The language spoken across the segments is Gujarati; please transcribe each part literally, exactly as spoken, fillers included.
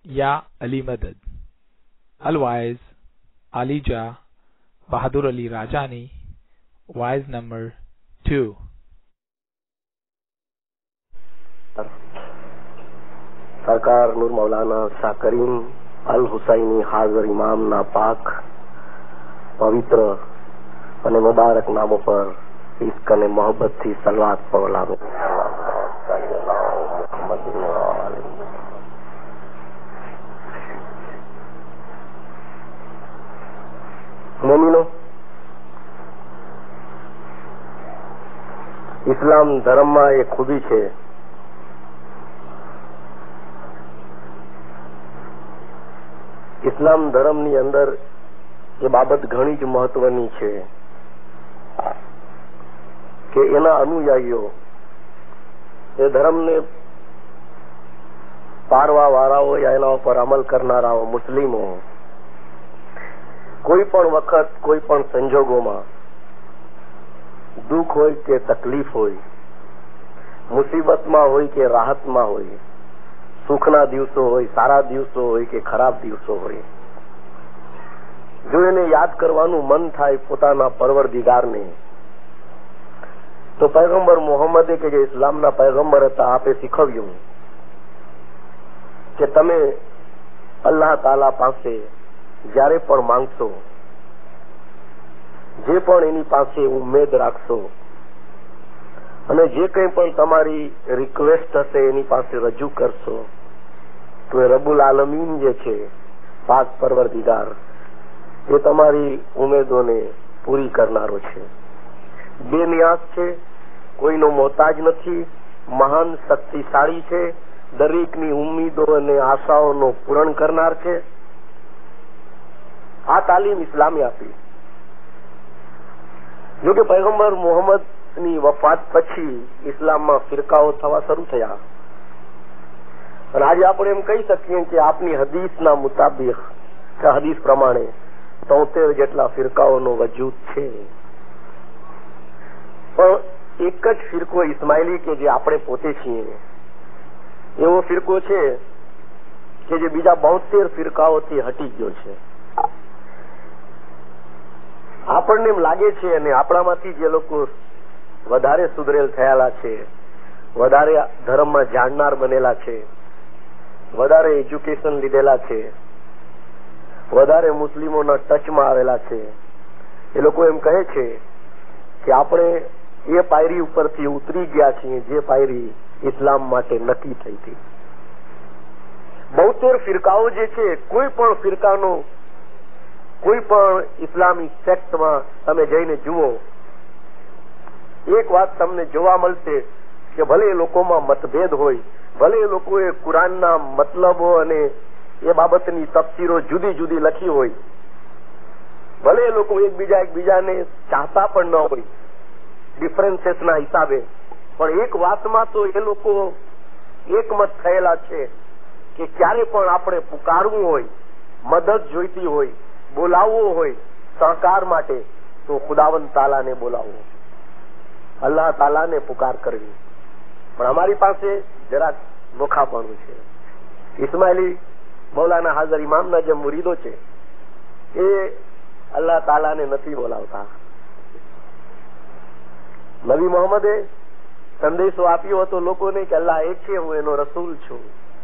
या अली मदद, अलवाइज आलिजा बहादुर अली राजानी, वाइज नंबर टू। सरकार नूर मौलाना शाह करीम अल हुसैनी हाजर इमाम ना पाक पवित्र અને મુબારક નામો પર ઇશ્ક અને મોહબ્બત થી સલવાત પવલાવે। મોમીનો, ઇસ્લામ ધર્મમાં એક ખૂબી છે ઇસ્લામ ધર્મની અંદર એ બાબત ઘણી જ મહત્વની છે કે એના અનુયાયીઓ એ ધર્મને પારવા વાળાઓ યા એના ઉપર અમલ કરનારાઓ મુસ્લિમો કોઈ પણ વખત કોઈ પણ સંજોગોમાં દુઃખ હોય કે તકલીફ હોય, મુસીબતમાં હોય કે રાહતમાં હોય, સુખના દિવસો હોય, સારા દિવસો હોય કે ખરાબ દિવસો હોય, જો એને યાદ કરવાનું મન થાય પોતાના પરવરદિગારને, તો પૈગંબર મોહમ્મદે કે જે ઇસ્લામના પૈગંબર હતા આપે શીખવ્યું કે તમે અલ્લાહ તાલા પાસે જ્યારે પણ માંગશો, જે પણ એની પાસે ઉમેદ રાખશો અને જે કંઈ પણ તમારી રિક્વેસ્ટ હશે એની પાસે રજૂ કરશો તો એ રબુલ આલમીન જે છે પાક પરવરદિગાર એ તમારી ઉમેદોને પૂરી કરનારો છે, બેનિયાઝ છે, કોઈનો મોહતાજ નથી, મહાન શક્તિશાળી છે, દરેકની ઉમ્મીદો અને આશાઓનો પૂરણ કરનાર છે। આ તાલીમ ઇસ્લામે આપી। જો કે પૈગંબર મોહમ્મદની વફાત પછી ઇસ્લામમાં ફિરકાઓ થવા શરૂ થયા અને આજે આપણે એમ કહી શકીએ કે આપની હદીસના મુતાબિક કે હદીસ પ્રમાણે તોતેર જેટલા ફિરકાઓનો વજૂદ છે, પણ એક જ ફિરકો ઇસ્માઇલી કે જે આપણે પોતે છીએ એવો ફિરકો છે કે જે બીજા બોતેર ફિરકાઓથી હટી ગયો છે। આપણને એમ લાગે છે અને આપણામાંથી જે લોકો વધારે સુધરેલ થયેલા છે, વધારે ધર્મમાં જાણનાર બનેલા છે, વધારે એજ્યુકેશન લીધેલા છે, વધારે મુસ્લિમોના ટચમાં આવેલા છે, એ લોકો એમ કહે છે કે આપણે એ પાયરી ઉપરથી ઉતરી ગયા છીએ જે પાયરી ઇસ્લામ માટે નક્કી થઈ હતી। બોતેર ફિરકાઓ જે છે, કોઈ પણ ફિરકાનો કોઈ પણ ઇસ્લામી સેક્ટમાં તમે જઈને જુઓ, એક વાત તમને જોવા મળશે કે ભલે એ લોકોમાં મતભેદ હોય, ભલે એ લોકોએ કુરાનના મતલબો અને એ બાબતની તફસીરો જુદી જુદી લખી હોય, ભલે એ લોકો એકબીજા એકબીજાને ચાહતા પણ ન હોય ડિફરન્સીસના હિસાબે, પણ એક વાતમાં તો એ લોકો એકમત થયેલા છે કે ક્યારે પણ આપણે પુકારવું હોય, મદદ જોઈતી હોય, બોલાવવો હોય સહકાર માટે તો ખુદાવંદ તાલાને બોલાવવો, અલ્લાહ તાલાને પુકાર કરવી। પણ અમારી પાસે જરાક નોખાપણું છે। ઇસ્માઇલી મૌલાના હાજર ઇમામના જે મુરીદો છે એ અલ્લાહ તાલાને નથી બોલાવતા। નબી મોહમ્મદે સંદેશો આપ્યો હતો લોકોને કે અલ્લાહ એક છે, હું એનો રસૂલ છું,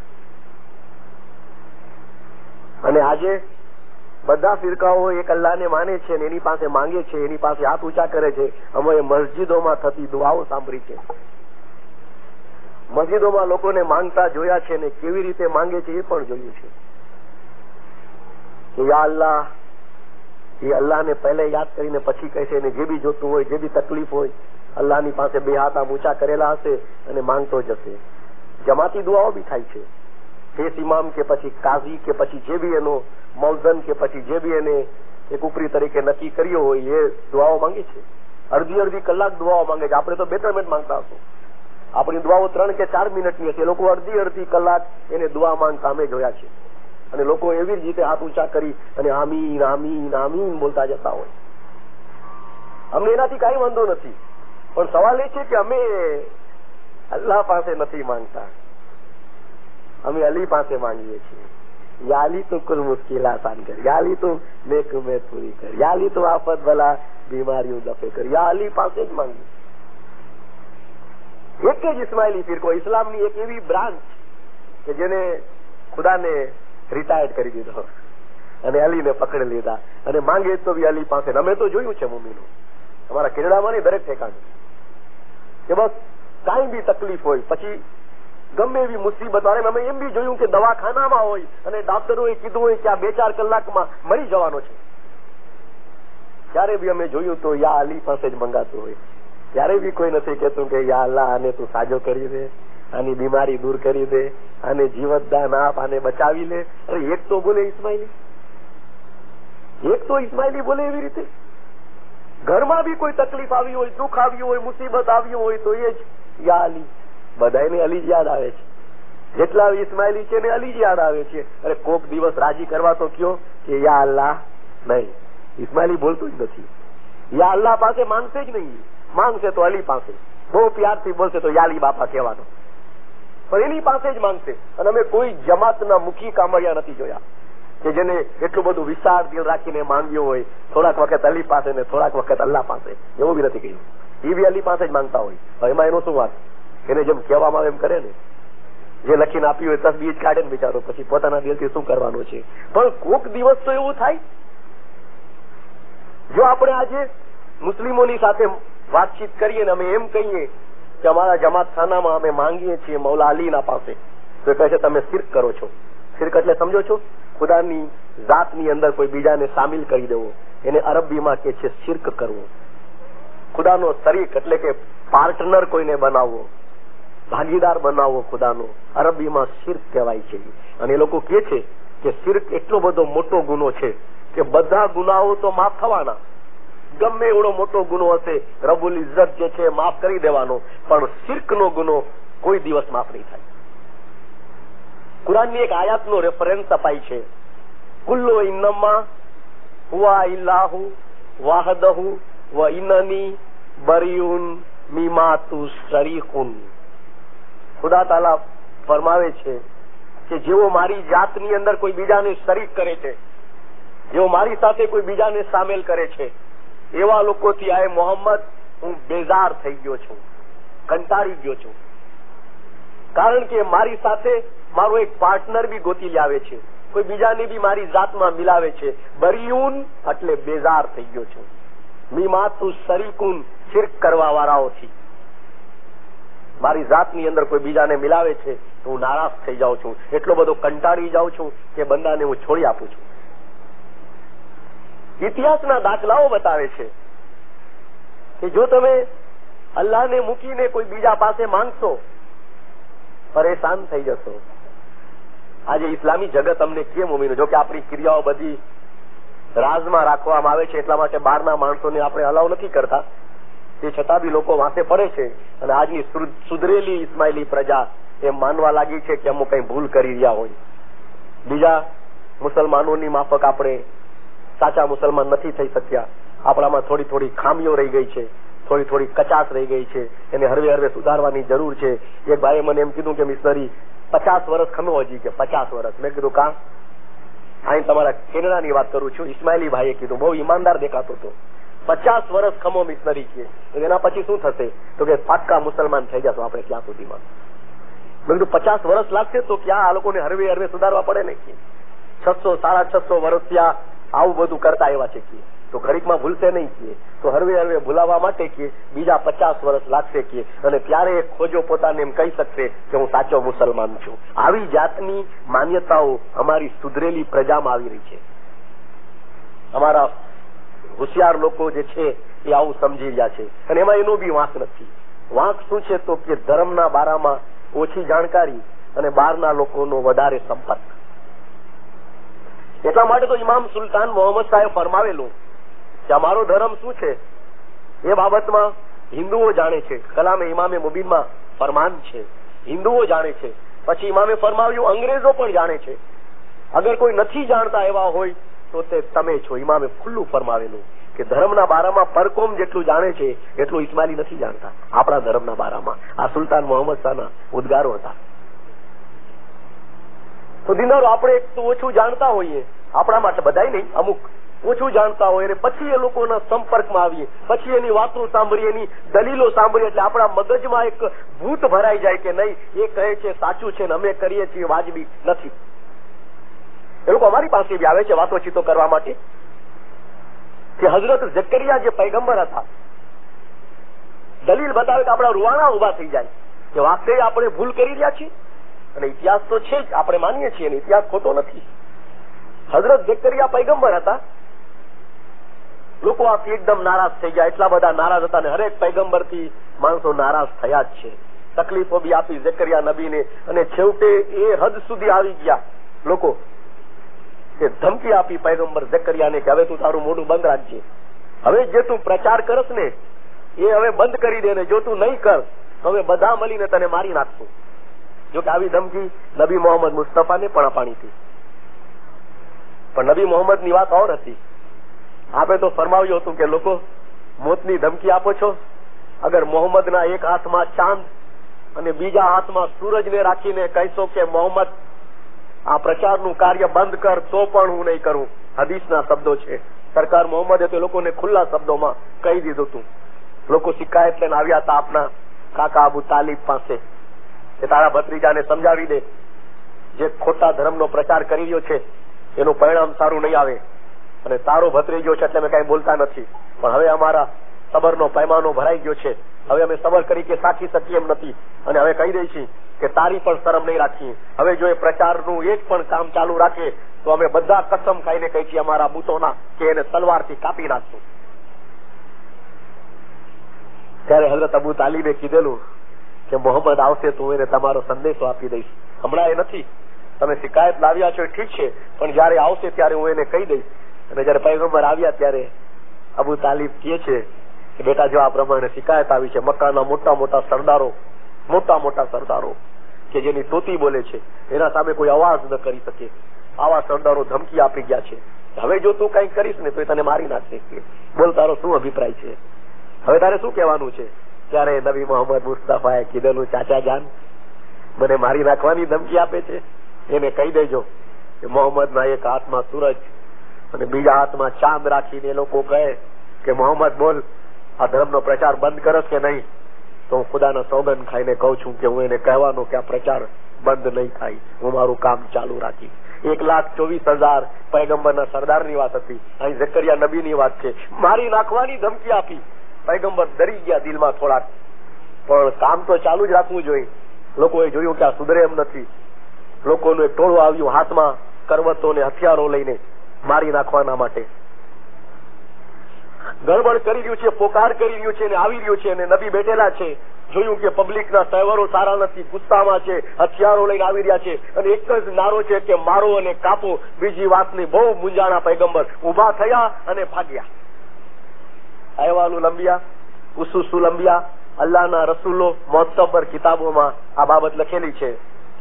અને આજે બધા ફિરકાઓ એક અલ્લાહને માને છે અને એની પાસે માંગે છે, એની પાસે હાથ ઊંચા કરે છે। અમે મસ્જિદોમાં થતી દુઆઓ સાંભળી છે, મસ્જિદોમાં લોકોને માંગતા જોયા છે અને કેવી રીતે માંગે છે એ પણ જોયું છે કે યા અલ્લાહ, એ અલ્લાહને પહેલે યાદ કરીને પછી કહેશે અને જે બી જોતું હોય, જે બી તકલીફ હોય, અલ્લાહની પાસે બે હાથ આમ ઊંચા કરેલા હશે અને માંગતો જશે। જમાતી દુઆઓ બી થાય છે, ફેસ ઇમામ કે પછી કાઝી કે પછી જે બી એનો મૌઝન કે પછી જે બી એને એક ઉપરી તરીકે નક્કી કર્યો હોય એ દુઆઓ માંગે છે, અડધી અડધી કલાક દુઆઓ માંગે છે। આપણે તો બે ત્રણ મિનિટ માંગતા હશું, આપણી દુઆઓ ત્રણ કે ચાર મિનિટની હશે, લોકો અડધી અડધી કલાક એને દુઆ માંગતા અમે જોયા છે અને લોકો એવી જ રીતે હાથ ઊંચા કરી અને આમીન આમીન આમીન બોલતા જતા હોય। અમને એનાથી કાંઈ વાંધો નથી, પણ સવાલ એ છે કે અમે અલ્લાહ પાસે નથી માંગતા, અમે અલી પાસે માંગીએ છીએ। या अली तो कुल मुश्किल आसान कर, या अली तो नेक उम्मीद पूरी कर, या अली तो आफत भला बीमारियों दफे कर, या अली પાસે જ માંગી. એક જ ઇસ્માઇલી ફિરકો, ઇસ્લામની એક એવી બ્રાન્ચ કે જેને ખુદાને રિટાયર્ડ કરી દીધો અને અલીને પકડી લીધા અને માંગે તો બી અલી પાસે. અમે તો જોયું છે મુમીનું અમારા કેનેડામાં નહીં, દરેક ઠેકાણે કે બસ કાંઈ બી તકલીફ હોય, પછી ગમે એવી મુસીબત આવે, અમે એમ બી જોયું કે દવાખાનામાં હોય અને ડોક્ટરોએ કીધું હોય કે આ બે ચાર કલાકમાં મરી જવાનો છે, ત્યારે બી અમે જોયું તો યા અલી પાસે જ મંગાતું હોય. ત્યારે બી કોઈ નથી કહેતું કે યા અલ્લાહ આને તું સાજો કરી દે, આની બીમારી દૂર કરી દે, આને જીવતદાન આપ, આને બચાવી લે. અરે એક તો બોલે ઇસ્માઇલી, એક તો ઇસ્માઇલી બોલે એવી રીતે. ઘરમાં બી કોઈ તકલીફ આવી હોય, દુઃખ આવ્યું હોય, મુસીબત આવ્યું હોય તો એ જ યા અલી. બધાને અલી જ યાદ આવે છે, જેટલા ઇસ્માઇલી છે ને અલી જ યાદ આવે છે. અરે કોક દિવસ રાજી કરવા તો કયો કે યા અલ્લાહ, નહીં, ઇસ્માઇલી બોલતું જ નથી. યા અલ્લાહ પાસે માંગશે જ નહીં, માંગશે તો અલી પાસે. બહુ પ્યારથી બોલશે તો યા અલી બાપા કહેવાનો, પણ એની પાસે જ માંગશે. અને અમે કોઈ જમાતના મુખી કામળિયા નથી જોયા કે જેને એટલું બધું વિશાળ દિલ રાખીને માંગ્યું હોય, થોડાક વખત અલી પાસે ને થોડાક વખત અલ્લાહ પાસે. એવું બી નથી કહ્યું, એ બી અલી પાસે જ માંગતા હોય. એમાં એનો શું વાત? એને જેમ કહેવામાં આવે એમ કરે ને, જે લખીને આપ્યું હોય તસબીહ જ કાઢે ને બિચારો, પછી પોતાના દિલથી શું કરવાનું છે. પણ કોક દિવસ તો એવું થાય, જો આપણે આજે મુસ્લિમોની સાથે વાતચીત કરીએ ને અમે એમ કહીએ કે અમારા જમાત ખાનામાં અમે માંગીએ છીએ મૌલા અલીના પાસે, તો કહે છે તમે શિર્ક કરો છો. શિર્ક એટલે સમજો છો? ખુદાની જાતની અંદર કોઈ બીજાને સામેલ કરી દેવો, એને અરબીમાં કે છે શિર્ક કરવો. ખુદાનો શરીક એટલે કે પાર્ટનર કોઈને બનાવવો, ભાગીદાર બનાવવો ખુદાનો, અરબીમાં શિર્ક કહેવાય છે. અને એ લોકો કહે છે કે શિર્ક એટલો બધો મોટો ગુનો છે કે બધા ગુનાઓ તો માફ થવાના, ગમે એવડો મોટો ગુનો હશે રબુલ ઇઝ્ઝત જે છે માફ કરી દેવાનો, પણ શિર્કનો ગુનો કોઈ દિવસ માફ નહીં થાય. કુરાનની એક આયાતનો રેફરન્સ અપાય છે, કુલ્લુ ઇન્નમા હુવા ઇલ્લાહુ વાહદહુ વ ઇન્નની બરીઉન મીમા તુશરીકુન. ખુદા તાલા ફરમાવે છે કે જેઓ મારી જાતની અંદર કોઈ બીજાને શરીક કરે છે, જેઓ મારી સાથે કોઈ બીજાને સામેલ કરે છે, એવા લોકોથી આય મોહમ્મદ હું બેઝાર થઈ ગયો છું, કંટાળી ગયો છું. કારણ કે મારી સાથે મારો એક પાર્ટનર બી ગોતી લાવે છે, કોઈ બીજાને બી મારી જાતમાં મિલાવે છે. બરીઉન એટલે બેઝાર થઈ ગયો છું. મીમાતુ શરીકુન, શિર્ક કરવા વાળાઓથી. મારી જાતની અંદર કોઈ બીજાને મિલાવે છે તો હું નારાજ થઈ જાઉં છું, એટલો બધો કંટાળી જાઉં છું કે બંદાને હું છોડી આપું છું. ઇતિહાસના દાખલાઓ બતાવે છે કે જો તમે અલ્લાહને મૂકીને કોઈ બીજા પાસે માંગશો પરેશાન થઈ જશો. આજે ઇસ્લામી જગત અમને કેમ ઉમીનું, જો કે આપણી ક્રિયાઓ બધી રાજમાં રાખવામાં આવે છે એટલા માટે બહારના માણસોને આપણે અલાઉ નથી કરતા, તે છતાં બી લોકો વાંસે પડે છે. અને આજની સુધરેલી ઇસ્માઇલી પ્રજા એમ માનવા લાગી છે કે અમુક કઈ ભૂલ કરી રહ્યા હોય. બીજા મુસલમાનોની માફક આપણે સાચા મુસલમાન નથી થઈ શક્યા, આપણામાં થોડી થોડી ખામીઓ રહી ગઈ છે, થોડી થોડી કચાશ રહી ગઈ છે, એને હરવે હરવે સુધારવાની જરૂર છે. એક ભાઈએ મને એમ કીધું કે મિશનરી પચાસ વર્ષ ખમો હજી, કે પચાસ વર્ષ. મેં કીધું કા? અહીં તમારા કેનેડાની વાત કરું છું. ઇસ્માઇલી ભાઈએ કીધું, બહુ ઈમાનદાર દેખાતો હતો. પચાસ વર્ષ ખમો મિશનરી છે, એના પછી શું થશે? તો કે પાક્કા મુસલમાન થઈ જશો આપણે ત્યાં સુધીમાં. મેં કીધું પચાસ વર્ષ લાગશે તો ક્યાં આ લોકોને હરવે હરવે સુધારવા પડે ને? છસો સાડા છસો વર્ષ ત્યાં આવું બધું કરતા એવા છે કે તો ઘડીકમાં ભૂલશે નહીં કે તો હરવે હરવે ભૂલાવવા માટે કે બીજા પચાસ વર્ષ લાગશે કે અને ત્યારે એક ખોજો પોતાને એમ કહી શકશે કે હું સાચો મુસલમાન છું. આવી જાતની માન્યતાઓ અમારી સુધરેલી પ્રજામાં આવી રહી છે. અમારા હોશિયાર લોકો જે છે એ આવું સમજી રહ્યા છે અને એમાં એનો બી વાંક નથી. વાંક શું છે તો કે ધર્મના બારામાં ઓછી જાણકારી અને બહારના લોકોનો વધારે સંપર્ક. એટલા માટે તો ઇમામ સુલતાન મોહમ્મદ સાહેબ ફરમાવેલું કે અમારો ધર્મ શું છે એ બાબતમાં હિન્દુઓ જાણે છે. કલામે ઇમામે મુબીનમાં ફરમાન છે, હિન્દુઓ જાણે છે. પછી ઇમામે ફરમાવ્યું અંગ્રેજો પણ જાણે છે. અગર કોઈ નથી જાણતા એવા હોય તો તે તમે છો. ઇમામે ખુલ્લું ફરમાવેલું કે ધર્મના બારામાં પરકોમ જેટલું જાણે છે એટલું ઇસ્માઇલી નથી જાણતા આપણા ધર્મના બારામાં. આ સુલતાન મોહમ્મદ શાહના ઉદ્ગારો હતા. તો દિનારો આપણે એક તો ઓછું જાણતા હોઈએ, આપણા માટે બધાય નહીં, અમુક ઓછું જાણતા હોય અને પછી એ લોકોના સંપર્કમાં આવીએ, પછી એની વાતો સાંભળીએ, એની દલીલો સાંભળીએ, એટલે આપણા મગજમાં એક ભૂત ભરાઈ જાય કે નહીં, એ કહે છે સાચું છે ને અમે કરીએ છીએ વાજબી નથી. એ લોકો અમારી પાસે બી આવે છે વાતોચીતો કરવા માટે કે હઝરત ઝકરિયા જે પૈગંબર હતા, દલીલ બતાવે કે આપણા રૂવાણા ઉભા થઈ જાય કે વાકઈ આપણે ભૂલ કરી રહ્યા છીએ, અને ઇતિહાસ તો છે જ, આપણે માનીએ છીએ ને ઇતિહાસ ખોટો નથી. હઝરત ઝકરિયા પૈગંબર હતા, લોકો આથી એકદમ નારાજ થઈ ગયા, એટલા બધા નારાજ હતા, ને હરેક પૈગંબર થી માણસો નારાજ થયા જ છે, તકલીફો બી આપી ઝકરિયા નબીને, અને છેવટે એ હદ સુધી આવી ગયા લોકો કે ધમકી આપી પૈગંબર ઝકરિયાને કે હવે તું તારું મોઢું બંધ રાખજે, હવે જે તું પ્રચાર કરસ ને એ હવે બંધ કરી દે, ને જો તું નહીં કર હવે બધા મળીને તને મારી નાખશું. જો કે આવી ધમકી નબી મોહમ્મદ મુસ્તફાને પણ અપાણી હતી, પણ નબી મોહમ્મદ ની વાત ઓર હતી. આપે તો ફરમાવ્યું હતું કે લોકો મોતની ધમકી આપો છો, અગર મોહમ્મદના એક હાથમાં ચાંદ અને બીજા હાથમાં સૂરજને રાખીને કહેશો કે મોહમ્મદ આ પ્રચારનું કાર્ય બંધ કર તો પણ હું નહીં કરું. હદીસના શબ્દો છે, સરકાર મોહમ્મદે તો લોકોને ખુલ્લા શબ્દોમાં કહી દીધું હતું. લોકો શિકાયત લઈને આવ્યા હતા આપના કાકા અબુ તાલિબ પાસે કે તારા ભત્રીજાને સમજાવી દે, જે ખોટા ધર્મનો પ્રચાર કરી રહ્યો છે એનું પરિણામ સારું નહીં આવે, અને તારો ભત્રીજો છે એટલે અમે કઈ બોલતા નથી, પણ હવે અમારા સબરનો પૈમાનો ભરાઈ ગયો છે, હવે અમે સબર કરી કે સાચી શકીએ એમ નથી, અને હવે કહી દઈશું કે તારી પણ શરમ નહીં રાખીએ, હવે જો એ પ્રચારનું એક પણ કામ ચાલુ રાખે તો અમે બધા કસમ ખાઈને કહી છીએ અમારા બુતોના કે એને તલવારથી કાપી નાખશું. ત્યારે હઝરત અબુ તાલિબે કીધેલું કે મોહમ્મદ આવશે તો એને તમારો સંદેશો આપી દઈશ, હમણાં એ નથી, તમે શિકાયત લાવ્યા છો ઠીક છે, પણ જયારે આવશે ત્યારે હું એને કહી દઈશ. અને જયારે પૈગંબર આવ્યા ત્યારે અબુ તાલિબ કહે છે કે બેટા જો આ પ્રમાણે શિકાયત આવી છે, મક્કાના મોટા મોટા સરદારો મોટા મોટા સરદારો કે જેની તોતી બોલે છે એના સામે કોઈ અવાજ ન કરી શકે, આવા સરદારો ધમકી આપી ગયા છે, હવે જો તું કઈ કરીશ ને તો એ તને મારી નાખશે, બોલ તારો શું અભિપ્રાય છે, હવે તારે શું કહેવાનું છે. ત્યારે નબી મોહમ્મદ મુસ્તફાએ કીધેલું ચાચા જાન મને મારી નાખવાની ધમકી આપે છે, એને કહી દેજો કે મોહમ્મદના એક હાથમાં સૂરજ અને બીજા હાથમાં ચાંદ રાખીને એ લોકો કહે કે મોહમ્મદ બોલ આ ધર્મનો પ્રચાર બંધ કરસ કે નહીં, તો હું ખુદાના સોગંદ ખાઈને કહું છું કે હું એને કહેવાનો કે આ પ્રચાર બંધ નહીં થાય, હું મારું કામ ચાલુ રાખીશ. એક લાખ ચોવીસ હજાર પૈગંબરના સરદારની વાત હતી, અહીં ઝકરિયા નબીની વાત છે. મારી નાખવાની ધમકી આપી, પૈગંબર ડરી ગયા દિલમાં થોડાક, પણ કામ તો ચાલુ જ રાખવું જોઈએ. લોકોએ જોયું કે આ સુધરે એમ નથી, લોકોનું એક ટોળું આવ્યું હાથમાં કરવતો ને હથિયારો લઈને મારી નાખવાના માટે, ગડબડ કરી રહ્યું છે, પોકાર કરી રહ્યું છે, આવી રહ્યું છે, અને નબી બેઠેલા છે. જોયું કે પબ્લિકના તહેવારો સારા નથી, ગુસ્સામાં છે, હથિયારો લઈને આવી રહ્યા છે, અને એક જ નારો છે કે મારો અને કાપો, બીજી વાતની બહુ મૂંઝાણા પૈગંબર ઉભા થયા અને ભાગ્યા. અહેવાલુલ અંબિયા, ઉસુસુલ અંબિયા, અલ્લાહના રસૂલો મોતબર કિતાબોમાં આ બાબત લખેલી છે,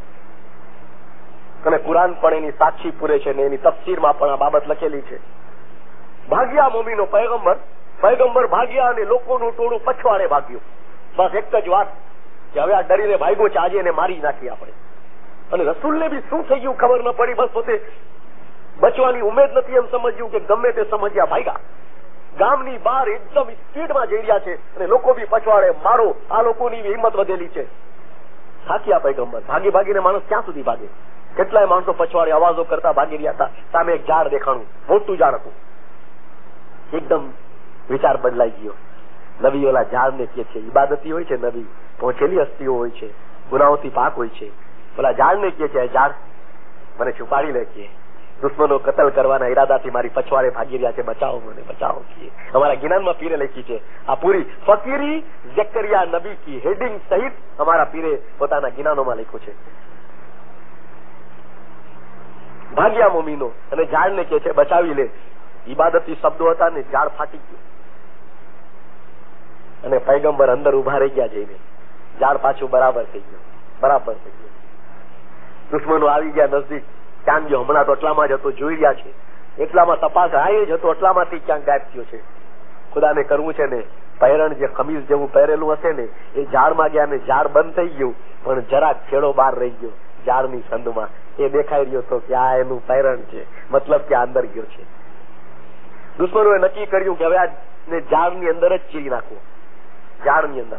અને કુરાન પણ એની સાક્ષી પૂરે છે, ને એની તફસીરમાં પણ આ બાબત લખેલી છે. ભાગ્યા મોમીનો પૈગંબર પૈગંબર ભાગ્યા અને લોકોનું ટોળું પછવાડે ભાગ્યું. બસ એક જ વાત કે હવે આ ડરીને ભાગ્યો છે, આજે એને મારી નાખી આપણે. અને રસૂલને બી શું થઈ ગયું ખબર ન પડી, બસ પોતે બચવાની ઉમેદ નથી એમ સમજ્યું કે ગમે તે સમજ્યા ભાગ્યા. ગામની બહાર એકદમ સ્પીડમાં જઈ રહ્યા છે, અને લોકો બી પછવાડે મારો, આ લોકોની હિંમત વધેલી છે. થાક્યા પૈગંબર, ભાગી ભાગીને માણસ ક્યાં સુધી ભાગે, કેટલાય માણસો પછવાડે અવાજો કરતા ભાગી રહ્યા હતા. સામે એક ઝાડ દેખાણું, મોટું ઝાડ હતું, એકદમ વિચાર બદલાઈ ગયો. નબી ઓલા ઝાડ ને કે છે, ઇબાદતી હોય છે નબી, પહોંચેલી હસ્તીઓ હોય છે, ગુનાઓથી પાક હોય છે, ઓલા ઝાડ ને કે છે ઝાડ મને છુપાડી લે, કે દુશ્મનો કતલ કરવાના ઈરાદાથી મારી પછવાડે ભાગી રહ્યા છે, બચાવો મને બચાવો. કે અમારા જ્ઞાનમાં પીરે લખી છે આ પૂરી ફકીરી ઝકરિયા નબી કી હેડિંગ સહિત અમારા પીરે પોતાના જ્ઞાનોમાં લખ્યું છે. ભાગ્યા મોમીનો, અને ઝાડ ને કે છે બચાવી લે. ઇબાદતી શબ્દો હતા ને ઝાડ ફાટી ગયું, અને પૈગંબર અંદર ઉભા રહી ગયા જઈને, ઝાડ પાછું બરાબર થઈ ગયું, બરાબર થઈ ગયું. દુશ્મનો આવી ગયા નજદીક, ક્યાં ગયો, હમણાં તો એટલામાં જ હતો, જોઈ રહ્યા છે, એટલામાં તપાસ આય જ હતો, એટલામાંથી ક્યાંક ગાયબ થયો છે. ખુદાને કરવું છે ને, પહેરણ જે ખમીસ જેવું પહેરેલું હશે ને એ ઝાડમાં ગયા ને ઝાડ બંધ થઈ ગયું, પણ જરાક છેડો બહાર રહી ગયો. ઝાડની સંદમાં એ દેખાઈ રહ્યો હતો કે આ એનું પૈરણ છે, મતલબ કે અંદર ગયો છે. દુશ્મનોએ નક્કી કર્યું કે હવે આ ઝાડની અંદર જ ચીરી નાખવો. ઝાડની અંદર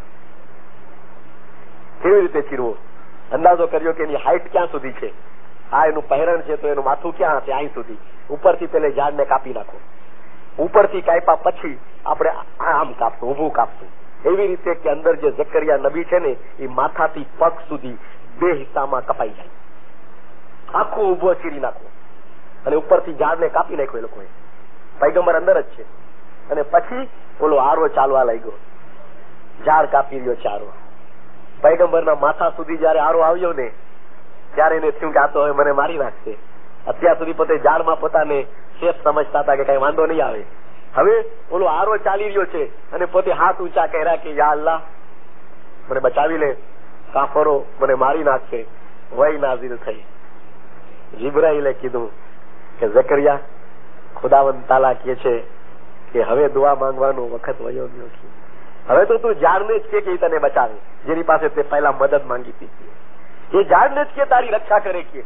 કેવી રીતે ચીરવો? અંદાજો કર્યો કે એની હાઈટ ક્યાં સુધી છે, આ એનું પહેરણ છે તો એનું માથું ક્યાં હશે, અહીં સુધી. ઉપરથી પેલે ઝાડને કાપી નાખો. ઉપરથી કાપ્યા પછી આપણે આમ કાપશું, ઉભું કાપશું. એવી રીતે કે અંદર જે ઝકરિયા નબી છે ને એ માથાથી પગ સુધી બે હિસ્સામાં કપાઈ જાય. આખું ઉભો ચીરી નાખો અને ઉપરથી ઝાડને કાપી નાખ્યો એ લોકોએ. પૈગંબર અંદર જ છે. અને પછી ઓલો આરો ચાલવા લાગ્યો. ઝાડ કાપી રહ્યો છે આરો. પૈગંબરના માથા સુધી જયારે આરો આવ્યો ને ત્યારે એને થયું કે આ તો હવે મને મારી નાખશે. અત્યાર સુધી પોતે ઝાડમાં પોતાને સેફ સમજતા હતા કે કઈ વાંધો નહીં આવે. હવે ઓલો આરો ચાલી રહ્યો છે અને પોતે હાથ ઊંચા કર્યા કે યા અલ્લાહ મને બચાવી લે, કાફરો મને મારી નાખશે. વહી નાઝિલ થઈ. જિબ્રાઈલે કીધું કે ઝકરિયા, ખુદાવંદ તાલા કહે છે કે હવે દુઆ માંગવાનો વખત વયો ગયો છે. હવે તો તું ઝાડને જ કે તને બચાવે, જેની પાસે તે પહેલા મદદ માંગી હતી. એ ઝાડને જ કે તારી રક્ષા કરે કે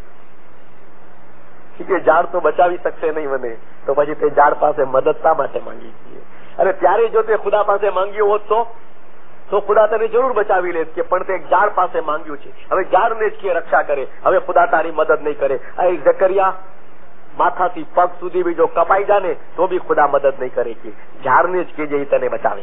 ઝાડ તો બચાવી શકશે નહીં મને, તો પછી તે ઝાડ પાસે મદદ શા માટે માંગી છીએ? અને ત્યારે જો તે ખુદા પાસે માંગ્યું હોત તો તો ખુદા તને જરૂર બચાવી લે કે પણ તે ઝાડ પાસે માંગ્યું છે. હવે ઝાડને જ કે રક્ષા કરે, હવે ખુદા તારી મદદ નહીં કરે. આ ઝકરિયા માથાથી પગ સુધી બી જો કપાઈ જાને તો બી ખુદા મદદ નહીં કરે કે ઝાડને જ કે જે તને બચાવે.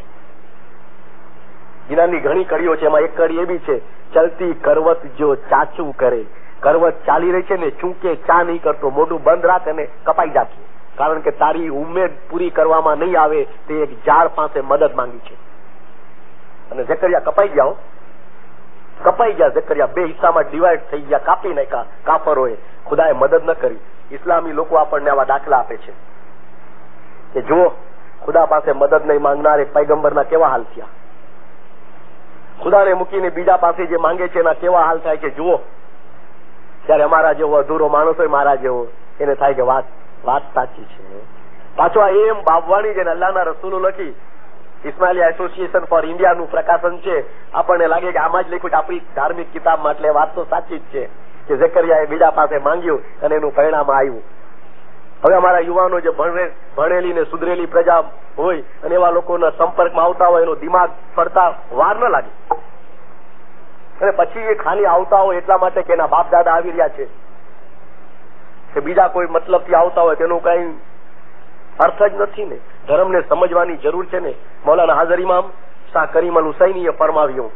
ઈનાની ઘણી કડીઓ છે, એમાં એક કડી એવી છે, ચલતી કરવત જો ચાચું કરે. કરવત ચાલી રહી છે ને ચૂંકે ચા નહીં કરતો, મોઢું બંધ રાખ અને કપાઈ જાશે, કારણ કે તારી ઉમેદ પૂરી કરવામાં નહીં આવે તે એક ઝાડ પાસે મદદ માંગી છે. અને ઝકરિયા કપાઈ ગયા, કપાઈ ગયા ઝકરિયા, બે હિસ્સામાં ડિવાઈડ થઈ ગયા, કાપી નાખ્યા કાફરોએ. ખુદાએ મદદ ન કરી. ઇસ્લામી લોકો આપણને આવા દાખલા આપે છે કે જુઓ ખુદા પાસે મદદ નહીં માંગનાર પૈગંબરના કેવા હાલ થયા. ખુદાને મૂકીને બીજા પાસે જે માંગે છે એના કેવા હાલ થાય કે જુઓ. ત્યારે અમારા જેવો અધૂરો માણસ હોય, મારા જેવો, એને થાય કે વાત વાત સાચી છે. પાછો આ એમ બાબવાણી જેને અલ્લાહના રસૂલો લખી, ઇસ્માઇલિયા એસોસિએશન ફોર ઇન્ડિયાનું પ્રકાશન છે. આપણને લાગે કે આમાં જ લખ્યું છે આપણી ધાર્મિક કિતાબમાં, એટલે વાત તો સાચી જ છે કે ઝકરિયાએ બીજા પાસે માંગ્યું અને એનું પરિણામ આવ્યું. હવે અમારા યુવાનો જે ભણેલી ને સુધરેલી પ્રજા હોય અને એવા લોકોના સંપર્કમાં આવતા હોય, એનો દિમાગ ફરતા વાર ન લાગે. અને પછી એ ખાલી આવતા હોય એટલા માટે કે એના બાપ દાદા આવી રહ્યા છે કે બીજા કોઈ મતલબથી આવતા હોય તેનું કઈ અર્થ જ નથી ને. ધર્મને સમજવાની જરૂર છે ને. મૌલાના હાજર ઇમામ શાહ કરીમ અલ હુસૈનીએ ફરમાવ્યું,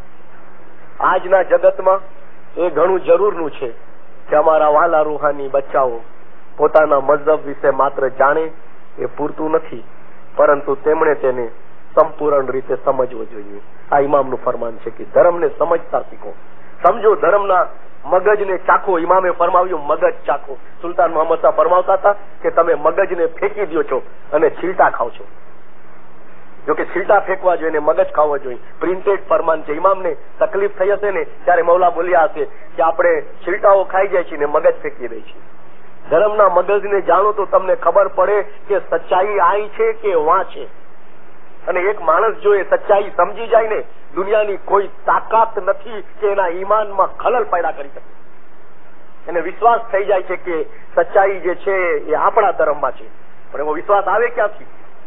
આજના જગતમાં એ ઘણું જરૂરનું છે કે અમારા વાલા રૂહાની બચ્ચાઓ પોતાના મઝહબ વિશે માત્ર જાણે એ પૂરતું નથી, પરંતુ તેમણે તેને સંપૂર્ણ રીતે સમજવો જોઈએ. આ ઇમામનું ફરમાન છે કે ધર્મને સમજતા શીખો, સમજો, ધર્મના મગજને ચાખો. ઇમામે ફરમાવ્યું મગજ ચાખો. સુલતાન મોહમ્મદ શાહ ફરમાવતા હતા કે તમે મગજને ફેંકી દો છો અને છીલટા ખાવ છો. જોકે છીલટા ફેંકવા જોઈએ ને મગજ ખાવો જોઈએ. પ્રિન્ટેડ ફરમાન છે. ઇમામને તકલીફ થઈ હશે ને ત્યારે મૌલા બોલ્યા હશે કે આપણે છીલટાઓ ખાઈ જાય છીએ ને મગજ ફેંકી દઈએ છીએ. ધર્મના મગજને જાણો તો તમને ખબર પડે કે સચ્ચાઈ આઈ છે કે વાં છે. અને એક માણસ જો એ સચ્ચાઈ સમજી જાય ને, દુનિયાની કોઈ તાકાત નથી કે એના ઈમાનમાં ખલલ પેદા કરી શકે. એને વિશ્વાસ થઈ જાય છે કે સચ્ચાઈ જે છે એ આપણા ધર્મમાં છે. પણ એવો વિશ્વાસ આવે ક્યાંથી?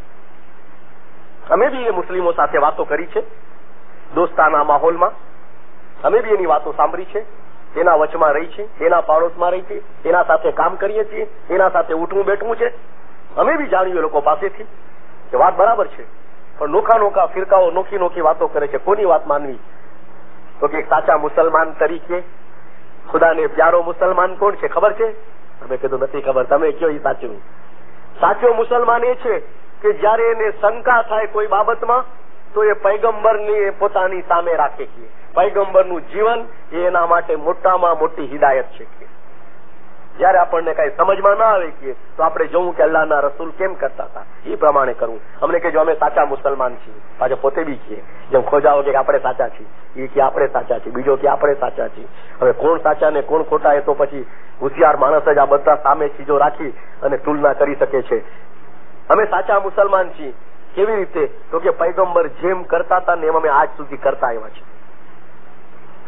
અમે બી એ મુસ્લિમો સાથે વાતો કરી છે દોસ્તાના માહોલમાં, અમે બી એની વાતો સાંભળી છે, એના વચમાં રહી છે, એના પાડોશમાં રહી છે, એના સાથે કામ કરીએ છીએ, એના સાથે ઉઠવું બેઠવું છે. અમે બી જાણ્યું એ લોકો પાસેથી કે વાત બરાબર છે. પણ નોખા નોખા ફિરકાઓ નોખી નોખી વાતો કરે છે. કોની વાત માનવી? તો કે સાચા મુસલમાન તરીકે ખુદાને પ્યારો મુસલમાન કોણ છે ખબર છે? અમે કીધું નથી ખબર, તમે કયો એ સાચું. સાચો મુસલમાન એ છે કે જયારે એને શંકા થાય કોઈ બાબતમાં તો એ પૈગંબરની પોતાની સામે રાખે છે. પૈગંબરનું જીવન એ એના માટે મોટામાં મોટી હિદાયત છે. જયારે આપણને કઈ સમજમાં ના આવે કે તો આપણે જોવું કે અલ્લાહના રસૂલ કેમ કરતા હતા, એ પ્રમાણે કરવું. અમને કે જો અમે સાચા મુસલમાન છીએ, પાછા પોતે બી છીએ. જેમ ખોજાઓ કે આપણે સાચા છીએ, એ કે આપણે સાચા છીએ, બીજો કે આપણે સાચા છીએ. હવે કોણ સાચા ને કોણ ખોટા એ તો પછી હોશિયાર માણસ જ આ બધા સામે ચીજો રાખી અને તુલના કરી શકે છે. અમે સાચા મુસલમાન છીએ. કેવી રીતે? તો કે પૈગંબર જેમ કરતા હતા ને એમ અમે આજ સુધી કરતા આવ્યા છીએ.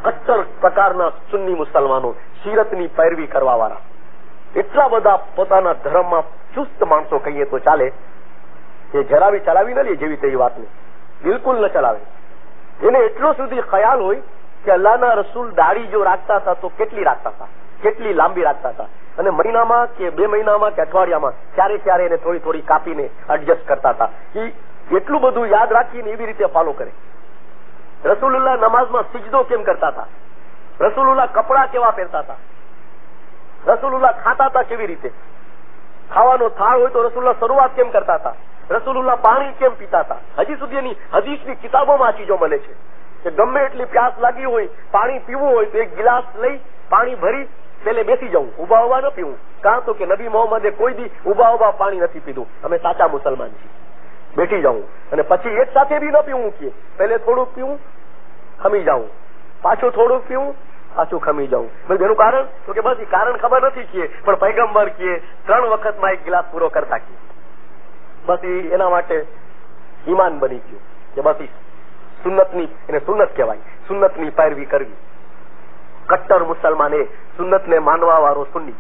કટ્ટર પ્રકારના સુન્ની મુસલમાનો, સીરતની પૈરવી કરવા વાળા, એટલા બધા પોતાના ધર્મમાં ચુસ્ત માણસો કહીએ તો ચાલે, કે જરા બી ચલાવી ન લે જેવી તેવી વાતને, બિલકુલ ન ચલાવે. એને એટલો સુધી ખ્યાલ હોય કે અલ્લાહના રસૂલ દાઢી જો રાખતા હતા તો કેટલી રાખતા હતા, કેટલી લાંબી રાખતા હતા, અને મહિનામાં કે બે મહિનામાં કે અઠવાડિયામાં ક્યારે ક્યારે એને થોડી થોડી કાપીને એડજસ્ટ કરતા હતા. એ એટલું બધું યાદ રાખીને એવી રીતે ફોલો કરે. રસૂલુલ્લાહ નમાઝમાં સિજદો કેમ કરતા હતા, રસૂલુલ્લાહ કપડા કેવા પહેરતા હતા, રસૂલુલ્લાહ ખાતા હતા કેવી રીતે, ખાવાનો થાળ હોય તો રસૂલુલ્લાહ શરૂઆત કેમ કરતા હતા, રસૂલુલ્લાહ પાણી કેમ પીતા હતા. હજી સુધી એની હદીસની કિતાબોમાં આ ચીજો મળે છે કે ગમે એટલી પ્યાસ લાગી હોય, પાણી પીવું હોય તો એક ગિલાસ લઈ પાણી ભરી પેલે બેસી જવું, ઉભા ઉભા ન પીવું. કારણ તો કે નબી મોહમ્મદે કોઈ દી ઉભા ઉભા પાણી નથી પીધું. અમે સાચા મુસલમાન છીએ. બેઠી જવું અને પછી એક સાથે બી ન પીવું કે પેલે થોડુંક પીવું, ખમી જાઉં, પાછું થોડુંક પીવું, પાછું ખમી જાઉં. એનું કારણ તો કે બસ એ કારણ ખબર નથી કે પણ પૈગંબર કે ત્રણ વખતમાં એક ગિલાસ પૂરો કરતા કે બસ એના માટે ઈમાન બની ગયું કે બસ સુન્નતની, એને સુન્નત કહેવાય, સુન્નતની પૈરવી કરવી. કટ્ટર મુસલમાન એ સુન્નતને માનવા વાળો સુન્ની.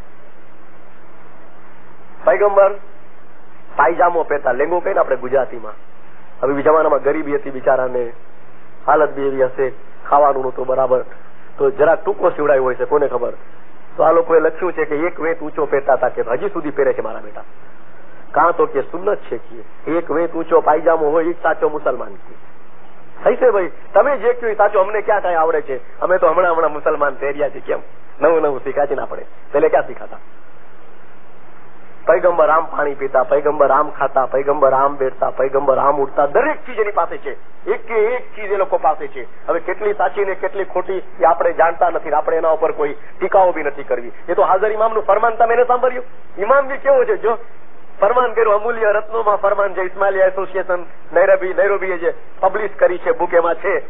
પૈગંબર પાયજામો પહેરતા, લેંગો કહીને આપણે ગુજરાતીમાં. હવે બી જમાનામાં ગરીબી હતી બિચારાને, હાલત બી એવી હશે, ખાવાનું નહોતું બરાબર, તો જરા ટૂંકો સીવડાયો હોય છે કોને ખબર. તો આ લોકોએ લખ્યું છે કે એક વેત ઊંચો પહેરતા હતા, કે હજી સુધી પહેરે છે મારા બેટા. કારણ તો કે સુન્નત છે કે એક વેત ઊંચો પાયજામો હોય એ સાચો મુસલમાન છે. થઈ છે ભાઈ, તમે જે કહ્યું સાચું, અમને ક્યાં કઈ આવડે છે, અમે તો હમણાં હમણાં મુસલમાન થઈ રહ્યા છે. કેમ નવું નવું શીખ્યા છે ને આપણે, પેલે ક્યાં શીખાતા. પૈગંબર આમ પાણી પીતા, પૈગંબર આમ ખાતા, પૈગંબર આમ બેઠતા, પૈગંબર આમ ઉઠતા, દરેક ચીજ એની પાસે છે, એક કે એક ચીજ એ લોકો પાસે છે. હવે કેટલી સાચી ને કેટલી ખોટી એ આપણે જાણતા નથી, આપણે એના ઉપર કોઈ ટીકાઓ બી નથી કરવી. એ તો હાજર ઇમામનું ફરમાન તમે એને સાંભળ્યું, ઇમામ બી કેવો છે, જો ફરમાન કર્યું અમૂલ્ય રત્નોમાં ફરમાન છે, ઇસ્માઇલી એસોસિએશન નૈરોબી નૈરોબીએ જે પબ્લિશ કરી છે બુક, એમાં છે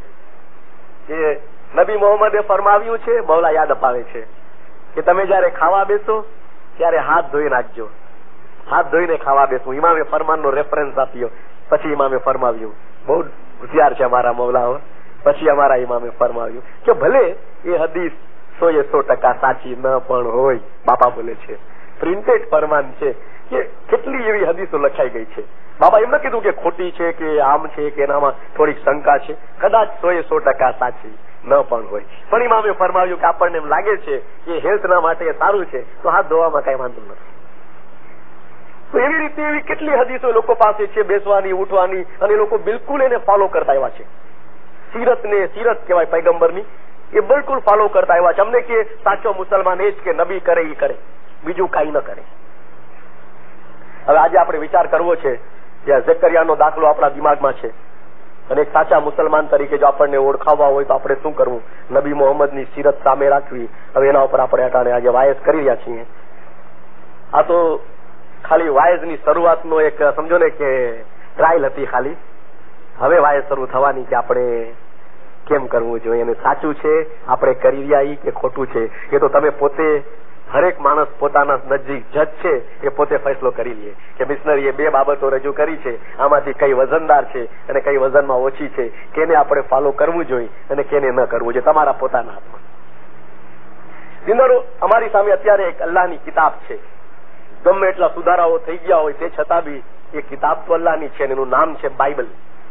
કે નબી મોહમ્મદે ફરમાવ્યું છે, મૌલા યાદ અપાવે છે કે તમે જયારે ખાવા બેસો ત્યારે હાથ ધોઈ નાખજો, હાથ ધોઈને ખાવા બેસવું. ઇમામે ફરમાનનો રેફરન્સ આપ્યો, પછી ઇમામે ફરમાવ્યું. બહુ હોશિયાર છે અમારા મૌલાઓ. પછી અમારા ઇમામે ફરમાવ્યું કે ભલે એ હદીસ સો એ સો ટકા સાચી ન પણ હોય, બાપા બોલે છે પ્રિન્ટેડ ફરમાન છે કે કેટલી એવી હદીસો લખાઈ ગઈ છે. બાબા એમ ન કીધું કે ખોટી છે કે આમ છે કે એનામાં થોડીક શંકા છે, કદાચ સો એ સો ટકા સાચી ન પણ હોય, પણ ઇમામે ફરમાવ્યું કે આપણને એમ લાગે છે કે હેલ્થના માટે સારું છે તો હાથ ધોવામાં કઈ વાંધો નથી. તો એવી રીતે એવી કેટલી હદીસો લોકો પાસે છે બેસવાની, ઉઠવાની, અને લોકો બિલકુલ એને ફોલો કરતા આવ્યા છે. સીરતને સીરત કહેવાય પૈગંબરની, એ બિલકુલ ફોલો કરતા આવ્યા છે. અમને કે સાચો મુસલમાન એ જ કે નબી કરે એ કરે, બીજું કઈ ન કરે. હવે આજે આપણે વિચાર કરવો છે કે ઝકરિયાનો દાખલો આપણા દિમાગમાં છે, અને એક સાચા મુસલમાન તરીકે જો આપણને ઓળખાવવા હોય તો આપણે શું કરવું, નબી મોહમ્મદની સીરત સામે રાખવી. હવે એના ઉપર આપણે અટાણે આજે વાયસ કરી રહ્યા છીએ. આ તો ખાલી વાયસની શરૂઆતનો એક સમજો ને કે ટ્રાયલ હતી ખાલી. હવે વાયસ શરૂ થવાની કે આપણે કેમ કરવું જોઈએ, અને સાચું છે આપણે કરી રહ્યા કે ખોટું છે એ તો તમે પોતે, હરેક માણસ પોતાના નજીક જજ છે એ પોતે ફેસલો કરી લે કે મિશનરીએ બે બાબતો રજૂ કરી છે, આમાંથી કઈ વજનદાર છે અને કઈ વજનમાં ઓછી છે, કેને આપણે ફોલો કરવું જોઈએ અને કેને ન કરવું જોઈએ, તમારા પોતાના હાથમાં. દિનરો અમારી સામે અત્યારે એક અલ્લાહની કિતાબ છે. ગમે એટલા સુધારાઓ થઈ ગયા હોય તે છતાં બી એ કિતાબ તો અલ્લાહની છે, એનું નામ છે બાઇબલ.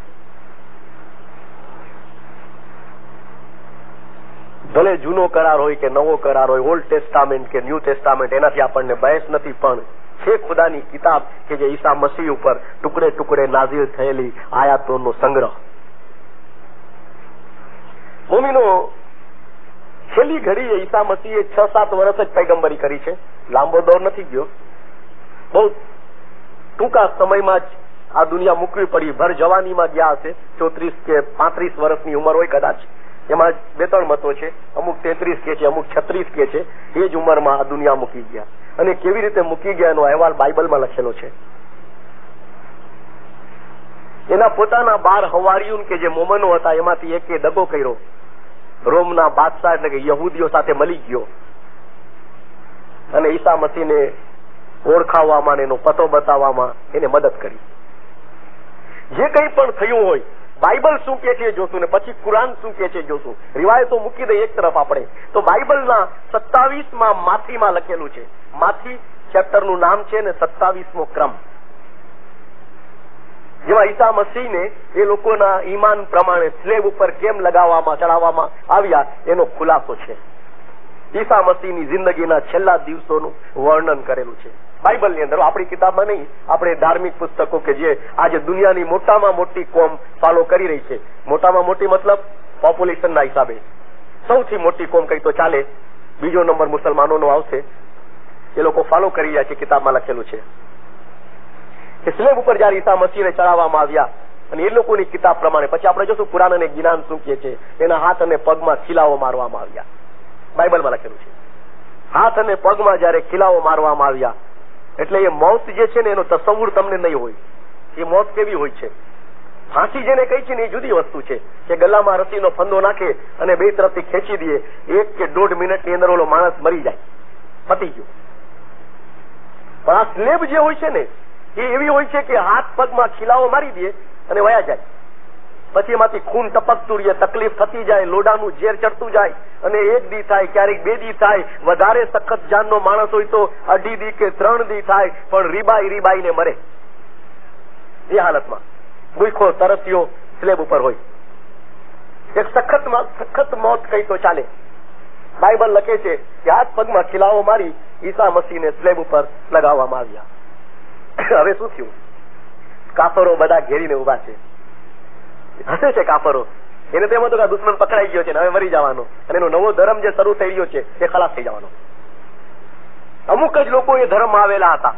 ભલે જૂનો કરાર હોય કે નવો કરાર હોય, ઓલ્ડ ટેસ્ટામેન્ટ કે ન્યૂ ટેસ્ટામેન્ટ, એનાથી આપણને બહેસ નથી, પણ છે ખુદાની કિતાબ કે જે ઈસા મસીહ ઉપર ટુકડે ટુકડે નાઝિલ થયેલી આયાતોનો સંગ્રહ. મોમીનો, છેલ્લી ઘડીએ ઈસા મસીહે છ સાત વર્ષ જ પૈગંબરી કરી છે, લાંબો દોર નથી ગયો. બહુ ટૂંકા સમયમાં જ આ દુનિયા મૂકવી પડી. ભર જવાનીમાં ગયા હશે, ચોત્રીસ કે પાંત્રીસ વર્ષની ઉંમર હોય કદાચ. એમાં બે ત્રણ મતો છે, અમુક તેત્રીસ કે છે, અમુક છત્રીસ કે છે. એ જ ઉંમરમાં આ દુનિયા મૂકી ગયા, અને કેવી રીતે મૂકી ગયા એનો અહેવાલ બાઇબલમાં લખેલો છે. એના પોતાના બાર હવારીયુન કે જે મોમનો હતા એમાંથી એકે દગો કર્યો, રોમના બાદશાહ એટલે કે યહૂદીઓ સાથે મળી ગયો અને ઈસા મસીહને ઓળખાવવામાં, એનો પતો બતાવવામાં એને મદદ કરી. જે કંઈ પણ થયું હોય, બાઇબલ શું કે છે જોશું ને પછી કુરાન શું કે છે જોશું. રિવાયતો મૂકી દઈએ એક તરફ આપણે. તો બાઇબલના સત્તાવીસમાં માથીમાં લખેલું છે. માથી ચેપ્ટરનું નામ છે ને સત્તાવીસમો ક્રમ, જેમાં ઈસા મસીહને એ લોકોના ઈમાન પ્રમાણે સ્લેબ ઉપર કેમ લગાવવામાં ચડાવવામાં આવ્યા એનો ખુલાસો છે. ઈસા મસીહની જિંદગીના છેલ્લા દિવસોનું વર્ણન કરેલું છે બાઇબલની અંદર. આપણી કિતાબમાં નહીં, આપણે ધાર્મિક પુસ્તકો કે જે આજે દુનિયાની મોટામાં મોટી કોમ ફોલો કરી રહી છે. મોટામાં મોટી મતલબ પોપ્યુલેશનના હિસાબે સૌથી મોટી કોમ કઈ તો ચાલે. બીજો નંબર મુસલમાનોનો આવશે. એ લોકો ફોલો કરી રહ્યા છે. કિતાબમાં લખેલું છે કે સ્લેબ ઉપર જયારે ઈસા મસીહને ચડાવવામાં આવ્યા અને એ લોકોની કિતાબ પ્રમાણે, પછી આપણે જોશું કુરાન અને જ્ઞાન શું કહે છે, એના હાથ અને પગમાં ખીલાઓ મારવામાં આવ્યા. બાઇબલમાં લખેલું છે હાથ અને પગમાં જયારે ખીલાઓ મારવામાં આવ્યા એટલે એ મોત જે છે ને એનો તસવ્વુર તમને નહીં હોય. એ મોત કેવી હોય છે? ફાંસી જેને કહી છે ને એ જુદી વસ્તુ છે કે ગલામાં રસીનો ફંદો નાખે અને બે તરફથી ખેંચી દે, એક કે દોઢ મિનિટની અંદર ઓલો માણસ મરી જાય, પતી ગયો. પણ આ સ્લેબ જે હોય છે ને એ એવી હોય છે કે હાથ પગમાં ખીલાઓ મારી દે અને વયા જાય. પછી એમાંથી ખૂન ટપકતું રહે, તકલીફ થતી જાય, લોડાનું ઝેર ચડતું જાય અને એક દી થાય, ક્યારેક બે દી થાય, વધારે સખત જાનનો માણસ હોય તો અઢી દી કે ત્રણ દી થાય, પણ રીબાઈ રીબાઈને મરે. એ હાલતમાં ભૂખો તરસ્યો સ્લેબ ઉપર હોય. એક સખત સખત મોત કઈ તો ચાલે. બાઇબલ લખે છે કે હાથ પગમાં ખીલાઓ મારી ઈસા મસીહને સ્લેબ ઉપર લગાવવામાં આવ્યા. હવે શું થયું? કાફરો બધા ઘેરીને ઉભા છે, હસે છે કાફરો. એને તેમ હતું કે દુશ્મન પકડાઈ ગયો છે ને હવે મરી જવાનો અને એનો નવો ધર્મ જે શરૂ થઈ ગયો છે એ ખલાસ થઈ જવાનો. અમુક જ લોકો એ ધર્મમાં આવેલા હતા,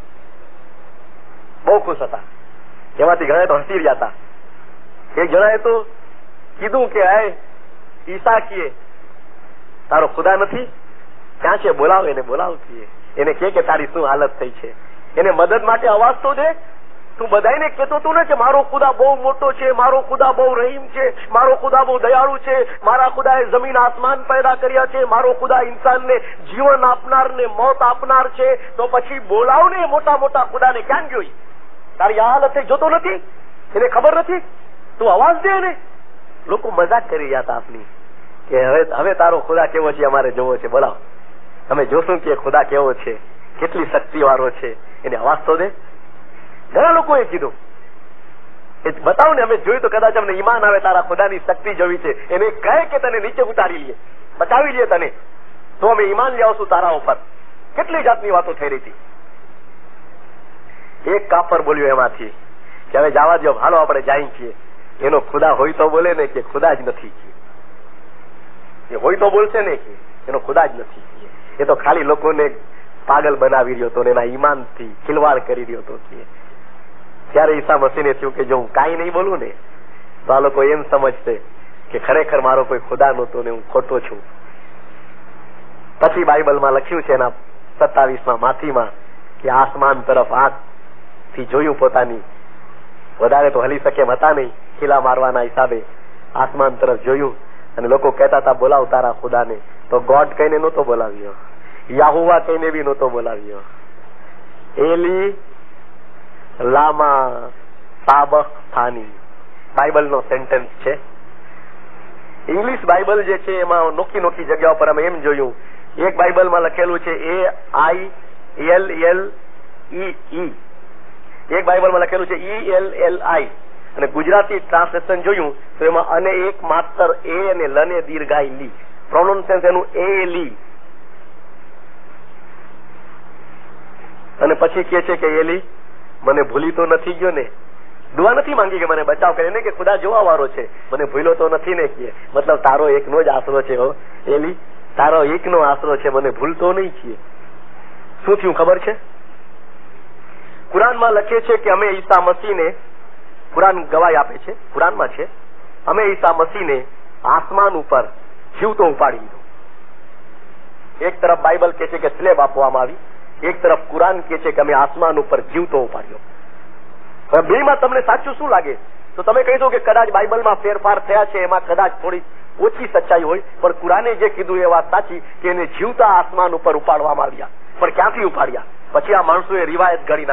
બહુ ખુશ હતા. એમાંથી ઘણા તો હસી રહ્યા હતા. એક જણાએ તો કીધું કે આય ઈસા કીએ તારો ખુદા નથી, ક્યાં છે? બોલાવ એને, બોલાવ કીએ એને કે કે તારી શું હાલત થઈ છે, એને મદદ માટે અવાજ તો દે. તું બધાને કહેતો તું ને કે મારો ખુદા બહુ મોટો છે, મારો ખુદા બહુ રહીમ છે, મારો ખુદા બહુ દયાળુ છે, મારા ખુદાએ જમીન આસમાન પેદા કર્યા છે, મારો ખુદા ઇન્સાનને જીવન આપનાર ને મોત આપનાર છે. તો પછી બોલાવ ને મોટા મોટા ખુદાને. ક્યાં ગયો? તારી આ હાલત જોતો નથી? એને ખબર નથી? તું અવાજ દે ને. લોકો મજાક કરી રહ્યા હતા આપની કે હવે હવે તારો ખુદા કેવો છે અમારે જોવો છે, બોલાવ, અમે જોશું કે ખુદા કેવો છે, કેટલી શક્તિ વાળો છે, એને અવાજ તો દે. ઘણા લોકોએ કીધું એ બતાવ ને, અમે જોયું તો કદાચ અમને ઈમાન આવે, તારા ખુદાની શક્તિ જોવી છે. એને કહે કે તને નીચે ઉતારી લઈએ, બચાવી લઈએ તને, તો અમે ઈમાન લઈ આવશું તારા ઉપર. કેટલી જાતની વાતો થઈ રહી હતી. એક કાફર બોલ્યો એમાંથી કે હવે જવા દો, હાલો આપણે જાય છીએ. એનો ખુદા હોય તો બોલે ને કે ખુદા જ નથી, એ હોય તો બોલશે ને કે એનો ખુદા જ નથી. એ તો ખાલી લોકોને પાગલ બનાવી રહ્યો હતો ને એના ઈમાન થી ખિલવાડ કરી રહ્યો હતો. ત્યારે ઈસા મસીહને થયું કે જો હું કાંઈ નહીં બોલું ને તો આ લોકો એમ સમજશે કે ખરેખર મારો કોઈ ખુદા નહોતો ને હું ખોટો છું. પછી બાઇબલમાં લખ્યું છે એના સત્તાવીસમાં માથીમાં કે આસમાન તરફ આંખ થી જોયું પોતાની, વધારે તો હલી શકે એમ હતા નહીં ખીલા મારવાના હિસાબે. આસમાન તરફ જોયું અને લોકો કહેતા હતા બોલાવ તારા ખુદાને. તો ગોડ કહીને નહોતો બોલાવ્યો, યાહુવા કહીને બી નહોતો બોલાવ્યો, એલી લામા સાબખ્તાની બાઇબલનો સેન્ટેન્સ છે. ઇંગ્લિશ બાઇબલ જે છે એમાં નોખી નોખી જગ્યાઓ પર અમે એમ જોયું. એક બાઇબલમાં લખેલું છે એ આઈ એલ એલ ઈ ઈ, એક બાઇબલમાં લખેલું છે ઈ એલ એલ આઈ, અને ગુજરાતી ટ્રાન્સલેશન જોયું તો એમાં અને એક માત્ર એ અને લને દીર્ઘાઈ લી, પ્રોનાઉન્સિએશન એનું એ લી. અને પછી કે છે કે એલી મને ભૂલી તો નથી ગયો ને. દુઆ નથી માંગી કે મને બચાવ કરે ને, કે ખુદા જોવા વાળો છે, મને ભૂલો તો નથી ને. કે મતલબ તારો એકનો જ આશરો છે હો એલી, તારો એકનો આશરો છે, મને ભૂલતો નહીં છીએ. શું થયું ખબર છે? કુરાનમાં લખે છે કે અમે ઈસા મસીહને, કુરાન ગવાહી આપે છે, કુરાનમાં છે, અમે ઈસા મસીહને આસમાન ઉપર જીવતો ઉપાડી દીધો. એક તરફ બાઇબલ કે છે કે સ્લેબ આપવામાં આવી, એક તરફ કુરાન કે છે કે અમે આસમાન ઉપર જીવતો ઉપાડ્યો. હવે બેમાં તમને સાચું શું લાગે? તો તમે કહી દો કે કદાચ બાઇબલમાં ફેરફાર થયા છે, એમાં કદાચ થોડી ઓછી સચ્ચાઈ હોય, પણ કુરાને જે કીધું એ વાત સાચી કે એને જીવતા આસમાન ઉપર ઉપાડવામાં આવ્યા. પણ ક્યાંથી ઉપાડ્યા? પછી આ માણસોએ રિવાયત ઘડી નાખી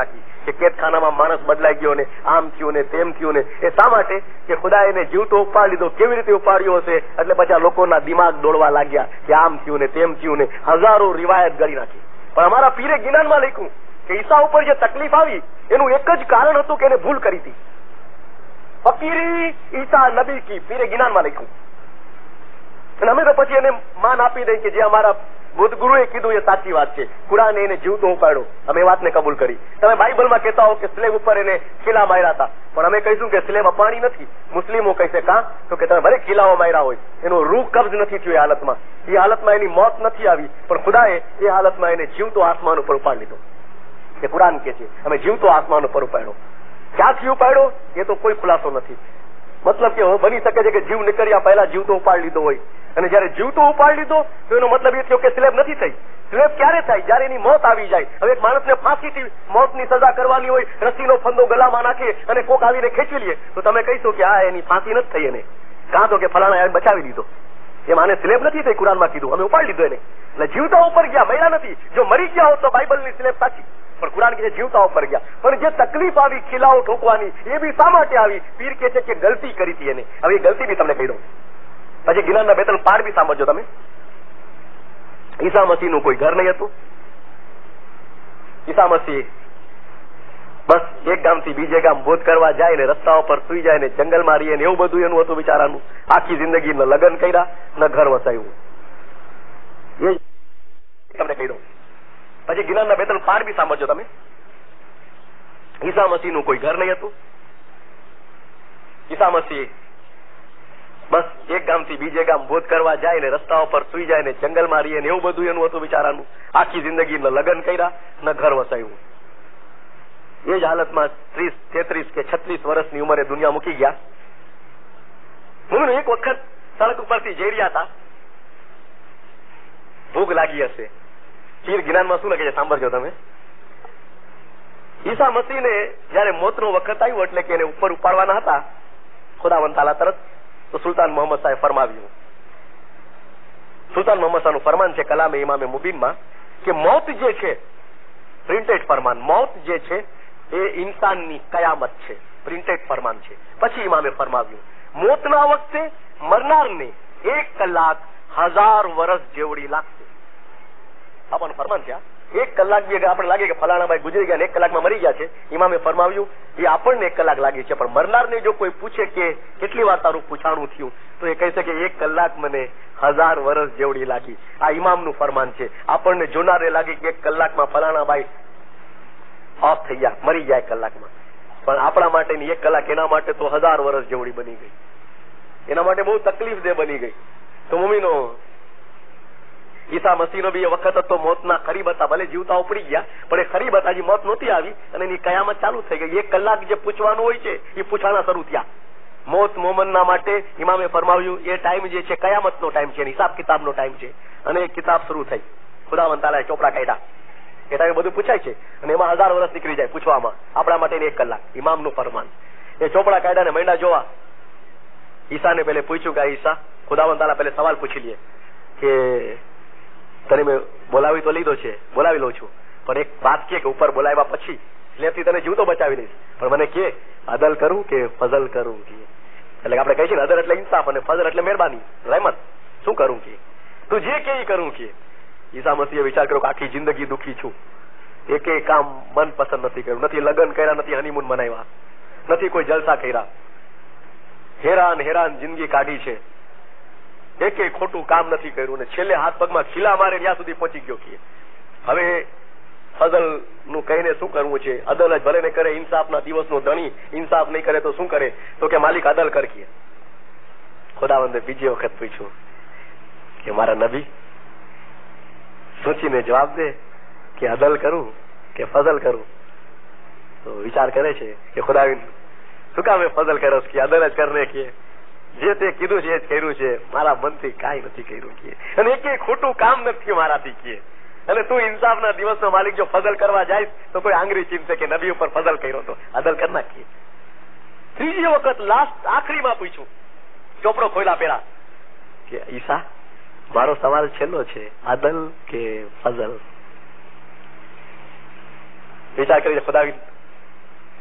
કે કેદખાનામાં માણસ બદલાઈ ગયો ને આમ થયું ને તેમ થયું ને. એ શા માટે? કે ખુદાએ એને જીવતો ઉપાડી લીધો. કેવી રીતે ઉપાડ્યો હશે? એટલે પછી લોકોના દિમાગ દોડવા લાગ્યા કે આમ થયું ને તેમ થયું ને હજારો રિવાયત ગળી નાખી. પણ અમારા પીરે ગિનાનમાં લખ્યું કે ઈસા ઉપર જે તકલીફ આવી એનું એક જ કારણ હતું કે એને ભૂલ કરી હતી. ફકીરી ઈસા નબી કી, પીરે ગિનાનમાં લખ્યું. અને અમે તો પછી એને માન આપી દઈ કે જે અમારા બુદ્ધ ગુરુએ કીધું એ સાચી વાત છે. કુરાને એને જીવતો ઉપાડ્યો, અમે એ વાતને કબૂલ કરી. તમે બાઇબલમાં કહેતા હો કે સ્લેબ ઉપર એને ખીલા માર્યા હતા, પણ અમે કહીશું કે સ્લેબ અપાણી નથી. મુસ્લિમો કહેશે કાં તો કે તમે ભલે ખીલાઓ માર્યા હોય, એનો રૂહ કબ્જ નથી થયો. એ હાલતમાં એ હાલતમાં એની મોત નથી આવી, પણ ખુદાએ એ હાલતમાં એને જીવતો આસમાન ઉપર ઉપાડી લીધો. એ કુરાન કે છે અમે જીવતો આસમાન ઉપર ઉપાડ્યો. ક્યાંથી ઉપાડ્યો એ તો કોઈ ખુલાસો નથી. મતલબ કે બની શકે છે કે જીવ નીકળ્યા પહેલા જીવતો ઉપાડી લીધો હોય, અને જયારે જીવતો ઉપાડી લીધો તો એનો મતલબ એ થયો કે સ્લેબ નથી થઈ. સ્લેબ ક્યારે થાય? જયારે એની મોત આવી જાય. હવે એક માણસને ફાંસીથી મોતની સજા કરવાની હોય, રસીનો ફંદો ગલામાં નાખે અને કોક આવીને ખેંચી લે તો તમે કહીશો કે આ એની ફાંસી નથી થઈ એને, કાં તો કે ફલાણા આવીને બચાવી લીધો. એ માને સ્લેબ નથી થઈ, કુરાનમાં કીધું અમે ઉપાડી લીધો એને. એટલે જીવતા ઉપર ગયા, મર્યા નથી. જો મરી ગયા હોત તો બાઇબલની સ્લેબ સાચી, પણ કુરાન કે જીવતા ઉપર ગયા. પણ જે તકલીફ આવી ખીલાઓ ઠોકવાની એ બી શા માટે આવી? પીર કે છે કે ગલતી કરી હતી એને. હવે એ ગલતી બી તમને કહી દઉં. પછી ગિલાનના બે ત્રણ પાઠ બી સાંભળજો તમે. ઈસા મસીહ નું કોઈ ઘર નહીં હતું. ઈસા મસીહ બસ એક ગામ થી બીજે ગામ બોધ કરવા જાય ને રસ્તા ઉપર સુઈ જાય ને જંગલમાં રહીએ ને એવું બધું એનું હતું બિચારાનું. આખી જિંદગી ન લગ્ન કર્યા ન ઘર વસાયું. એ તમને કહી દઉં. પછી ગિલાનના બે ત્રણ પાઠ બી સાંભળજો તમે. ઈસા મસીહ નું કોઈ ઘર નહીં હતું. ઈસા મસીહ બસ એક ગામ થી બીજે ગામ બોધ કરવા જાય ને રસ્તા ઉપર સુઈ જાય ને જંગલમાં રહીએ ને એવું બધું એનું હતું બિચારાનું. આખી જિંદગી ન લગ્ન કર્યા ન ઘર વસાયું. એ જ હાલતમાં ત્રીસ તેત્રીસ કે છત્રીસ વર્ષની ઉંમરે દુનિયા મૂકી ગયા. હું એક વખત સડક ઉપરથી જઈ રહ્યા હતા, ભૂખ લાગી હશે. પીર જ્ઞાનમાં શું લખે છે સાંભળજો તમે. ઈસા મસીહને જયારે મોતનો વખત આવ્યો એટલે કે એને ઉપર ઉપાડવાના હતા ખુદાવંદ તાલા તરત, તો સુલતાન મોહમ્મદ સાહેબ ફરમાવ્યું. સુલતાન મોહમ્મદ શાહનું ફરમાન છે કલામે ઇમામે મુબીનમાં કે મોત જે છે, પ્રિન્ટેડ ફરમાન, મોત જે છે એ ઇન્સાનની કયામત છે, પ્રિન્ટેડ ફરમાન છે. પછી ઇમામે ફરમાવ્યું મોતના વખતે મરનારને એક કલાક હજાર વર્ષ જેવડી લાગશે. આપણને ફરમાન છે એક કલાક બી આપણે લાગે કે ફલાણા ભાઈ ગુજરી ગયા ને એક કલાકમાં મરી ગયા છે. ઇમામે ફરમાવ્યું એ આપણને એક કલાક લાગે છે, પણ મરનારને જો કોઈ પૂછે કે કેટલી વાર તારું પૂછાણું થયું તો એ કહે છે કે એક કલાક મને હજાર વર્ષ જેવડી લાગી. આ ઇમામનું ફરમાન છે. આપણને જોનારે લાગે કે એક કલાકમાં ફલાણા ભાઈ ઓફ થઈ ગયા, મરી ગયા એક કલાકમાં, પણ આપણા માટેની એક કલાક એના માટે તો હજાર વર્ષ જેવડી બની ગઈ. એના માટે બહુ તકલીફ દે બની ગઈ. તો મમ્મીનો ઈસા મસીહનો બી એ વખત હતો મોતના ખરીબ હતા. ભલે જીવતા ઉપડી ગયા પણ એ ખરીબ હતા, હજી મોત નહોતી આવી અને એની કયામત ચાલુ થઈ ગઈ. એક કલાક જે પૂછવાનું હોય છે એ પૂછાણા શરૂ થયા. મોત મોમનના માટે ઇમામે ફરમાવ્યું એ ટાઈમ જે છે કયામતનો ટાઈમ છે, હિસાબ કિતાબનો ટાઈમ છે. અને એ કિતાબ શરૂ થઈ. ખુદાવંદ તાલાએ ચોપડા કાઢ્યા. એ ટાઈમે બધું પૂછાય છે અને એમાં હજાર વર્ષ નીકળી જાય પૂછવામાં. આપણા માટે એક કલાક ઇમામનું ફરમાન. એ ચોપડા કાઢ્યા ને મૈંડા જોવા. ઈસાને પેલે પૂછ્યું કે ઈસા, ખુદાવંદ તાલા પેલે સવાલ પૂછી લે કે તને મેં બોલાવી તો લીધો છે, બોલાવી લઉં છું, પણ એક વાત કે ઉપર બોલાવ્યા પછી સ્લેબથી તને જીવતો બચાવી લઈશ, પણ મને કે અદલ કરું કે ફઝલ કરું કે. એટલે આપણે કહીએ છીએ અદલ એટલે ઇન્સાફ અને ફઝલ એટલે મહેરબાની, રહેમત. શું કરું કે તું જે કે એ કરું કે. ઈસા મસીહે વિચાર કર્યો કે આખી જિંદગી દુઃખી છું, એકે કામ મન પસંદ નથી કર્યું, નથી લગ્ન કર્યા, નથી હનીમૂન મનાવ્યા, નથી કોઈ જલસા કર્યા, હેરાન હેરાન જિંદગી કાઢી છે, એકે ખોટું કામ નથી કર્યું ને છેલ્લે હાથ પગમાં ખીલા મારે ત્યાં સુધી પહોંચી ગયો કે હવે ફઝલ નું કહીને શું કરવું છે. અદલ જ ભલે ને કરે, ઇન્સાફના દિવસનો ધણી ઇન્સાફ નહીં કરે તો શું કરે? તો કે માલિક અદલ કર કે. ખુદાવંદે બીજી વખત પૂછ્યું કે મારા નબી સોચીને જવાબ દે કે અદલ કરું કે ફઝલ કરું. તો વિચાર કરે છે કે ખુદાવિંદ શું કામ ફઝલ કર્યો કે અદલ જ કરને કે જે તે કીધું છે એ જ કર્યું છે, મારા મનથી કાંઈ નથી કર્યું કે, અને એક ખોટું કામ નથી મારાથી કે. અને તું ઇન્સાફના દિવસનો માલિક જો ફઝલ કરવા જાય તો કોઈ આંગળી ચીમશે કે નબી ઉપર ફઝલ કર્યો તો અદલ કર નાખીએ. ત્રીજી વખત લાસ્ટ આખરીમાં પૂછ્યું, ચોપડો ખોલ્યા પેલા કે ઈસા મારો સવાલ છેલ્લો છે, અદલ કે ફઝલ. વિચાર કરી ખુદાવી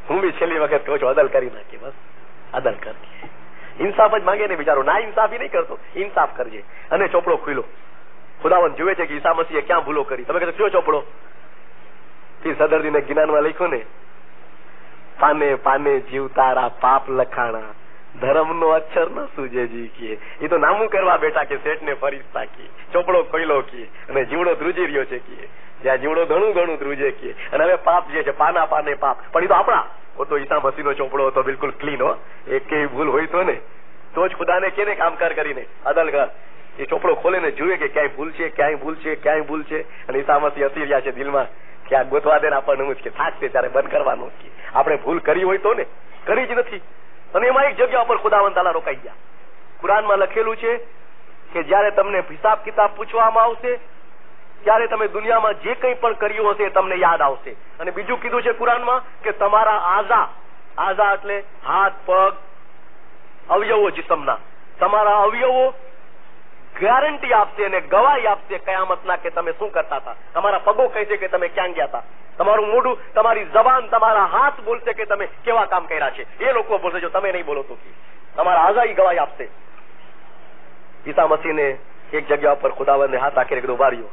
હું બી છેલ્લી વખત કહું છું, અદલ કરી નાખીએ, બસ અદલ કરીએ. ઇન્સાફ જ માંગે ને બિચારો, ના ઇન્સાફી નહીં કરતો, ઇન્સાફ કરજે. અને ચોપડો ખુલ્લો, ખુદાવંત જુએ છે કે ઈસા મસીહે ક્યાં ભૂલો કરી. તમે કહેશો કયો ચોપડો? પીર સદરદીને જ્ઞાનમાં લખ્યું ને, પાને પાને જીવ તારા પાપ લખાણા, ધર્મનો અક્ષર ન સૂજેજી કીએ. એ તો નામું કરવા બેઠા કે શેઠ ને ફરિશ્તા કીએ, ચોપડો ખોઈલો કીએ, અને જીવડો ધ્રુજી રહ્યો છે કીએ, જ્યાં જીવડો ઘણું ઘણું ધ્રુજે કીએ. અને હવે પાપ જે છે પાના પાને પાપ, પણ એ તો આપણા, ઓ તો ઈસા મસીહનો ચોપડો હતો બિલકુલ ક્લીન હો, એક કે ભૂલ હોય તો ને તો જ ખુદાને કે ને કામકાર કરીને અદલ કર. એ ચોપડો ખોલે ને જુએ કે ક્યાંય ભૂલ છે, ક્યાંય ભૂલ છે, ક્યાંય ભૂલ છે. અને ઈસા મસીહ હસી રહ્યા છે દિલમાં કે આ ગોતવા દે ને આપણને હું જ કે થાકશે ત્યારે બંધ કરવાનું કે આપણે ભૂલ કરી હોય તો ને, કરી જ નથી. અને એમાં એક જગ્યા પર ખુદાવંત તાલા રોકાઈ ગયા. કુરાનમાં લખેલું છે કે જયારે તમને હિસાબ કિતાબ પૂછવામાં આવશે ત્યારે તમે દુનિયામાં જે કંઈ પણ કર્યું હશે તમને યાદ આવશે. અને બીજું કીધું છે કુરાનમાં કે તમારા આઝા, આઝા એટલે હાથ પગ અવયવો જિસ્મના, તમારા અવયવો ગેરંટી આપશે અને ગવાહી આપશે કયામતના કે તમે શું કરતા હતા. તમારા પગો કહેશે કે તમે ક્યાં ગયા હતા, તમારું મોઢું, તમારી જબાન, તમારા હાથ બોલશે કે તમે કેવા કામ કર્યા છે. એ લોકો બોલશે, જો તમે નહીં બોલો તો તમારા આઝાઈ ગવાહી આપશે. ઈસા મસીહને એક જગ્યા પર ખુદાવંદે હાથ આખીને કીધું બાર્યો,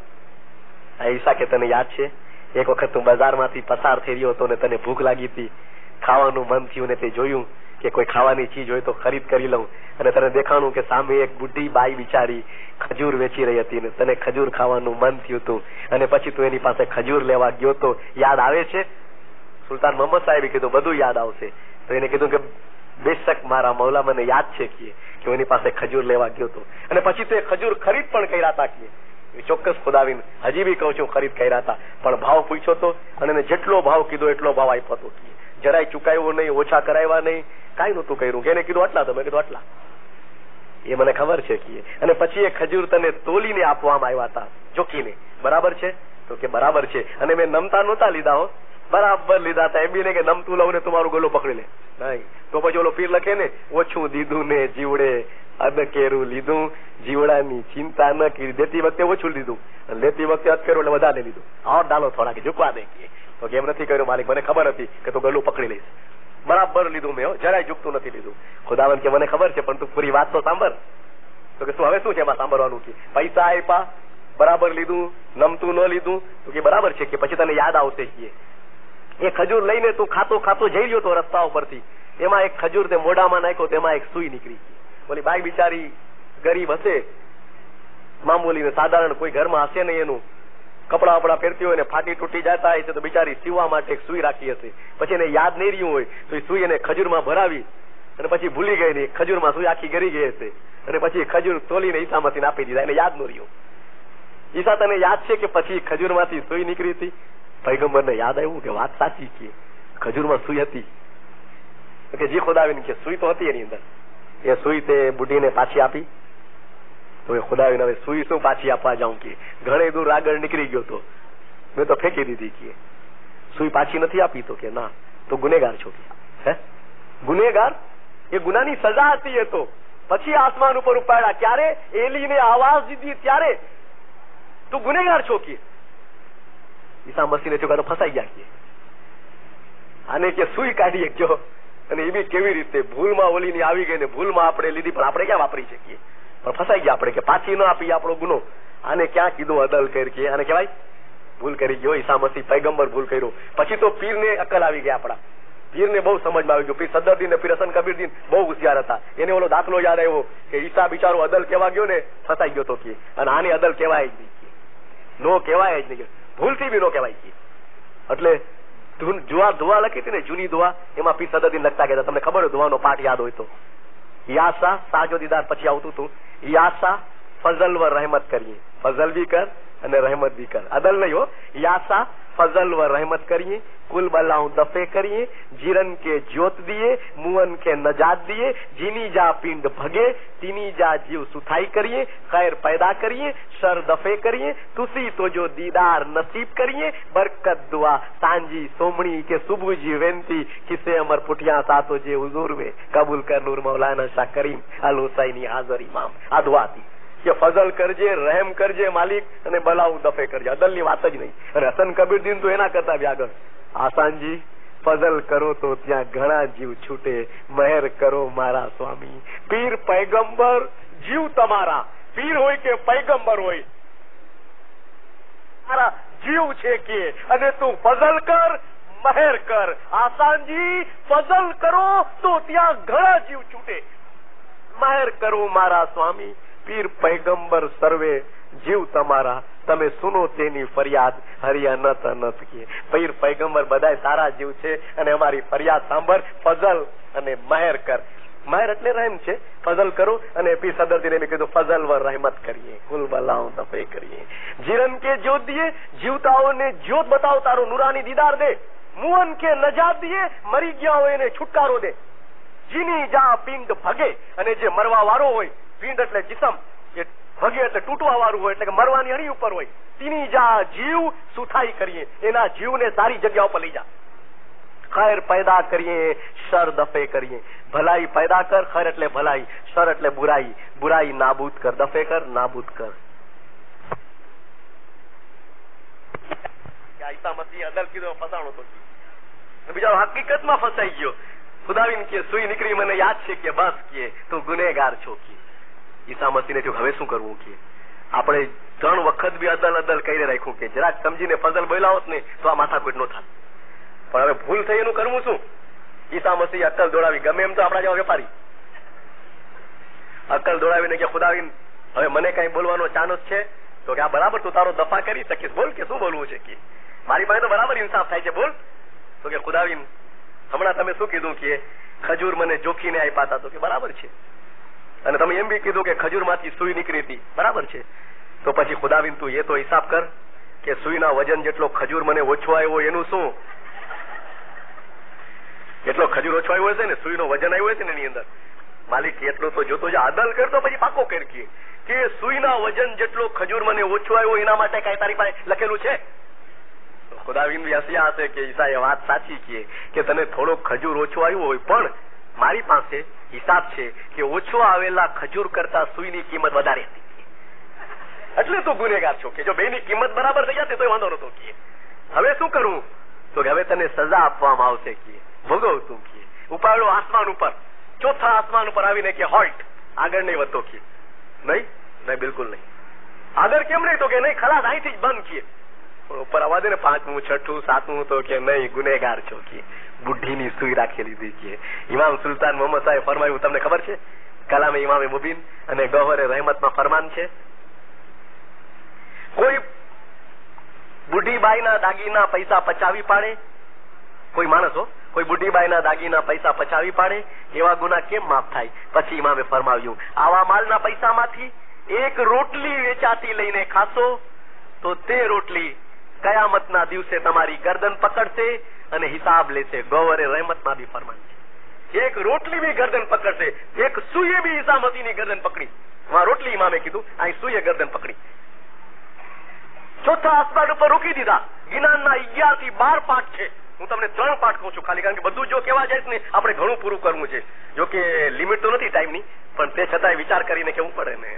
આ ઈસા કે તને યાદ છે એક વખત તું બજારમાંથી પસાર થઈ રહ્યો હતો ને તને ભૂખ લાગી હતી, ખાવાનું મન થયું ને તે જોયું કે કોઈ ખાવાની ચીજ હોય તો ખરીદ કરી લઉં, અને તને દેખાણું કે સામે એક બુઢી બાઈ બિચારી ખજૂર વેચી રહી હતી ને તને ખજૂર ખાવાનું મન થયું હતું, અને પછી તું એની પાસે ખજૂર લેવા ગયો તો યાદ આવે છે? સુલતાન મોહમ્મદ સાહેબે કીધું બધું યાદ આવશે. તો એને કીધું કે બેશક મારા મૌલા મને યાદ છે કે હું એની પાસે ખજૂર લેવા ગયો હતો, અને પછી તે ખજૂર ખરીદ પણ કર્યા હતા કે ચોક્કસ ખુદાવીને હજી બી કહું છું ખરીદ કર્યા હતા, પણ ભાવ પૂછ્યો તો અને એને જેટલો ભાવ કીધો એટલો ભાવ આપ્યો હતો. જરાય ચુકાવ્યો નહીં, ઓછા કરાવ્યા નહીં, કાંઈ નહોતું કર્યું. કે એને કીધું આટલા, તમે કીધું આટલા, એ મને ખબર છે કે. અને પછી એ ખજૂર તને તોલીને આપવામાં આવ્યા હતા, જોખીને. બરાબર છે? તો કે બરાબર છે. અને મેં નમતા નહોતા લીધા હો, બરાબર લીધા હતા. એમ બી નહીં કે નમતું લઉં ને તમારું ગોલો પકડી લે, નહીં. તો પછી ઓલો પીર લખે ને, ઓછું દીધું ને જીવડે અધકેરું લીધું, જીવડાની ચિંતા ન કરી. દેતી વખતે ઓછું લીધું, લેતી વખતે અધકેરું એટલે વધારે લીધું. ઓર ડાલો થોડા કે ઝૂકવા દે કે. તો કેમ નથી કર્યું માલિક? મને ખબર હતી કે તું ગલું પકડી લઈશ. બરાબર લીધું મેં, જરાય ઝૂકતું નથી લીધું. ખુદાવંત કે મને ખબર છે, પણ તું પૂરી વાત તો સાંભળ. તો કે શું હવે શું છે એમાં સાંભળવાનું? કે પૈસા આપ્યા, બરાબર લીધું, નમતું ન લીધું. તો કે બરાબર છે કે પછી તને યાદ આવશે કે એ ખજૂર લઈને તું ખાતો ખાતો જઈ રહ્યો તો રસ્તા ઉપરથી, એમાં એક ખજૂર તે મોઢામાં નાખ્યો, તેમાં એક સુઈ નીકળી. બોલી બાઈ બિચારી ગરીબ હશે, મામૂલી ને સાધારણ કોઈ ઘરમાં હશે નહીં, એનું કપડા વપડા પહેરતી હોય ને ફાટી તૂટી જતા હશે તો બિચારી સીવવા માટે એક સુઈ રાખી હશે. પછી એને યાદ નહીં રહ્યું હોય તો એ સુઈ એને ખજૂરમાં ભરાવી અને પછી ભૂલી ગઈ નહીં, ખજૂરમાં સુઈ આખી ગરી ગઈ હશે. અને પછી ખજૂર તોલીને ઈસા મસીહને આપી દીધા, એને યાદ ન રહ્યું. ઈસા તને યાદ છે કે પછી ખજૂરમાંથી સુઈ નીકળી હતી? પૈગંબરને યાદ આવ્યું કે વાત સાચી કે ખજૂરમાં સુઈ હતી. કે જે ખુદાવીને કે સુઈ તો હતી એની અંદર, એ સુઈ તે બુઢીને પાછી આપી. તો એ ખુદાવીને હવે સુઈ શું પાછી આપવા જાઉં કે ઘણે દૂર આગળ નીકળી ગયો તો મેં તો ફેંકી દીધી કે સુઈ પાછી નથી આપી. તો કે ના, તો ગુનેગાર છો કે. હે ગુનેગાર? એ ગુનાની સજા હતી. એ તો પછી આસમાન ઉપર ઉપાડ્યા, ક્યારે એલીને આવાજ દીધી ત્યારે તું ગુનેગાર છો કે. ઈસા મસીહને ચોખ્ખા તો ફસાઈ ગયા કે આને કે સુઈ કાઢીએ ગયો, અને એ બી કેવી રીતે ભૂલમાં ઓલીની આવી ગઈ ને ભૂલમાં આપણે લીધી, પણ આપણે ક્યાં વાપરી શકીએ? પણ ફસાઈ ગયા આપણે કે પાછી ન આપી, આપણો ગુનો. આને ક્યાં કીધું અદલ કરી કે આને કહેવાય ભૂલ કરી ગયો. ઈસા મસીહ પૈગંબર ભૂલ કર્યો. પછી તો પીરને અક્કલ આવી ગયા, આપણા પીરને બહુ સમજમાં આવી ગયું. પીર સદરદીન ને પીર હસન કબીરદીન બહુ હોશિયાર હતા. એને ઓલો દાખલો યાદ આવ્યો કે ઈસા બિચારો અદલ કહેવા ગયો ને ફસાઈ ગયો તો કે, અને આને અદલ કહેવાય જ નહીં, નો કહેવાય જ નહીં, ભૂલથી બી નો કહેવાય કે. એટલે જુવા દુઆ લખી હતી ને જૂની દુઆ, એમાં પીર સદરદીન લખતા ગયા. તમને ખબર હોય દુઆનો પાઠ યાદ હોય તો? યાસા સાજો દીદાર પછી આવતું હતું, યાસા ફઝલ વ રહેમત કરીએ, ફઝલ બી કર અને રહેમત બી કર, અદલ નહીં હો. યાસા ફઝલ વ રહેમત કરીએ, કુલ બલાઉં દફે કરીએ, જીરન કે જ્યોત દિए, મુઅન કે નજાત દિए, જીની જા પિંડ ભગે, તીની જા જીવ સુથાઈ કરીએ, ખૈર पैदा કરીએ, શર દફે કરીએ, તુસી તો જો દીદાર નસીબ કરીએ, બરકત દુઆ સાંજી સોમણી કે સુબુજી વેનતી, કિસે અમર પુઠિયા સાતો જે હુઝુર વે કબૂલ કર નૂર મૌલાના શાહ કરીમ અલ હુસૈની હાજર ઇમામ. આ દુઆ હતી કે ફઝલ કરજે, રહેમ કરજે માલિક, અને બલાઉ દફે કરજે. અદલ ની વાત જ નહીં. અને હસન કબીરદીન તો એના કરતા બી આગળ, આસાનજી ફઝલ કરો તો ત્યાં ઘણા જીવ છૂટે, મહેર કરો મારા સ્વામી. પીર પૈગંબર જીવ તમારા, પીર હોય કે પૈગંબર હોય, મારા જીવ છે કે, અને તું ફઝલ કર, મહેર કર. આસાનજી ફઝલ કરો તો ત્યાં ઘણા જીવ છૂટે, મહેર કરો મારા સ્વામી. પીર પૈગંબર સર્વે જીવ તમારા, તમે સુનો તેની ફરિયાદ, હરિયા નત નત કે. પીર પૈગંબર બધા સારા જીવ છે અને અમારી ફરિયાદ સાંભળ, ફઝલ અને મહેર કર. મહેર એટલે રહેમ છે, ફઝલ કરો. અને પીર સદરજીને એમ કીધું ફઝલ વ રહેમત કરીએ, કુલ બલાઓ દફે કરીએ. જીરન કે જ્યોત દિએ, જીવતાઓને જ્યોત બતાવ તારો નુરાની દીદાર દે. મુઅન કે નજાત દિએ, મરી ગયા હોય એને છુટકારો દે. જીની જા પિંડ ભગે, અને જે મરવા વાળો હોય, પિંડ એટલે જીસમ, એ ભગે એટલે તૂટવા વાળું હોય, એટલે કે મરવાની અણી ઉપર હોય. તીની જા જીવ સુથાઈ કરીએ, એના જીવને સારી જગ્યા ઉપર લઈ જા. ખૈર પેદા કરીએ, શર દફે કરીએ. ભલાઈ પેદા કર, ખૈર એટલે ભલાઈ, શર એટલે બુરાઈ, બુરાઈ નાબૂદ કર. દફે કર, નાબૂદ કર. ઈસા મસીહ અદલ કીધો ફસાણો તો બીજા હકીકતમાં ફસાઈ ગયો. ખુદાવીન કે સુઈ નીકળી, મને યાદ છે કે બસ કે તું ગુનેગાર છો કે. ઈસા મસીહને થયું હવે શું કરવું કે આપણે ત્રણ વખત બી અદલ અદલ કરી રાખ્યું કે જરાક સમજીને ફઝલ બોલ્યા હોત ને તો આ માથાકૂટ નો થાય. પણ હવે ભૂલ થઈ એનું કરવું શું? ઈસા મસીહ અક્કલ દોડાવી, ગમે એમ તો આપણા જેવા વેપારી અક્કલ દોડાવીને કે ખુદાવીન હવે મને કઈ બોલવાનો ચાન્સ છે તો કે આ બરાબર તું તારો દફા કરી શકીશ, બોલ કે શું બોલવું છે કે મારી પાસે તો બરાબર ઇન્સાફ થાય છે, બોલ. તો કે ખુદાવીન હમણાં તમે શું કીધું કે ખજૂર મને જોખીને આપ્યા હતા, તો કે બરાબર છે. અને તમે એમ બી કીધું કે ખજૂર માંથી સુઈ નીકળી હતી, બરાબર છે. તો પછી ખુદાવીન તું એ તો હિસાબ કર કે સુઈના વજન જેટલો ખજૂર મને ઓછો આવ્યો એનું શું? એટલો ખજૂર ઓછો આવ્યો હશે ને, સુઈનો વજન આવ્યો હશે ને એની અંદર. માલિક એટલો તો જોતો જ અદલ કરતો પછી પાકો કર કે સુઈના વજન જેટલો ખજૂર મને ઓછો આવ્યો એના માટે કઈ તારી પાસે લખેલું છે? ખુદાવીન બી હસ્યા હશે કે ઈસા એ વાત સાચી કે કે તને થોડો ખજૂર ઓછો આવ્યો હોય, પણ મારી પાસે હિસાબ છે કે ઓછો આવેલા ખજૂર કરતા સુઈની કિંમત વધારે હતી, એટલે તું ગુનેગાર છો કે જો બેની કિંમત બરાબર થઈ જતી તો વાંધો નતો કે. હવે શું કરવું? તો કે હવે તને સજા આપવામાં આવશે કે ભોગવ તું કે. ઉપાડો આસમાન ઉપર, ચોથા આસમાન ઉપર આવીને કે હોલ્ટ, આગળ નહીં વધતો કે. નહીં નહીં બિલકુલ નહીં. આગળ કેમ નહીં? તો કે નહીં ખલાસ, અહીંથી જ બંધ કે. ઉપર આવવા દે ને પાંચમું છઠ્ઠું સાતમું, તો કે નહીં ગુનેગાર છો કે બુઢીની સુઈ રાખી લીધી કે. ઇમામ સુલતાન મોહમ્મદ સાહેબ ફરમાયું, તમને ખબર છે? કલામે ઇમામે મુબીન અને ગૌહરે રહેમતમાં ફરમાન છે, કોઈ બુઢીબાઈના દાગીના પૈસા પચાવી પાડે, કોઈ માણસો કોઈ બુઢીબાઈના દાગીના પૈસા પચાવી પાડે, એવા ગુના કેમ માફ થાય? પછી ઇમામે ફરમાવ્યું, આવા માલના પૈસામાંથી એક રોટલી વેચાતી લઈને ખાશો તો તે રોટલી કયામતના દિવસે તમારી ગરદન પકડશે અને હિસાબ લેશે. ગૌહરે રહેમતમાં બી ફરમાન છે, એક રોટલી બી ગરદન પકડશે, એક સુઈએ બી ઈસા મસીહની ગરદન પકડી. વહાં રોટલી ઇમામે કીધું, અહીં સુઈએ ગરદન પકડી. ચોથા આસમાન ઉપર રોકી દીધા. જ્ઞાનના અગિયાર થી બાર પાઠ છે, હું તમને ત્રણ પાઠ કહું છું ખાલી, કારણ કે બધું જો કેવા જાય ને આપણે ઘણું પૂરું કરવું છે. જો કે લિમિટ તો નથી ટાઈમની, પણ તે છતાંય વિચાર કરીને કેવું પડે ને.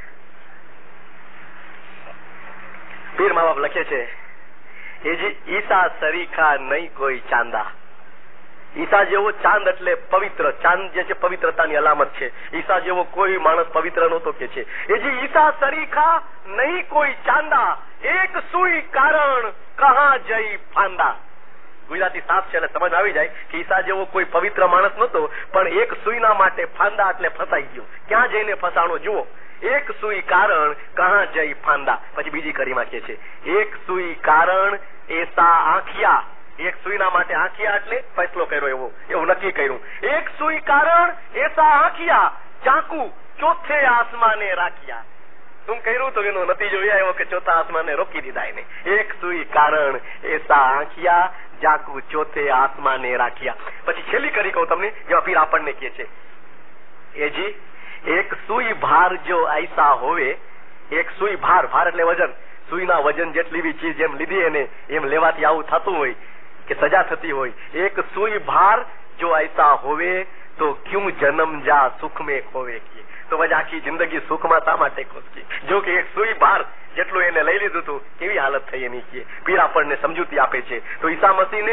પીર મા બાપ લખે છે, એ જે ઈસા સરીખા નહીં કોઈ ચાંદા. ઈસા જેવો ચાંદ એટલે પવિત્ર, ચાંદ જે છે પવિત્રતાની અલામત છે. ઈસા જેવો કોઈ માણસ પવિત્ર નહોતો કે છે. એ જે ઈસા સરીખા નહીં કોઈ ચાંદા, એક સુઈ કારણ કહા જઈ ફાંદા. ગુજરાતી સાફ છે એટલે સમજ આવી જાય કે ઈસા જેવો કોઈ પવિત્ર માણસ નહોતો, પણ એક સુઈના માટે ફાંદા એટલે ફસાઈ ગયો. ક્યાં જઈને ફસાણો જુઓ. એક સુઈ કારણ કહા જઈ ફાંદા. પછી બીજી કડીમાં કે છે, એક સુઈ કારણ એસા આંખિયા. એક સુઈના માટે આંખિયા એટલે ફેસલો કર્યો, એવો એવું નક્કી કર્યું. એક સુઈ કારણ એસા આંખિયા, ચાકુ ચોથે આસમાને રાખ્યા. શું કર્યું? તો એનો નતીજો એ આવ્યો કે ચોથા આસમાને રોકી દીધા એને. એક સુઈ કારણ એસા આંખિયા, ચાકુ ચોથે આસમાને રાખ્યા. પછી છેલ્લી કરી કહું તમને, જેમાં પીર આપણને કે છે, એ જી એક સુઈ ભાર જો ऐसा હોવે, એક સુઈ ભાર, ભાર એટલે વજન, સુઈના વજન જેટલી બી ચીજ એમ લીધી એને એમ લેવાથી આવું થતું હોય કે સજા થતી હોય. એક સુઈ ભાર જો ऐसा હોવે તો ક્યું જન્મ જા સુખ મેં ખોવે કે. તો પછી આખી જિંદગી સુખમાં શા માટે ખોસકી? જો કે એક સુઈ ભાર જેટલું એને લઈ લીધું હતું, કેવી હાલત થઈ એની કે. પીર આપણને સમજૂતી આપે છે. તો ઈસા મસીહને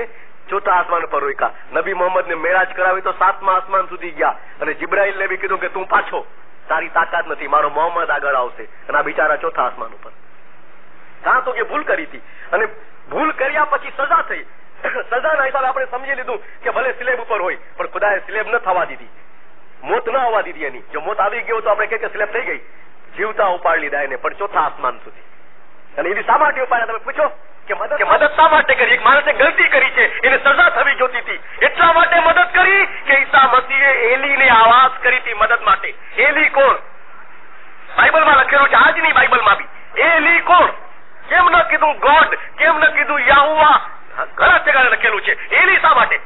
ચોથા આસમાન પર રોક્યા. નબી મોહમ્મદ ને મેરાજ કરાવી તો સાતમા આસમાન સુધી ગયા અને જિબ્રાઈલ ને બી કીધું કે તું પાછો, તારી તાકાત નથી, મારો મોહમ્મદ આગળ આવશે. અને આ બિચારા ચોથા આસમાન ઉપર. કાં તો કે ભૂલ કરી હતી અને ભૂલ કર્યા પછી સજા થઈ. સજાના હિસાબે આપણે સમજી લીધું કે ભલે સ્લેબ ઉપર હોય પણ ખુદાએ સ્લેબ ન થવા દીધી, મોત ન આવવા દીધી એની. જો મોત આવી ગયો તો આપણે કે સ્લેબ થઈ ગઈ, જીવતા ઉપાડી લીધા એને, પણ ચોથા આસમાન સુધી. અને એની શા માટે ઉપાડ્યા તમે પૂછો કે મદદ કે મદદ શા માટે કરી? એક માણસે ગલતી કરી છે, એને સજા થવી જોતી હતી, એટલા માટે મદદ કરી કે ઈસા મસીહે એલીને આવાજ કરી હતી મદદ માટે. એલી કોણ? બાઇબલમાં લખેલું છે, આજની બાઇબલમાં બી. એલી કોણ? કેમ ન કીધું ગોડ? કેમ ન કીધું યાહુવા? ઘણા જગ્યાએ લખેલું છે. એલી શા માટે?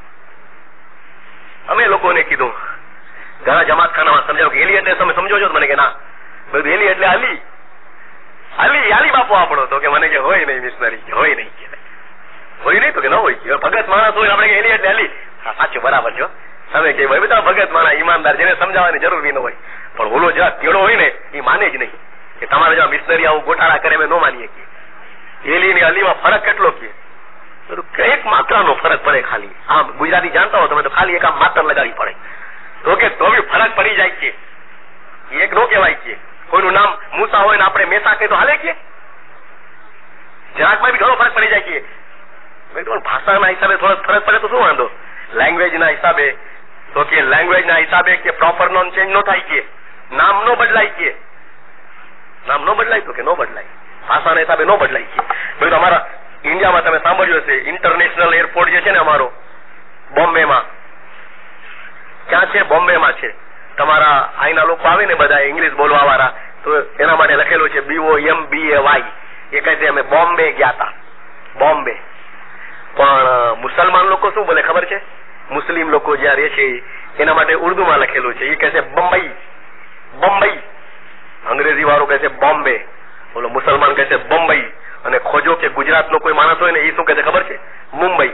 અમે લોકોને કીધું, ઘણા જમાતખાનામાં સમજાવ્યું કે એલી એટલે તમે સમજો છો? મને કે ના. બધું એલી એટલે અલી. અલી અલી બાપુ આપણો તો કે મને કે હોય નહીં મિશનરી, કે હોય નહીં, કે હોય નહીં તો કે ન હોય. ભગત માણસ હોય આપણે એલી એટલે અલી. હા સાચું, બરાબર છો તમે કે ભાઈ બધા ભગત માણસ ઈમાનદાર, જેને સમજાવવાની જરૂર બી ન હોય. પણ ઓલો જરા કેળો હોય ને એ માને જ નહીં કે તમારે જો મિશનરી આવું ગોટાળા કરે અમે ન માનીએ. કે એલી ને અલીમાં ફરક કેટલો કે એક માત્રાનો ફરક પડે ખાલી. આમ ગુજરાતી જાણતા હો તમે તો ખાલી એક આમ માત્ર લગાવી પડે તો કે તો બી ફરક પડી જાય છે. એક નો કહેવાય છે. કોઈનું નામ મૂસા હોય ને આપણે મેસા કહીએ તો હાલે કે જરાકમાં બી ઘણો ફરક પડી જાય છે. ભાષાના હિસાબે થોડો ફરક પડે તો શું વાંધો? લેંગ્વેજ ના હિસાબે તો કે લેંગ્વેજ ના હિસાબે કે પ્રોપર નોન ચેન્જ નો થાય, કે નામ નો બદલાય, કે નામ નો બદલાય તો કે નો બદલાય, ભાષાના હિસાબે નો બદલાય. કે ભાઈ અમારા ઇન્ડિયામાં તમે સાંભળ્યું હશે ઇન્ટરનેશનલ એરપોર્ટ જે છે ને અમારો બોમ્બેમાં, ક્યાં છે? બોમ્બેમાં છે. તમારા અહીંના લોકો આવે ને બધા ઇંગ્લિશ બોલવા વાળા, તો એના માટે લખેલું છે બી ઓ એમ બી એ વાય. એ કહે છે અમે બોમ્બે ગયા હતા, બોમ્બે. પણ મુસલમાન લોકો શું બોલે ખબર છે? મુસ્લિમ લોકો જ્યાં રહે છે એના માટે ઉર્દુમાં લખેલું છે, એ કહે છે બંબઈ, બંબઈ. અંગ્રેજી વાળો કહે છે બોમ્બે, બોલો મુસલમાન કહે છે બંબઈ. અને ખોજો કે ગુજરાત નો કોઈ માણસ હોય ને એ શું કહે છે ખબર છે? મુંબઈ,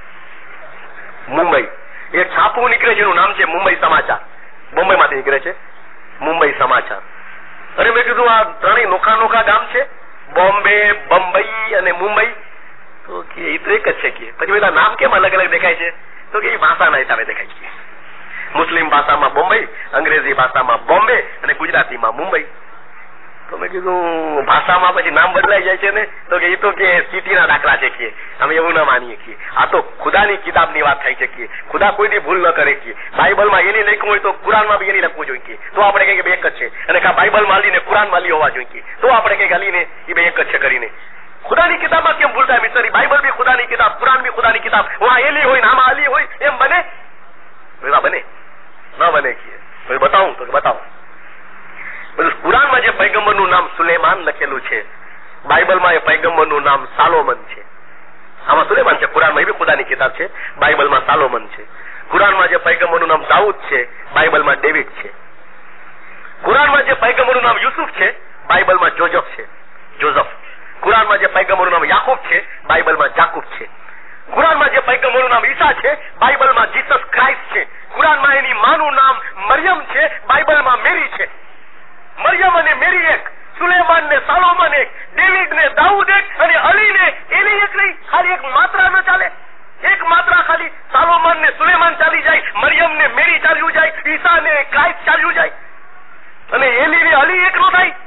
મુંબઈ. એક છાપું નીકળે છે એનું નામ છે મુંબઈ સમાચાર, બોમ્બે માંથી નીકળે છે મુંબઈ સમાચાર. અરે મેં કીધું આ ત્રણેય નોખા નોખા ગામ છે, બોમ્બે, બંબઈ અને મુંબઈ. તો કે એ તો એક જ છે. કે પછી બધા નામ કેમ અલગ અલગ દેખાય છે? તો કે એ ભાષાના હિસાબે દેખાય છે. મુસ્લિમ ભાષામાં બોમ્બઈ, અંગ્રેજી ભાષામાં બોમ્બે અને ગુજરાતીમાં મુંબઈ. તો મેં કીધું ભાષામાં પછી નામ બદલાઈ જાય છે ને? તો કે એ તો કે સિટીના દાખલા છે, કે અમે એવું ના માનીએ. કે આ તો ખુદાની કિતાબની વાત થાય છે, કે ખુદા કોઈની ભૂલ ન કરે. કે બાઇબલમાં એની લખ્યું હોય તો કુરાનમાં બી એની લખવું જોઈએ, તો આપણે કહીએ કે બે એક જ છે. અને કા બાઇબલમાં અલી ને કુરાનમાં અલી હોવા જોઈએ, તો આપણે કહીએ અલી ને એ બે એક જ છે કરીને. ખુદાની કિતાબમાં કેમ ભૂલ થાય મિસ્ટરી? બાઇબલ બી ખુદાની કિતાબ, કુરાન બી ખુદાની કિતાબ. હું એલી હોય ને આમાં અલી હોય, એમ બને? બને ન બને. કે બતાવું તો બતાવો. બધું કુરાનમાં જે પૈગંબરનું નામ સુલેમાન લખેલું છે, બાઇબલમાં એ પૈગંબરનું નામ સાલોમન છે. આમાં સુલેમાન છે, કુરાનમાં એ બી ખુદાની કિતાબ છે, બાઇબલમાં સાલોમન છે. કુરાનમાં જે પૈગંબરનું નામ દાઉદ છે, બાઇબલમાં ડેવિડ છે. કુરાનમાં જે પૈગંબરનું નામ યુસુફ છે, બાઇબલમાં જોજફ છે, જોઝફ. કુરાનમાં જે પૈગંબરનું નામ યાકૂબ છે, બાઇબલમાં જાકૂબ છે. કુરાનમાં જે પૈગંબરનું નામ ઈસા છે, બાઇબલમાં જીસસ ક્રાઇસ્ટ છે. કુરાનમાં એની માનું નામ મરિયમ છે, બાઇબલમાં મેરી છે. મરિયમ અને મેરી એક, સુલેમાન ને સાલોમન એક, ડેવિડ ને દાઉદ એક, અને અલી ને એલી એક નહીં. ખાલી એક માત્રા ન ચાલે, એક માત્રા ખાલી. સાલોમન ને સુલેમાન ચાલી જાય, મરિયમ ને મેરી ચાલ્યું જાય, ઈસા ને ક્રાઇસ્ટ ચાલ્યું જાય, અને એલી ને અલી એક નો થાય.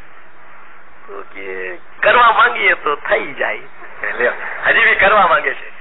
તો કે કરવા માંગીએ તો થઈ જાય. હજી બી કરવા માંગે છે,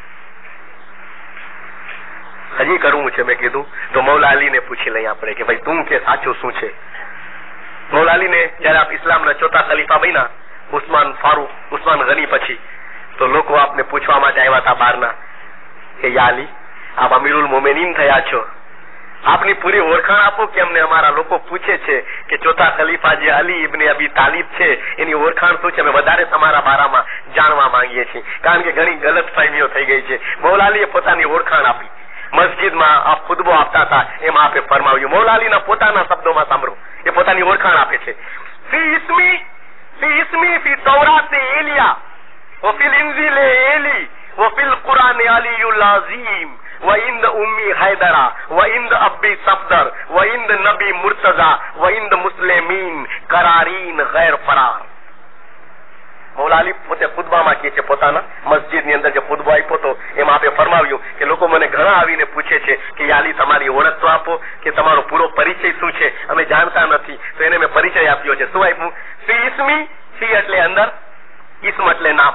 હજી કરવું છે. મેં કીધું તો મૌલા અલી ને પૂછી લઈએ આપણે કે ભાઈ તું કે સાચું શું છે? મૌલા અલી ને જયારે આપ ઇસ્લામના ચોથા ખલીફા બન્યા, ઉસ્માન ફારૂક, ઉસ્માન ગની પછી, તો લોકો આપને પૂછવા માટે આવ્યા હતા બહારના કે યા અલી આપ અમીરુલ મોમેનીન થયા છો, આપની પૂરી ઓળખાણ આપો. કે અમને અમારા લોકો પૂછે છે કે ચોથા ખલીફા જે અલી ઇબ્ને અબી તાલિબ છે એની ઓળખાણ શું છે? અમે વધારે તમારા બારામાં જાણવા માંગીએ છીએ, કારણ કે ઘણી ગલત ફહેમીઓ થઈ ગઈ છે. મૌલા અલીએ પોતાની ઓળખાણ આપી. મસ્જિદમાં આપ ખુતબો આપતા હતા એમાં આપે ફરમાવ્યું. મૌલા અલીના પોતાના શબ્દોમાં સાંભળો, એ પોતાની ઓળખાણ આપે છે. ફી ઇસ્મી ફી ઇસ્મી ફી તૌરાત એલિયા વ ફિલ ઇન્જીલ એલી વ ફિલ કુરાન અલીયુલ અઝીમ વ ઇન્દ ઉમ્મી હૈદરા વ ઇન્દ અબ્બી સફદર વ ઇન્દ નબી મુર્તઝા વ ઇન્દ મુસ્લિમીન કરારીન ગૈર ફરાર. મૌલા અલી પોતે ખુતબામાં કહે છે, પોતાના મસ્જિદની અંદર જે ખુતબો આપ્યો હતો એમાં આપે ફરમાવ્યું કે લોકો મને ઘણા આવીને પૂછે છે કે યાલી તમારી ઓળખ તો આપો, કે તમારો પૂરો પરિચય શું છે, અમે જાણતા નથી. તો એને મેં પરિચય આપ્યો છે. શું આપ્યું? ફી ઇસ્મી, ફી એટલે અંદર, ઇસ્મ એટલે નામ.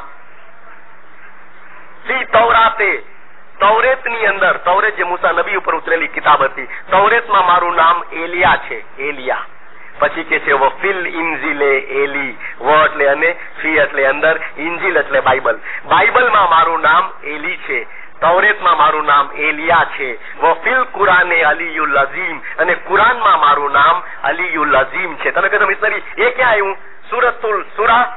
ફી તૌરાતે, તૌરેત ની અંદર, તૌરેત જે મૂસા નબી ઉપર ઉતરેલી કિતાબ હતી, તૌરેતમાં મારું નામ એલિયા છે, એલિયા. પછી કે છે વફિલ ઇન્જીલે એલી, વ એટલે અને, ફી એટલે અંદર, ઇન્જીલ એટલે બાઇબલ. બાઇબલમાં મારું નામ એલી છે, તૌરેતમાં મારું નામ એલિયા છે. વફિલ કુરાને અલીયુલ અઝીમ, અને કુરાનમાં મારું નામ અલીયુલ અઝીમ છે. તમે કહેશો મિસ્ટરી એ ક્યાં આવ્યું? સુરતુલ સુરા,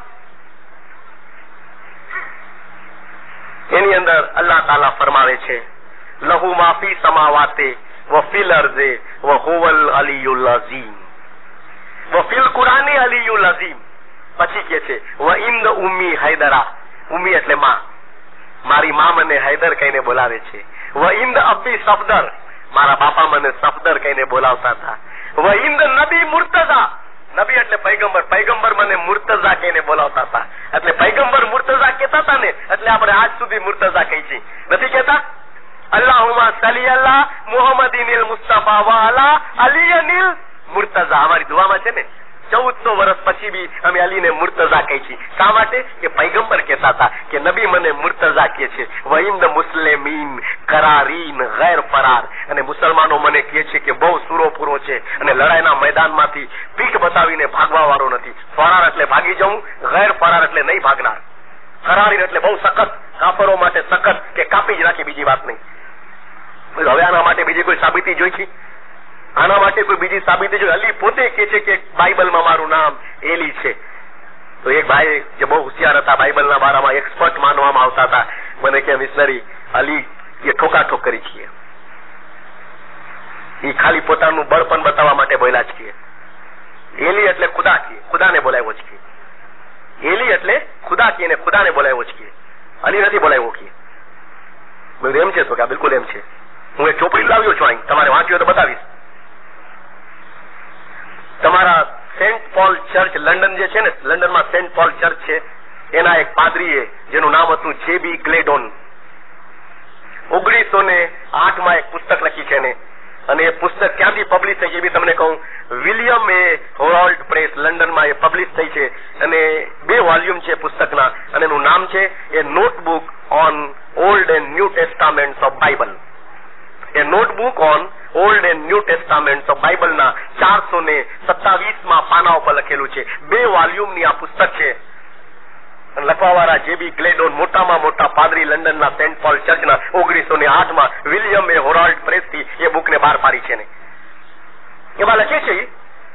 એની અંદર અલ્લાહ તાલા ફરમાવે છે લહુ માફી સમાવાતે વફિલ અર્ઝે વહુવલ અલીયુલ અઝીમ, વફિલ કુરાને અલીયુલ અઝીમ. પછી કે છે વ ઇન્દ ઉમ્મી હૈદરા, ઉમ્મી એટલે માં, મારી માં મને હૈદર કહીને બોલાવે છે. વ ઇન્દ અબ્બી સફદર, મારા બાપા મને સફદર કહીને બોલાવતા હતા. વ ઇન્દ નબી મુર્તઝા, નબી એટલે પૈગંબર, પૈગંબર મને મુર્તઝા કહીને બોલાવતા હતા. એટલે પૈગંબર મુર્તઝા કહેતા હતા ને, એટલે આપણે આજ સુધી મુર્તઝા કહી છીએ, નથી કહેતા? અલ્લાહુમ્મા સલ્લી અલા મુહમ્મદિનિલ મુસ્તફા વ અલા અલીયનિલ મુર્તઝા અમારી દુઆમાં છે ને. ચૌદસો વર્ષ પછી બી અમે અલીને મુર્તઝા કહી છીએ. શા માટે? કે પૈગંબર કહેતા હતા કે નબી મને મુર્તઝા કહે છે. વહિન્દ મુસ્લિમીન કરારીન ગૈર ફરાર, અને મુસલમાનો મને કહે છે કે બહુ સુરો પૂરો છે અને લડાઈના મેદાનમાંથી પીઠ બતાવીને ભાગવા વાળો નથી. ફરાર એટલે ભાગી જવું, ગૈર ફરાર એટલે નહીં ભાગનાર. કરારીન એટલે બહુ સખત, કાફરો માટે સખત કે કાપી જ રાખી, બીજી વાત નહીં. હવે આના માટે બીજી કોઈ સાબિતી જોઈ છે? આના માટે કોઈ બીજી સાબિતી જોઈ? અલી પોતે કે છે કે બાઇબલમાં મારું નામ એલી છે. તો એક ભાઈ જે બહુ હોશિયાર હતા, બાઇબલના બારામાં એક્સપર્ટ માનવામાં આવતા હતા, મને કે મિશનરી અલી એ ઠોકાઠોક કરી છીએ, એ ખાલી પોતાનું બળપણ બતાવવા માટે બોલ્યા છીએ. એલી એટલે ખુદા છીએ, ખુદાને બોલાવ્યો છીએ. એલી એટલે ખુદા છીએ ને ખુદાને બોલાવ્યો છીએ, અલી નથી બોલાવ્યો છીએ. બધું એમ છે? તો કે બિલકુલ એમ છે. હું એક ચોપડી લાવ્યો છું, અહીં તમારે વાંચ્યો તો બતાવીશ. તમારા સેન્ટ પોલ ચર્ચ લંડન જે છે ને, લંડનમાં સેન્ટ પોલ ચર્ચ છે, એના એક પાદરીએ જેનું નામ હતું જે બી ગ્લેડોન, ઓગણીસો ને આઠ માં એક પુસ્તક લખી છે ને, અને એ પુસ્તક ક્યાંથી પબ્લિશ થઈ છે એ બી તમને કહું. વિલિયમ એ હોરાલ્ડ પ્રેસ લંડનમાં એ પબ્લિશ થઈ છે, અને બે વોલ્યુમ છે પુસ્તકના, અને એનું નામ છે a notebook on old and new testament of Bible. A notebook on old and new testament of બાઇબલના ચારસો ને સત્તાવીસ માં પાના ઉપર લખેલું છે. બે વોલ્યુમ ની આ પુસ્તક છે. લખવાવાળા જે બી ગ્લેડોન, મોટામાં મોટા પાદરી લંડનના સેન્ટ પોલ ચર્ચના, ઓગણીસો ને આઠ માં વિલિયમ એ હોરાલ્ડ પ્રેસ થી એ બુક ને બહાર પાડી છે ને. એમાં લખે છે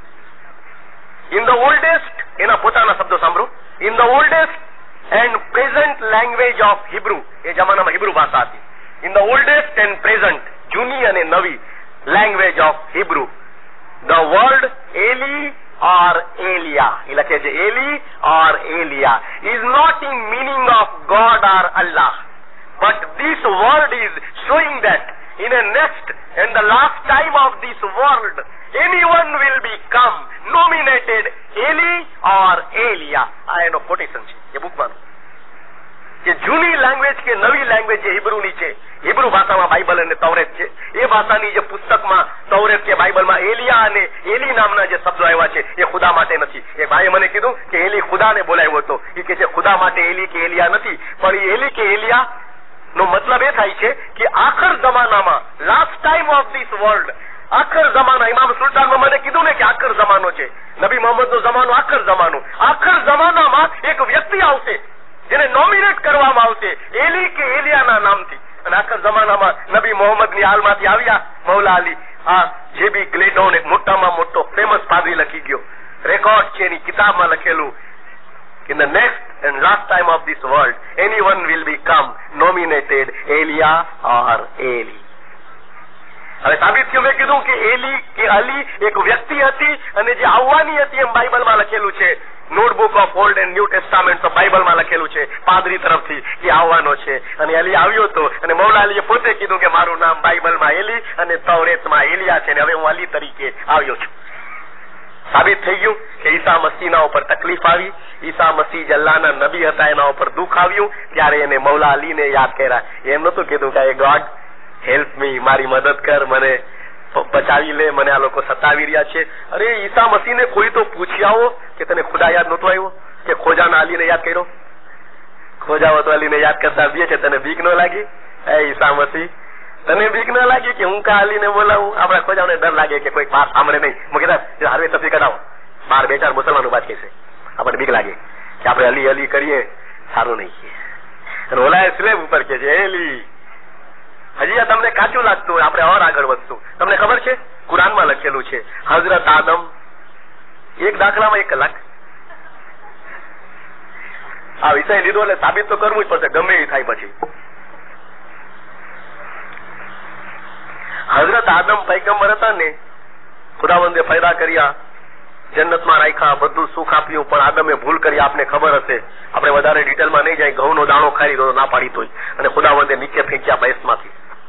ઇન ધ ઓલ્ડેસ્ટ, એના પોતાના શબ્દો સાંભળો, in the oldest and present language of Hebrew, એ જમાનામાં હિબ્રુ ભાષા હતી. In the oldest and present, જૂની અને નવી language of Hebrew, the word Eli or Elia, એ લખે છે એલી or Elia is not in meaning of God or Allah, but this word is showing that in a next and the last time of this world anyone will become nominated Eli or Elia. આ એનો કોટેશન છે એ બુકમાં, કે જૂની લેંગ્વેજ કે નવી લેંગ્વેજ જે હિબ્રુની છે, હિબ્રુ ભાષામાં બાઇબલ અને તૌરેત છે, એ ભાષાની જે પુસ્તકમાં તૌરેત કે બાઇબલમાં એલિયા અને એલી નામના જે શબ્દો આવ્યા છે એ ખુદા માટે નથી. એ ભાઈએ મને કીધું કે એલી ખુદાને બોલાવ્યો હતો, એ કે છે ખુદા માટે એલી કે એલિયા નથી, પણ એ એલી કે એલિયા નો મતલબ એ થાય છે કે આખર જમાનામાં, last time of this world, આખર જમાના. ઇમામ સુલતાનમાં મને કીધું ને કે આખર જમાનો છે, નબી મોહમ્મદ નો જમાનો આખર જમાનો. આખર જમાનામાં એક વ્યક્તિ આવશે જેને નોમિનેટ કરવામાં આવશે એલી કે એલિયાના નામથી, અને આખર જમાનામાં નબી મોહમ્મદ ની હાલમાંથી આવ્યા મૌલા અલી. આ જે બી ગ્લેડોન એક મોટામાં મોટો ફેમસ પાદરી લખી ગયો, રેકોર્ડ છે એની કિતાબમાં લખેલું, in the next and last time of this world anyone will become nominated Elia or Eli. હવે સાબિત થયું, મેં કીધું કે એલી કે અલી એક વ્યક્તિ હતી અને જે આવવાની હતી એમ બાઇબલમાં લખેલું છે. Notebook of old and new testament of બાઇબલમાં લખેલું છે પાદરી તરફથી કે આવવાનો છે, અને અલી આવ્યો હતો. અને મૌલા અલીએ પોતે કીધું કે મારું નામ બાઇબલમાં એલી અને તૌરેતમાં એલિયા છે, ને હવે હું અલી તરીકે આવ્યો છું. સાબિત થઈ ગયું કે ઈસા મસીહના ઉપર તકલીફ આવી, ઈસા મસીહ જે અલ્લાહના નબી હતા એના ઉપર દુઃખ આવ્યું, ત્યારે એને મૌલા અલીને યાદ કર્યા. એમ નતું કીધું કે ગોડ હેલ્પ મી, મારી મદદ કર, મને બચાવી લે, મને આ લોકો સતાવી રહ્યા છે. અરે ઈસા મસીહને કોઈ તો પૂછી આવો કે તને ખુદા યાદ નતો આવ્યો, કે ખોજાના અલીને યાદ કર્યો? ખોજાઓ તો અલીને યાદ કરતા બે છે, તને બીક ન લાગી? એ ઈસા મસીહ, તને બીક ન લાગી કે હું કા અલીને બોલાવું? આપડા ખોજાઓને ડર લાગે કે કોઈ પાસ સાંભળે નહીં. મૂકી હારવે તફી કઢાવો, બાર બે ચાર મુસલમાનો બાદ કહેશે, આપણને બીક લાગે કે આપણે અલી અલી કરીએ સારું નહીં. અને ઓલા સ્લેબ ઉપર કે છે એલી, હજી આ તમને કાચું લાગતું હોય, આપણે ઓર આગળ વધશું. તમને ખબર છે કુરાનમાં લખેલું છે હઝરત આદમ એક દાખલામાં એક કલાક. આ વિષય લીધો એટલે સાબિત તો કરવું જ પડશે, ગમે એ થાય પછી. હઝરત આદમ પૈગંબર હતા ને, ખુદાવંદે ફાયદા કર્યા, જન્નતમાં રાખ્યા, બધું સુખ આપ્યું, પણ આદમે ભૂલ કરી. આપને ખબર હશે, આપણે વધારે ડિટેલમાં નહીં જાય. ઘઉંનો દાણો ખાઈ તો ના પાડી તોય, અને ખુદાવંદે નીચે ફેંક્યા બહેસમાંથી.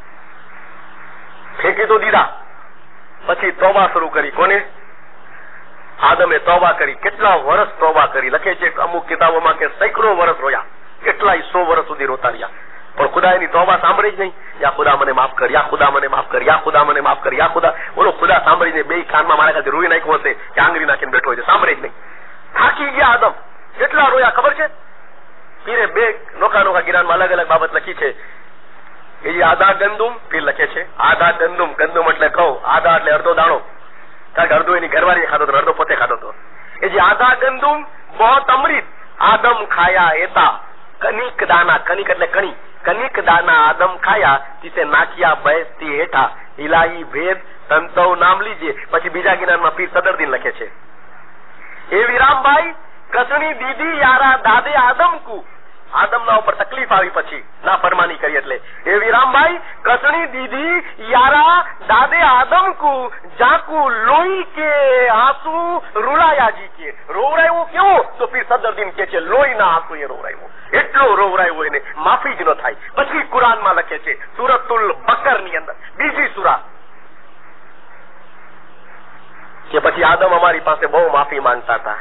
ફેંકી તો દીધા, પછી તોબા શરૂ કરી. કોને? આદમે તોબા કરી. કેટલા વર્ષ તોબા કરી? લખે છે અમુક કિતાબોમાં કે સેંકડો વર્ષ રોયા, કેટલાય સો વર્ષ સુધી રોતા રહ્યા, પણ ખુદા એની તોબા સાંભળી જ નહીં. યા ખુદા મને માફ કર, યા ખુદા મને માફ કર, યા ખુદા મને માફ કર, યા ખુદા. બોલો, ખુદા સાંભળીને બે કાનમાં મારા ખાતે રોઈ નાખ્યો હશે કે આંગળી નાખીને બેઠો હોય છે, સાંભળે જ નહીં. થાકી ગયા આદમ, કેટલા રોયા ખબર છે? પીરે બે નોખા નોખા ગિરાનમાં અલગ અલગ બાબત લખી છે. એ આધા ગંદુમ પીર લખે છે, આધા ગંદુમ, ગંદુમ એટલે ઘઉં, આધા એટલે અડધો દાણો, કારણ કે અડધો એની ઘરવાળી ખાધો હતો, અડધો પોતે ખાધો હતો. એ જે આધા ગંદુમ બહોત અમૃત આદમ ખાયા એતા, કનિક દાના, કનિક એટલે કણી, કનિક દાના આદમ ખાયા, તીસે નાખિયા બહેસતી હેઠા, ઇલાહી ભેદ સંતવ નામ લીજે. પછી બીજા ગિનારમાં પીર સદરદીન લખે છે, એ વિરામભાઈ કસણી દીદી યારા દાદે આદમ કુ, આદમના ઉપર તકલીફ આવી પછી ના ફરમાની કરી એટલે, એ વિરામભાઈ કસણી દીદી યારા દાદે આદમ કુ, જાકુ લોહી કે આંસુ રૂલાયાજી કે. રોવરાયું કેવું? તો પીર સદરદીન કે છે લોહી ના આંસુ એ રોવરાયું, એટલો રોવરાયું એને માફી જ ન થાય. પછી કુરાનમાં લખે છે સૂરતુલ બકર ની અંદર બીજી સૂરા કે પછી આદમ અમારી પાસે બહુ માફી માંગતા હતા,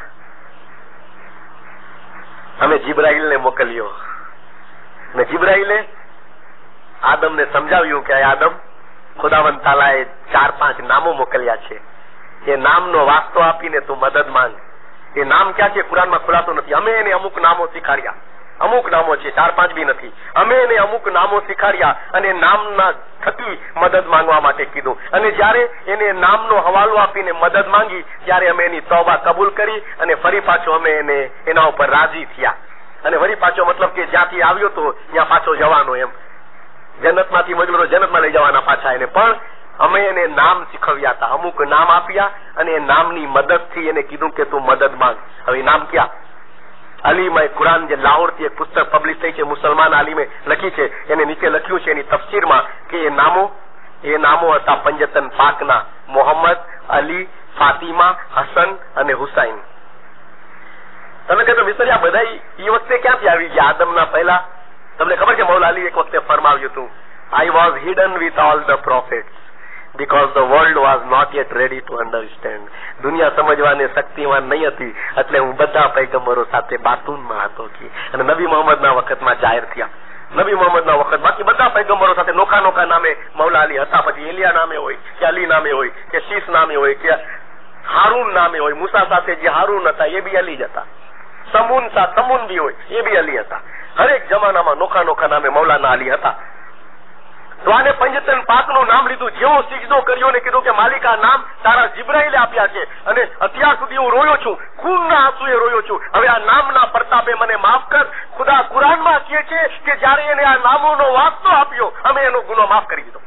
અમે જીબ્રાઈલ ને મોકલ્યો, અને જીબ્રાઈલે આદમને સમજાવ્યું કે આદમ, ખુદાવંદ તાલાએ ચાર પાંચ નામો મોકલ્યા છે, એ નામનો વાસ્તો આપીને તું મદદ માંગ. એ નામ ક્યાં છે કુરાનમાં ખુલાસો નથી. અમે એને અમુક નામો શીખાડ્યા, અમુક નામો છે, ચાર પાંચ બી નથી. અમે એને અમુક નામો શીખાડ્યા અને નામના થકી મદદ માંગવા માટે કીધું. અને જયારે એને નામનો હવાલો આપીને મદદ માંગી, ત્યારે અમે એની તૌબા કબૂલ કરી અને ફરી પાછો અમે એને એના ઉપર રાજી થયા. અને ફરી પાછો મતલબ કે જ્યાંથી આવ્યો તો ત્યાં પાછો જવાનો, એમ જન્નતમાંથી મજૂરો જન્નતમાં લઈ જવાના પાછા એને. પણ અમે એને નામ શીખવ્યા હતા, અમુક નામ આપ્યા અને એ નામની મદદથી એને કીધું કે તું મદદ માંગ. હવે નામ ક્યાં? અલીમાં કુરાન જે લાહોરથી એક પુસ્તક પબ્લિશ થઈ છે, મુસલમાન આલીમે લખી છે, એને નીચે લખ્યું છે એની તફસીરમાં કે એ નામો એ નામો હતા પંજતન પાકના, મોહમ્મદ, અલી, ફાતિમા, હસન અને હુસૈન. તમે કહેતો વિસર્યા બધા એ વખતે ક્યાંથી આવી ગયા? આદમના પહેલા. તમને ખબર છે મૌલા અલી એક વખતે ફરમાવ્યું હતું, I was hidden with all the prophets because the world was not yet ready to understand. દુનિયા સમજવાની શક્તિવાન નહીં હતી, એટલે હું બધા પૈગંબરો સાથે બાતુનમાં હતો કે, અને નબી મોહમ્મદના વખતમાં જાહેર થયા. નબી મોહમ્મદના વખત બાકી બધા પૈગંબરો સાથે નોખા નોખા નામે મૌલા અલી હતા. પછી એલિયા નામે હોય કે અલી નામે હોય કે શીશ નામે હોય કે હારૂન નામે હોય. મૂસા સાથે જે હારૂન હતા એ બી અલી જ હતા. સમૂન સા સમૂન બી હોય એ બી અલી હતા. હરેક જમાનામાં નોખા નોખા નામે મૌલાના અલી હતા. તો આને પંજતન પાક નું નામ લીધું. જેવો સિજદો કર્યો ને કીધું કે માલિક આ નામ તારા જીબ્રાઈલે આપ્યા છે, અને અત્યાર સુધી હું રોયો છું, ખૂનના આંસુએ રોયો છું. હવે આ નામના પ્રતાપે મને માફ કર. ખુદા કુરાનમાં કહે છે કે જયારે એને આ નામોનો વાસ્તો આપ્યો, અમે એનો ગુનો માફ કરી દીધો.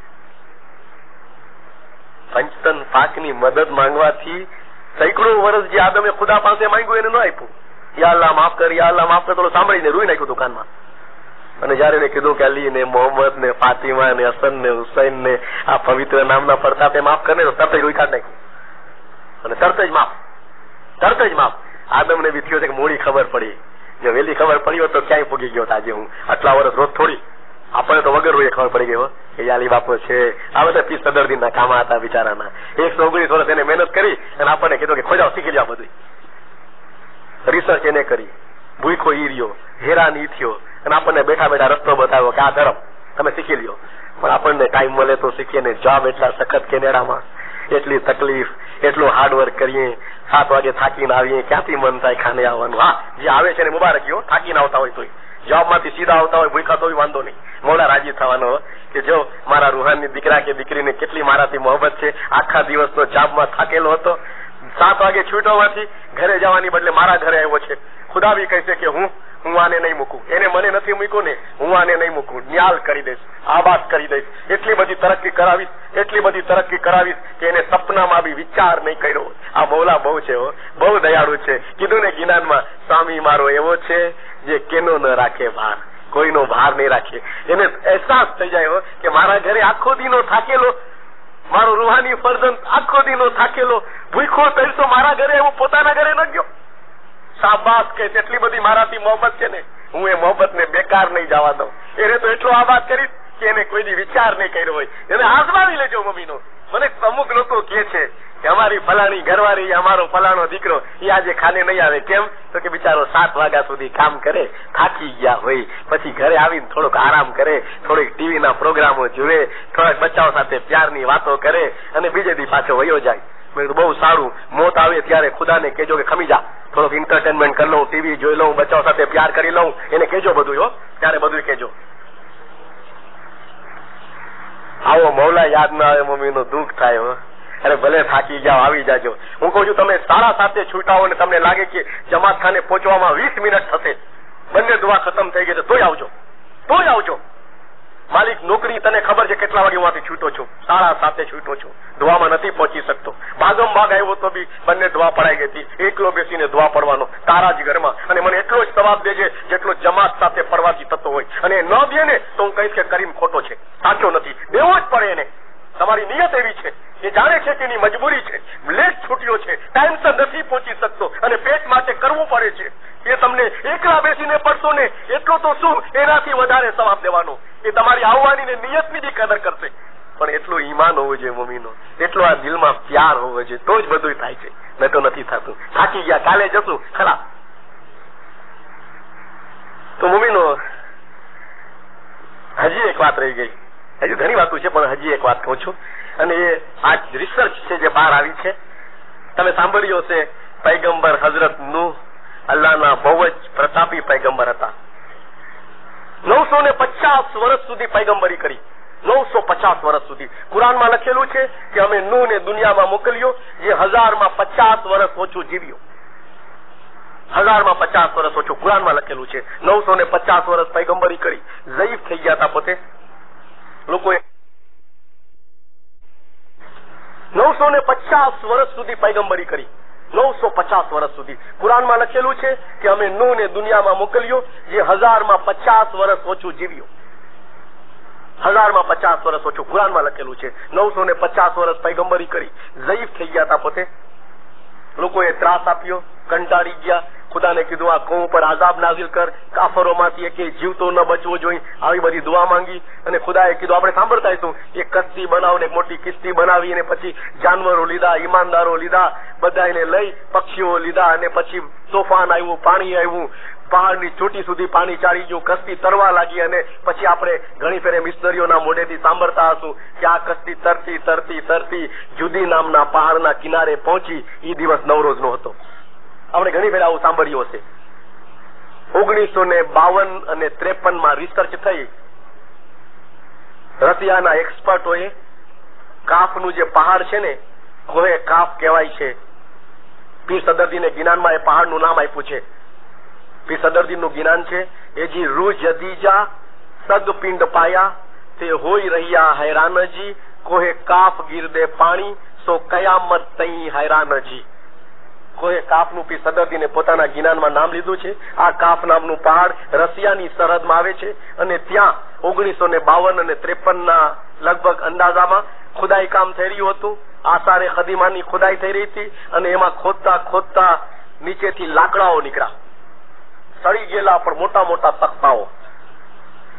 પંચતન પાકની મદદ માંગવાથી સેંકડો વર્ષ જે આદમે ખુદા પાસે માંગ્યું એને ન આપ્યું. યા અલ્લાહ માફ કર, યા અલ્લાહ માફ કર, તો સાંભળીને રોઈ નાખ્યું દુકાનમાં. અને જયારે એને કીધું કે અલી ને મોહમ્મદ ને ફાતિમા ને હસન ને હુસૈન ને આ પવિત્ર નામના પ્રતાપે માફ કરે, તો તરત જ રોઈ કાઢ નાખ્યું, અને તરત જ માફ, તરત જ માફ. આદમ ને બી થયો છે કે મોડી ખબર પડી. જો વહેલી ખબર પડી હોત તો ક્યાંય પૂગી ગયો આજે હું. આટલા વર્ષ રોજ થોડી આ આપણને તો વગર એ ખબર પડી ગઈ કે યાલી બાપુ છે. આ બધા પીસ સદરદીનના કામ હતા બિચારાના. એકસો ઓગણીસ વર્ષ એને મહેનત કરી અને આપણને કીધું કે ખોજાઓ શીખી લો. બધું રિસર્ચ એને કરી, ભૂખો ઈ રહ્યો, હેરાન ઈ થયો અને આપણને બેઠા બેઠા રસ્તો બતાવ્યો કે આ ધર્મ તમે શીખી લ્યો. પણ આપણને ટાઈમ મળે તો શીખીએ ને. જોબ એટલા સખત કેનેડામાં, એટલી તકલીફ, એટલું હાર્ડવર્ક કરીએ, સાત વાગે થાકીને આવીએ, ક્યાંથી મન થાય ખાને આવવાનું. હા, જે આવે છે ને મુબારક ગયો, થાકીને આવતા હોય તોય, જોબ માંથી સીધા આવતા હોય ભૂખા તો વાંધો નહીં. મોડા રાજી થવાનો કે જો મારા રૂહાની દીકરા કે દીકરીને કેટલી મારાથી મોહબ્બત છે. આખા દિવસનો જોબમાં થાકેલો હતો, સાત વાગે છૂટવાથી ઘરે જવાની બદલે મારા ઘરે આવ્યો છે. ખુદા બી કહેશે કે હું હું આને નહીં મૂકું, એને મને નથી મૂક્યું ને, હું આને નહીં મૂકું, ન્યાલ કરી દઈશ, આબાદ કરી દઈશ. એટલી બધી તરક્કી કરાવીશ, એટલી બધી તરક્કી કરાવીશ કે એને સપનામાં બી વિચાર નહીં કર્યો. આ મૌલા બહુ છે, બહુ દયાળુ છે. કીધું ને જ્ઞાનમાં, સ્વામી મારો એવો છે જે કેનો ન રાખે ભાર, કોઈનો ભાર નહીં રાખે. એને અહેસાસ થઈ જાય કે મારા ઘરે આખો દીનો થાકેલો મારો રૂહાની ફરજંદ આખો દીનો થાકેલો ભૂખો તરસો મારા ઘરે હું પોતાના ઘરે ન ગયો. શાબાશ કે એટલી બધી મારાથી મોહબ્બત છે ને, હું એ મોહબ્બત ને બેકાર નહીં જવા દઉં. એને તો એટલો આબાદ કરીશ કે એને કોઈ દી વિચાર નહીં કર્યો હોય. એને આઝમાવી લેજો મમ્મીનો. મને અમુક લોકો કે છે કે અમારી ફલાણી ઘરવાળી, અમારો ફલાણો દીકરો એ આજે ખાને નહીં આવે. કેમ? તો કે બિચારો સાત વાગ્યા સુધી કામ કરે, થાકી ગયા હોય, પછી ઘરે આવીને થોડોક આરામ કરે, થોડીક ટીવીના પ્રોગ્રામો જુએ, થોડાક બચ્ચાઓ સાથે પ્યારની વાતો કરે અને બીજે દી પાછો વયો જાય. મેં કીધું બહુ સારું. મોત આવે ત્યારે ખુદાને કહેજો કે ખમી જા, થોડોક એન્ટરટેનમેન્ટ કરી લઉં, ટીવી જોઈ લઉં, બચ્ચાઓ સાથે પ્યાર કરી લઉં. એને કહેજો બધું હો, ત્યારે બધું કહેજો. આવો મૌલા યાદ ના આવે મમ્મીનું દુઃખ થાય હો. અરે ભલે થાકી જાઓ, આવી જાજો. હું કહું છું તમે સાડા સાતે છૂટાવો ને તમને લાગે કે જમાત ખાને પહોંચવામાં વીસ મિનિટ થશે, બંને દુઆ ખતમ થઈ ગઈ છે, તોય આવજો, તોય આવજો. માલિક નોકરી તને ખબર છે કેટલા વાગે હું છૂટો છું? સાડા સાતે છૂટો છું. દુઆમાં નથી પહોંચી શકતો. ભાગમ ભાગ આવ્યો તો બી બંને દુઆ પડાઈ ગઈ હતી. એકલો બેસીને દુઆ પડવાનો તારા જ ઘરમાં, અને મને એટલો જ સવાબ દેજે જેટલો જમાત સાથે પડવાથી થતો હોય. અને ન દે ને તો હું કહીશ કે કરીમ ખોટો છે, સાચો નથી. દેવો જ પડે એને. તમારી નિયત એવી છે, એ જાણે છે કે એની મજબૂરી છે, લેટ છૂટ્યો છે, ટાઈમસર નથી પહોંચી શકતો અને પેટ માટે કરવું પડે છે. એ તમને એકલા બેસીને પડશો ને એટલો તો શું, એનાથી વધારે સવાબ દેવાનો. એ તમારી આવવાની ને નિયતની બી કદર કરશે. પણ એટલો ઈમાન હોવો જોઈએ મમ્મીનો, એટલો આ દિલમાં પ્યાર હોવો જોઈએ, તો જ બધું થાય છે. નહીં તો નથી થતું. થાકી ગયા, કાલે જશું ખરા. તો મમ્મીનો હજી એક વાત રહી ગઈ. હજુ ઘણી વાતો છે પણ હજી એક વાત કહું છું. અને એ આ રિસર્ચ છે જે બહાર આવી છે, તમે સાંભળ્યો છે. પૈગંબર હઝરત નૂહ અલ્લાહના બહુ જ પ્રતાપી પૈગંબર હતા. નવસો ને પચાસ વર્ષ સુધી પૈગંબરી કરી. નવસો પચાસ વર્ષ સુધી. કુરાનમાં લખેલું છે કે અમે નૂહ ને દુનિયામાં મોકલ્યો જે હજારમાં પચાસ વર્ષ ઓછું જીવ્યો. હજારમાં પચાસ વર્ષ ઓછું કુરાનમાં લખેલું છે. નવસો ને પચાસ વર્ષ પૈગંબરી કરી. ઝઈફ થઈ ગયા હતા પોતે. લોકોએ નવસો ને પચાસ વર્ષ સુધી પૈગંબરી કરી. નવસો પચાસ વર્ષ સુધી. કુરાનમાં લખેલું છે કે અમે નૂહ ને દુનિયામાં મોકલ્યો જે હજારમાં પચાસ વર્ષ ઓછું જીવ્યો. હજારમાં પચાસ વર્ષ ઓછું કુરાનમાં લખેલું છે. નવસો ને પચાસ વર્ષ પૈગંબરી કરી. ઝઈફ થઈ ગયા હતા પોતે. લોકોએ ત્રાસ આપ્યો, કંટાળી ગયા. ખુદાને કીધું આ કૌમ પર આઝાબ નાઝિલ કર, કાફરોમાંથી કે જીવતો ન બચવો જોઈએ. આવી બધી દુઆ માંગી અને ખુદાએ કીધું આપણે સાંભળતા હશું એક કસ્તી બનાવને મોટી કિસ્તી બનાવી અને પછી જાનવરો લીધા, ઈમાનદારો લીધા, બધાને લઈ પક્ષીઓ લીધા અને પછી તોફાન આવ્યું, પાણી આવ્યું, પહાડની ચોટી સુધી પાણી ચાલી ગયું, કસ્તી તરવા લાગી. અને પછી આપણે ઘણી ફેરે મિસ્ટરીઓના મોઢેથી સાંભળતા હશું કે આ કસ્તી તરતી તરતી તરતી જુદી નામના પહાડના કિનારે પહોંચી. એ દિવસ નવરોજનો હતો. આપણે ઘણી ફેર આવું સાંભળ્યું હશે. ઓગણીસો ને બાવન અને ત્રેપન માં રિસર્ચ થઈ. રશિયાના એક્સપર્ટોએ કાફનું જે પહાડ છે ને, કોહે કાફ કહેવાય છે. પીર સદરદીને ગિનાનમાં એ પહાડનું નામ આપ્યું છે. પીર સદરદીનું ગિનાન છે એ જી રૂ જદીજા સગ પિંડ પાયા તે હોઈ રહ્યા હૈરાનજી, કોહે કાફ ગીરદે પાણી સો કયામત તઈ હૈરાનજી. કોઈ કાફનું પીર સદરદીને પોતાના ગિનાનમાં નામ લીધું છે. આ કાફ નામનું પહાડ રશિયાની સરહદમાં આવે છે અને ત્યાં ઓગણીસો ને બાવન અને ત્રેપન ના લગભગ અંદાજામાં ખુદાઈ કામ થઈ રહ્યું હતું. આસારે ખદીમાની ખુદાઈ થઈ રહી હતી અને એમાં ખોદતા ખોદતા નીચેથી લાકડાઓ નીકળ્યા, સડી ગયેલા પણ મોટા મોટા તખ્તાઓ.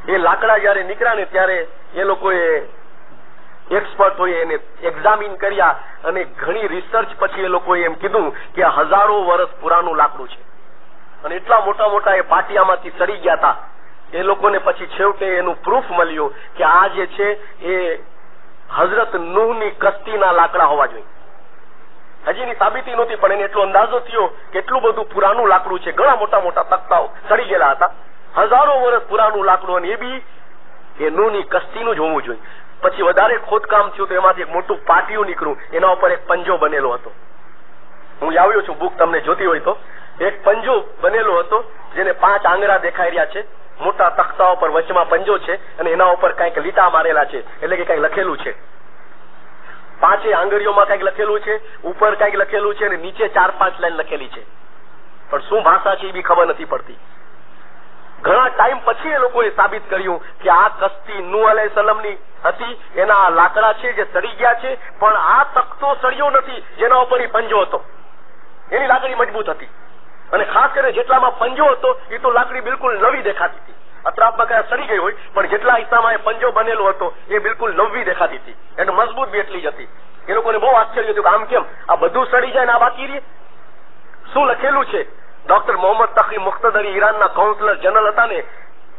એ લાકડા જયારે નીકળ્યા ને ત્યારે એ લોકોએ એક્સપર્ટ હોય એને એક્ઝામિન કર્યા અને ઘણી રિસર્ચ પછી એ લોકોએ એમ કીધું કે આ હજારો વર્ષ પુરાનું લાકડું છે અને એટલા મોટા મોટા એ પાટિયામાંથી સડી ગયા હતા. એ લોકોને પછી છેવટે એનું પ્રૂફ મળ્યું કે આ જે છે એ હઝરત નૂહની કસ્તીના લાકડા હોવા જોઈએ. હજી એની સાબિતી નહોતી પણ એને એટલો અંદાજો થયો કે એટલું બધું પુરાનું લાકડું છે. ઘણા મોટા મોટા તખ્તાઓ સડી ગયેલા હતા, હજારો વર્ષ પુરાનું લાકડું, અને એ બી એ નૂહની કસ્તીનું જ હોવું જોઈએ. પછી વધારે ખોદકામ થયું તો એમાંથી એક મોટું પાટિયું નીકળ્યું, એના ઉપર એક પંજો બનેલો હતો. હું આવ્યો છું, બુક તમને જોતી હોય તો. એક પંજો બનેલો હતો જેને પાંચ આંગળા દેખાઈ રહ્યા છે, મોટા તખ્તા પર વચમાં પંજો છે અને એના ઉપર કઈક લીટા મારેલા છે, એટલે કે કઈક લખેલું છે. પાંચે આંગળીઓમાં કઈક લખેલું છે, ઉપર કઈક લખેલું છે અને નીચે ચાર પાંચ લાઈન લખેલી છે, પણ શું ભાષા છે એ બી ખબર નથી પડતી. ઘણા ટાઈમ પછી એ લોકોએ સાબિત કર્યું કે આ કસ્તી નૂહ અલૈહિસ્સલામની હતી, એના લાકડા છે જે સડી ગયા છે, પણ આ તખ્તો સડ્યો નથી જેના ઉપર એ પંજો હતો. એની લાકડી મજબૂત હતી અને ખાસ કરીને જેટલામાં પંજો હતો એ તો લાકડી બિલકુલ નવી દેખાતી હતી. અતરાફમાં કયા સડી ગઈ હોય પણ જેટલા હિસ્સામાં એ પંજો બનેલો હતો એ બિલકુલ નવી દેખાતી હતી, એટલે મજબૂત બી એટલી જ હતી. એ લોકોને બહુ આશ્ચર્ય હતું કે આમ કેમ આ બધું સડી જાય ને આ બાકી રહે. શું લખેલું છે? ડોક્ટર મોહમ્મદ તકી મુખ્તદરી ઈરાનના કાઉન્સિલર જનરલ હતા ને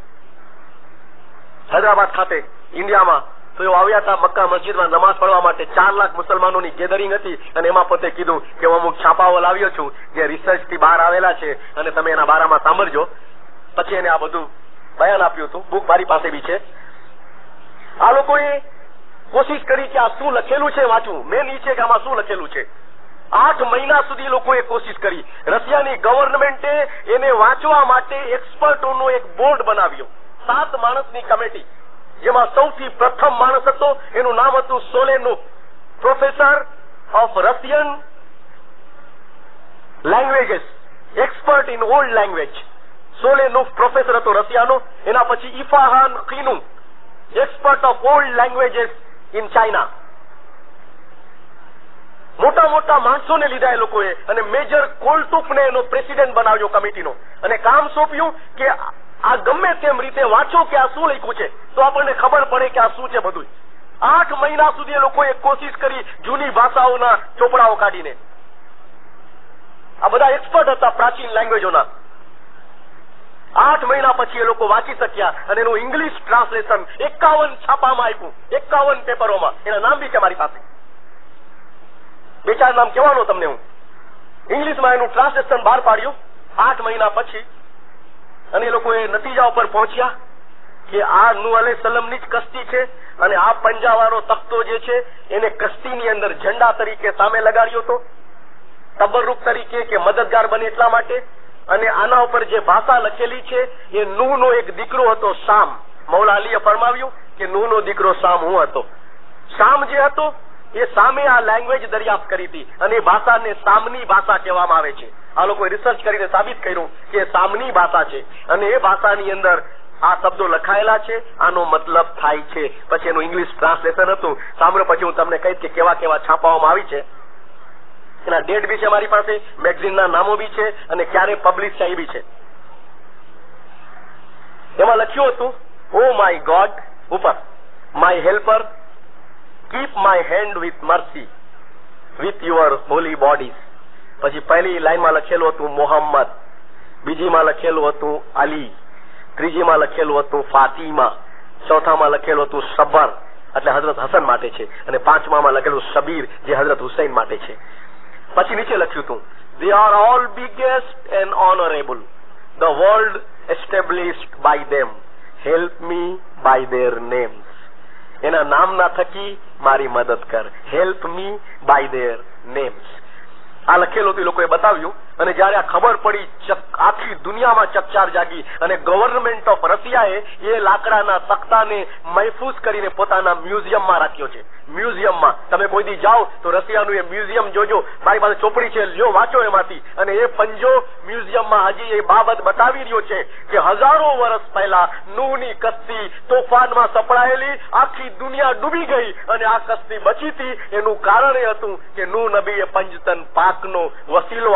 હૈદરાબાદ ખાતે ઇન્ડિયામાં, તો એ આવ્યા હતા મક્કા મસ્જિદમાં નમાઝ પઢવા માટે. ચાર લાખ મુસલમાનોની ગેધરિંગ હતી અને એમાં પોતે કીધું કે હું અમુક છાપાઓ લાવ્યો છું જે રિસર્ચ થી બહાર આવેલા છે અને તમે એના બારામાં સાંભળજો. પછી એને આ બધું બયાન આપ્યું હતું. બુક મારી પાસે બી છે. આ લોકોએ કોશિશ કરી કે આ શું લખેલું છે વાંચવું. મેન ઈ છે કે આમાં શું લખેલું છે. આઠ મહિના સુધી લોકોએ કોશિશ કરી. રશિયાની ગવર્નમેન્ટે એને વાંચવા માટે એક્સપર્ટોનો એક બોર્ડ બનાવ્યો, સાત માણસની કમિટી, જેમાં સૌથી પ્રથમ માણસ હતો એનું નામ હતું Solenuk, professor of Russian languages, expert in old language. Solenuk professor હતો રશિયાનો. એના પછી ઇફાહાન ખીનુ, expert of old languages in China. મોટા મોટા માણસોને લીધા એ લોકોએ અને મેજર કોલટુકને એનો પ્રેસિડેન્ટ બનાવ્યો કમિટીનો અને કામ સોંપ્યું કે આ ગમે તેમ રીતે વાંચો કે આ શું લખ્યું છે તો આપણને ખબર પડે કે આ શું છે બધું. આઠ મહિના સુધી એ લોકોએ કોશિશ કરી જૂની ભાષાઓના ચોપડાઓ કાઢીને. આ બધા એક્સપર્ટ હતા પ્રાચીન લેંગ્વેજોના. આઠ મહિના પછી એ લોકો વાંચી શક્યા અને એનું ઇંગ્લિશ ટ્રાન્સલેશન એકાવન છાપામાં આપ્યું, એકાવન પેપરોમાં. એના નામ બી છે મારી પાસે, બે ચાર નામ કહેવાનો તમને હું. ઇંગ્લિશમાં એનું ટ્રાન્સલેશન બહાર પાડ્યું આઠ મહિના પછી અને એ લોકો એ નતીજા ઉપર પહોંચ્યા કે આ નૂહ અલૈહિસ્સલામની જ કસ્તી છે અને આ પંજાવાળો તખ્તો જે છે એને કસ્તીની અંદર ઝંડા તરીકે સામે લગાડ્યો હતો, તબરુક તરીકે કે મદદગાર બને એટલા માટે. અને આના ઉપર જે ભાષા લખેલી છે એ નૂહનો એક દીકરો હતો શામ. મૌલા અલીએ ફરમાવ્યું કે નૂહનો દીકરો શામ હું હતો. શામ જે હતો એ સામે આ લેંગ્વેજ દરિયાફ્ત કરી હતી અને એ ભાષાને સામની ભાષા કહેવામાં આવે છે. આ લોકોએ રિસર્ચ કરીને સાબિત કર્યું કે સામની ભાષા છે અને એ ભાષાની અંદર આ શબ્દો લખાયેલા છે, આનો મતલબ થાય છે. પછી એનું ઇંગ્લિશ ટ્રાન્સલેશન હતું. સાંભળો પછી હું તમને કહીશ કે કેવા કેવા છાપાઓમાં આવી છે. એના ડેટ બી છે મારી પાસે, મેગઝીનના નામો બી છે અને ક્યારે પબ્લિશ છે એ બી છે. એમાં લખ્યું હતું, ઓ માય ગોડ, ઉપર my helper, keep my hand with mercy with your holy bodies. પછી પહેલી લાઈનમાં લખેલું હતું મોહમ્મદ, બીજીમાં લખેલું હતું અલી, ત્રીજીમાં લખેલું હતું ફાતિમા, ચોથામાં લખેલું હતું સબર એટલે હઝરત હસન માટે છે અને પાંચમામાં લખેલું શબીર જે હઝરત હુસૈન માટે છે. પછી નીચે લખ્યું હતું, they are all biggest and honorable, the world established by them, help me by their names. એના નામના થકી મારી મદદ કર, help me by their names. આ લખેલું હતું, લોકોએ બતાવ્યું અને જયારે આ ખબર પડી આખી દુનિયામાં ચકચાર જાગી અને ગવર્નમેન્ટ ઓફ રશિયાએ એ લાકડાના તખ્તાને મહેફૂઝ કરીને પોતાના મ્યુઝિયમમાં રાખ્યો છે. મ્યુઝિયમમાં તમે કોઈ દી જાઓ તો રશિયાનું એ મ્યુઝિયમ જોજો, મારી પાસે ચોપડી છે, લ્યો વાંચો એમાંથી. અને એ પંજો મ્યુઝિયમમાં હજી એ બાબત બતાવી રહ્યો છે કે હજારો વર્ષ પહેલા નૂહની કસ્તી તોફાનમાં સપડાયેલી, આખી દુનિયા ડૂબી ગઈ અને આ કસ્તી બચી હતી. એનું કારણ એ હતું કે નૂહ નબીએ પંજતન પાકનો વસીલો આપી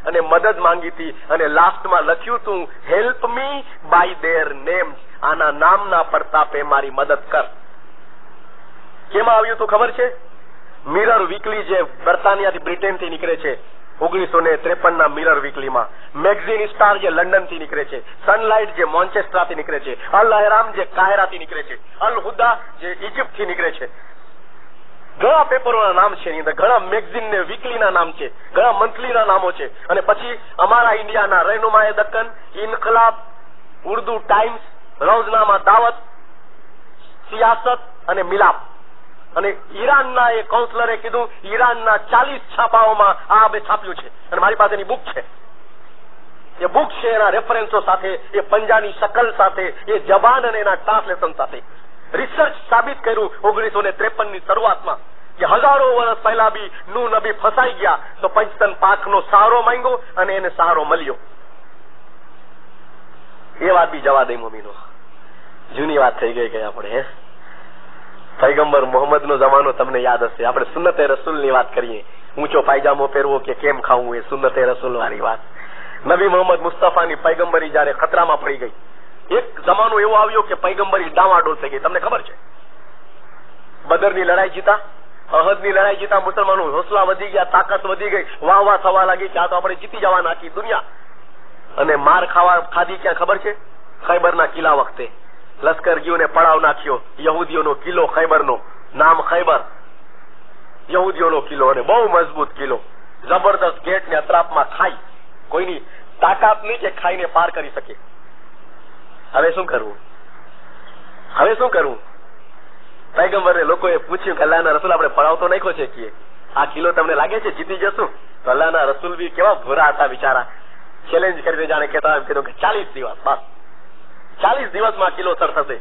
અને મદદ માંગી હતી અને લાસ્ટમાં લખ્યું તું help me by their names, આના નામના પ્રતાપે મારી મદદ કર. કેમાં આવ્યું તું ખબર છે? મિરર વીકલી જે બર્તાનિયાથી બ્રિટેનથી નીકળે છે ઓગણીસો ને ત્રેપન ના મિરર વીકલીમાં, મેગઝીન સ્ટાર જે લંડન થી નીકળે છે, સનલાઇટ જે મોન્ચેસ્ટરથી નીકળે છે, અલ અહેરામ જે કાયરાથી નીકળે છે, અલ હુદા જે ઇજિપ્ત થી નીકળે છે. ઘણા પેપરોના નામ છે એની અંદર, ઘણા મેગઝીન ને વીકલીના નામ છે, ઘણા મંથલીના નામો છે. અને પછી અમારા ઇન્ડિયાના રહેનુમાએ દક્કન, ઇન્કલાબ, ઉર્દુ ટાઈમ્સ, રોઝનામા દાવત, સિયાસત અને મિલાપ. અને ઈરાનના એ કાઉન્સલરે કીધું ઈરાનના ચાલીસ છાપાઓમાં આ બે છાપ્યું છે અને મારી પાસેની બુક છે. એ બુક છે એના રેફરન્સો સાથે, એ પંજાની શકલ સાથે, એ જબાન અને એના ટ્રાન્સલેશન સાથે. રિસર્ચ સાબિત કર્યું ઓગણીસો ને ત્રેપન ની શરૂઆતમાં કે હજારો વર્ષ પહેલા બી નૂ નબી ફસાઈ ગયા તો પંચતન પાકનો સહારો માંગ્યો અને એને સહારો મળ્યો. એ વાત બી જવા દઈ મમ્મીનો, જૂની વાત થઈ ગઈ કે આપણે હે પૈગંબર મોહમ્મદ નો જમાનો તમને યાદ હશે. આપણે સુન્નતે રસૂલ ની વાત કરીએ, ઊંચો પાયજામો પહેરવો કે કેમ ખાવું, એ સુન્નતે રસૂલ વાળી વાત. નબી મોહમ્મદ મુસ્તફાની પૈગંબરી જયારે ખતરામાં પડી ગઈ, એક જમાનો એવો આવ્યો કે પૈગંબરી ડામાડોળ થઈ ગઈ. તમને ખબર છે? બદરની લડાઈ જીતા, અહદની લડાઈ જીતા, મુસલમાનો હોસલા વધી ગયા, તાકાત વધી ગઈ, વાહ વાહ થવા લાગી કે આ તો આપણે જીતી જવાના આખી દુનિયા. અને માર ખાવા ખાધી ક્યાં ખબર છે? ખૈબરના કિલ્લા વખતે લશ્કરીઓને પડાવ નાખ્યો, યહૂદીઓનો કિલ્લો ખૈબરનો, નામ ખૈબર, યહૂદીઓનો કિલ્લો, અને બહુ મજબૂત કિલ્લો, જબરદસ્ત ગેટ ને અતરાફમાં ખાઈ, કોઈની તાકાત નહીં કે ખાઈને પાર કરી શકે. હવે શું કરવું? હવે શું કરવું? પૈગંબરને લોકોએ પૂછ્યું કે અલ્લાહના રસૂલ આપણે પડાવ તો નાખ્યો છે કે આ કિલ્લો તમને લાગે છે જીતી જશું? તો અલ્લાહના રસૂલ બી કેવા ભૂરા હતા બિચારા, ચેલેન્જ કરીને જાણે કહેતા એમ કીધું કે ચાલીસ દિવસ બસ, ચાલીસ દિવસમાં કિલો સર થશે.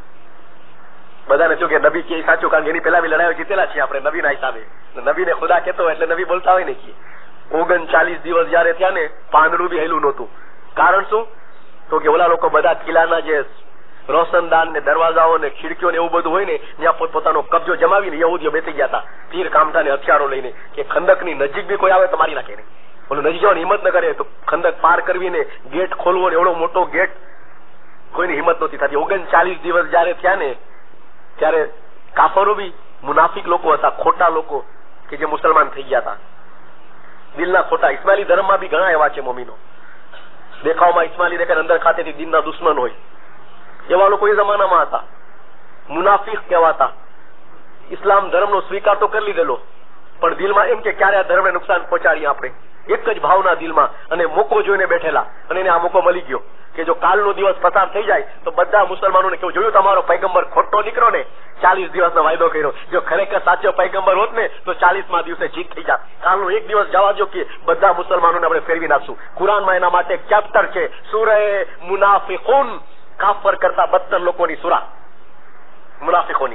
બધાને શું કે નબી કે સાચું, કારણ કે એની પેલા બી લડાઈઓ જીતેલા છીએ આપણે નબીના હિસાબે. નબીને ખુદા કહેતો એટલે નબી બોલતા હોય ને કે ઓગણ ચાલીસ દિવસ જયારે થયા ને પાંદડું બી હેલું નહોતું. કારણ શું? તો કે ઓલા લોકો બધા કિલ્લાના જે રોશનદાન ને દરવાજાઓ ને ખીડકીઓ ને એવું બધું હોય ને ત્યાં પોતપોતાનો કબજો જમાવીને યહૂદીઓ બેસી ગયા હતા તીર કામઠા ને હથિયારો લઈને કે ખંદકની નજીક બી કોઈ આવે તો મારી નાખે નહીં. ઓલું નજીક જવાની હિંમત ન કરે તો ખંદક પાર કરવીને ગેટ ખોલવો ને એવડો મોટો ગેટ કોઈની હિંમત નહોતી થતી. ઓગણ ચાલીસ દિવસ જયારે થયા ને ત્યારે કાફરો બી મુનાફિક લોકો હતા, ખોટા લોકો કે જે મુસલમાન થઈ ગયા હતા, દિલના ખોટા. ઇસ્માઇલી ધર્મમાં બી ઘણા એવા છે મોમીનો, દેખાવમાં ઇસ્માઇલી દેખાય, અંદર ખાતેથી દિનના દુશ્મન હોય, એવા લોકો એ જમાનામાં હતા, મુનાફિક કહેવાતા. ઇસ્લામ ધર્મનો સ્વીકાર તો કરી લીધેલો પણ દિલમાં એમ કે ક્યારે આ ધર્મને નુકસાન પહોંચાડીએ આપણે, એક જ ભાવના દિલમાં, અને મોકો જોઈને બેઠેલા. અને એને આ મોકો મળી ગયો કે જો કાલનો દિવસ પસાર થઈ જાય તો બધા મુસલમાનોને કેવું, જોયું તમારો પૈગંબર ખોટો નીકળ્યો ને, ચાલીસ દિવસનો વાયદો કર્યો, જો ખરેખર સાચો પૈગંબર હોત ને તો ચાલીસમાં દિવસે જીત થઈ જાત. કાલનો એક દિવસ જવા દો કે બધા મુસલમાનોને આપણે ફેરવી નાખશું. કુરાનમાં એના માટે એક ચેપ્ટર છે, સૂરે મુનાફિકૂન, કાફર કરતા બદતર લોકોની સૂરા મુનાફિકોની.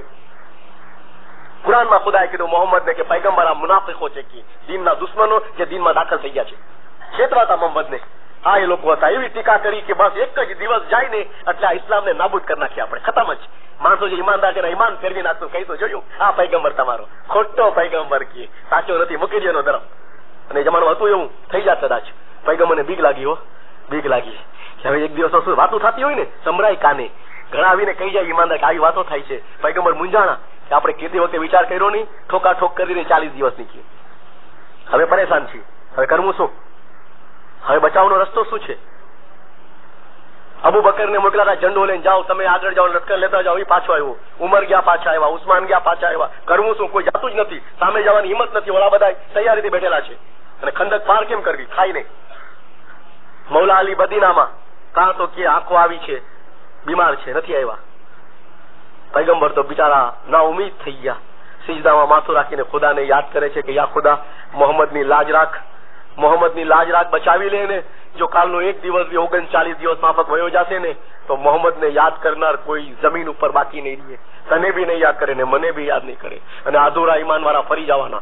કુરાનમાં ખુદાએ કીધું મોહમ્મદને કે પૈગંબર આ મુનાફિકો છે કે દીનના દુશ્મનો જે દીનમાં દાખલ થઈ ગયા છે, છેતરાતા મોહમ્મદને. આ એ લોકો હતા, એવી ટીકા કરી કે બસ એક જ દિવસ જાય ને એટલે આ ઇસ્લામને નાબૂદ કરી નાખીએ આપણે, ખતમ જ. માણસો જે ઈમાનદાર છે ઈમાન ફેરવી નાખતું, કઈ તો જોયું આ પૈગંબર તમારો ખોટો પૈગંબર કે સાચો નથી, મૂકી દે એનો ધર્મ. અને જમાનું હતું એવું થઈ જાત કદાચ. પૈગંબરને બીક લાગી, હો બીક લાગી કે હવે એક દિવસ શું વાતો થતી હોય ને સંભળાય કાને, ઘણા આવીને કહી જાય ઈમાનદાર કે આવી વાતો થાય છે. પૈગંબર મૂંઝાણા કે આપણે કીધી વખતે વિચાર કર્યો નહીં, ઠોકા ઠોક કરીને ચાલીસ દિવસ નીકળી. હવે પરેશાન છીએ, હવે કરવું શું? હવે બચાવનો રસ્તો શું છે? અબુ બકર ને મોકલાતા ઝંડો લઈને જાઓ, તમે આગળ જાઓ, લશ્કર લેતા જાઓ, એ પાછો આવ્યો. ઉમર ગયા પાછા આવ્યા, ઉસ્માન ગયા પાછા આવ્યા. કરવું શું? કોઈ જાતું જ નથી, સામે જવાની હિંમત નથી, ઓલા બધા તૈયારીથી બેઠેલા છે. અને ખંદક પાર કેમ કરવી? થાય નહીં. મૌલા અલી બદીનામાં કાં તો કે આંખો આવી છે, બીમાર છે, નથી આવ્યા. પૈગંબર તો બિચારા ના ઉમીદ થઈ ગયા, સિજદામાં માથું રાખીને ખુદાને યાદ કરે છે કે યા ખુદા મોહમ્મદની લાજ રાખ, મોહમ્મદની લાજ રાખ, બચાવી લે ને. જો કાલનો એક દિવસ બી ઓગણ ચાલીસ દિવસ માફક વયો જશે ને તો મોહમ્મદને યાદ કરનાર કોઈ જમીન ઉપર બાકી નહીં રહે. તને બી નહીં યાદ કરે ને મને બી યાદ નહીં કરે, અને અધૂરા ઈમાન વાળા ફરી જવાના.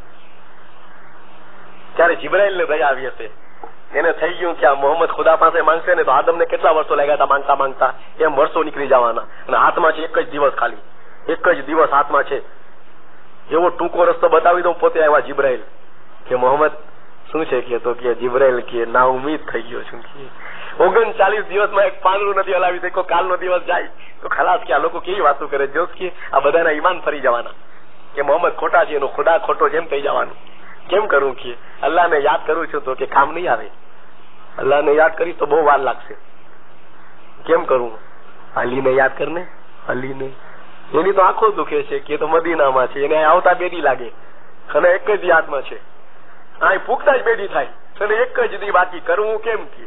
ત્યારે જિબ્રાઈલ ને દયા આવી હશે, એને થઈ ગયું કે આ મોહમ્મદ ખુદા પાસે માંગશે ને તો આદમને કેટલા વર્ષો લાગ્યા હતા માંગતા માંગતા, એમ વર્ષો નીકળી જવાના. અને હાથમાં છે એક જ દિવસ, ખાલી એક જ દિવસ હાથમાં છે. એવો ટૂંકો રસ્તો બતાવી દઉં, પોતે આવ્યા જિબ્રાઈલ કે મોહમ્મદ શું છે કે તો કે જિબ્રાઈલ કે ના ઉમ્મીદ થઈ ગયો છું કે ઓગણચાલીસ દિવસમાં એક પાંદડું નથી હલાવી શક્યો, કાલનો દિવસ જાય તો ખલાસ. કે આ લોકો કેવી વાતો કરે જોશ કે આ બધાના ઈમાન ફરી જવાના, કે મોહમ્મદ ખોટા છે, એનો ખુદા ખોટો છે એમ થઈ જવાનું. કેમ કરું કે અલ્લાહને યાદ કરું છું તો કે કામ નહીં આવે. અલ્લાહને યાદ કરીશ તો બહુ વાર લાગશે. કેમ કરું? અલીને યાદ કરને, અલીને. એની તો આંખો દુખે છે કે તો મદીનામાં છે, એને આવતા બેડી લાગે અને એક જ યાદમાં છે, આ ફૂકતા જ બેડી થાય અને એક જ દી બાકી કરવું કેમ કે.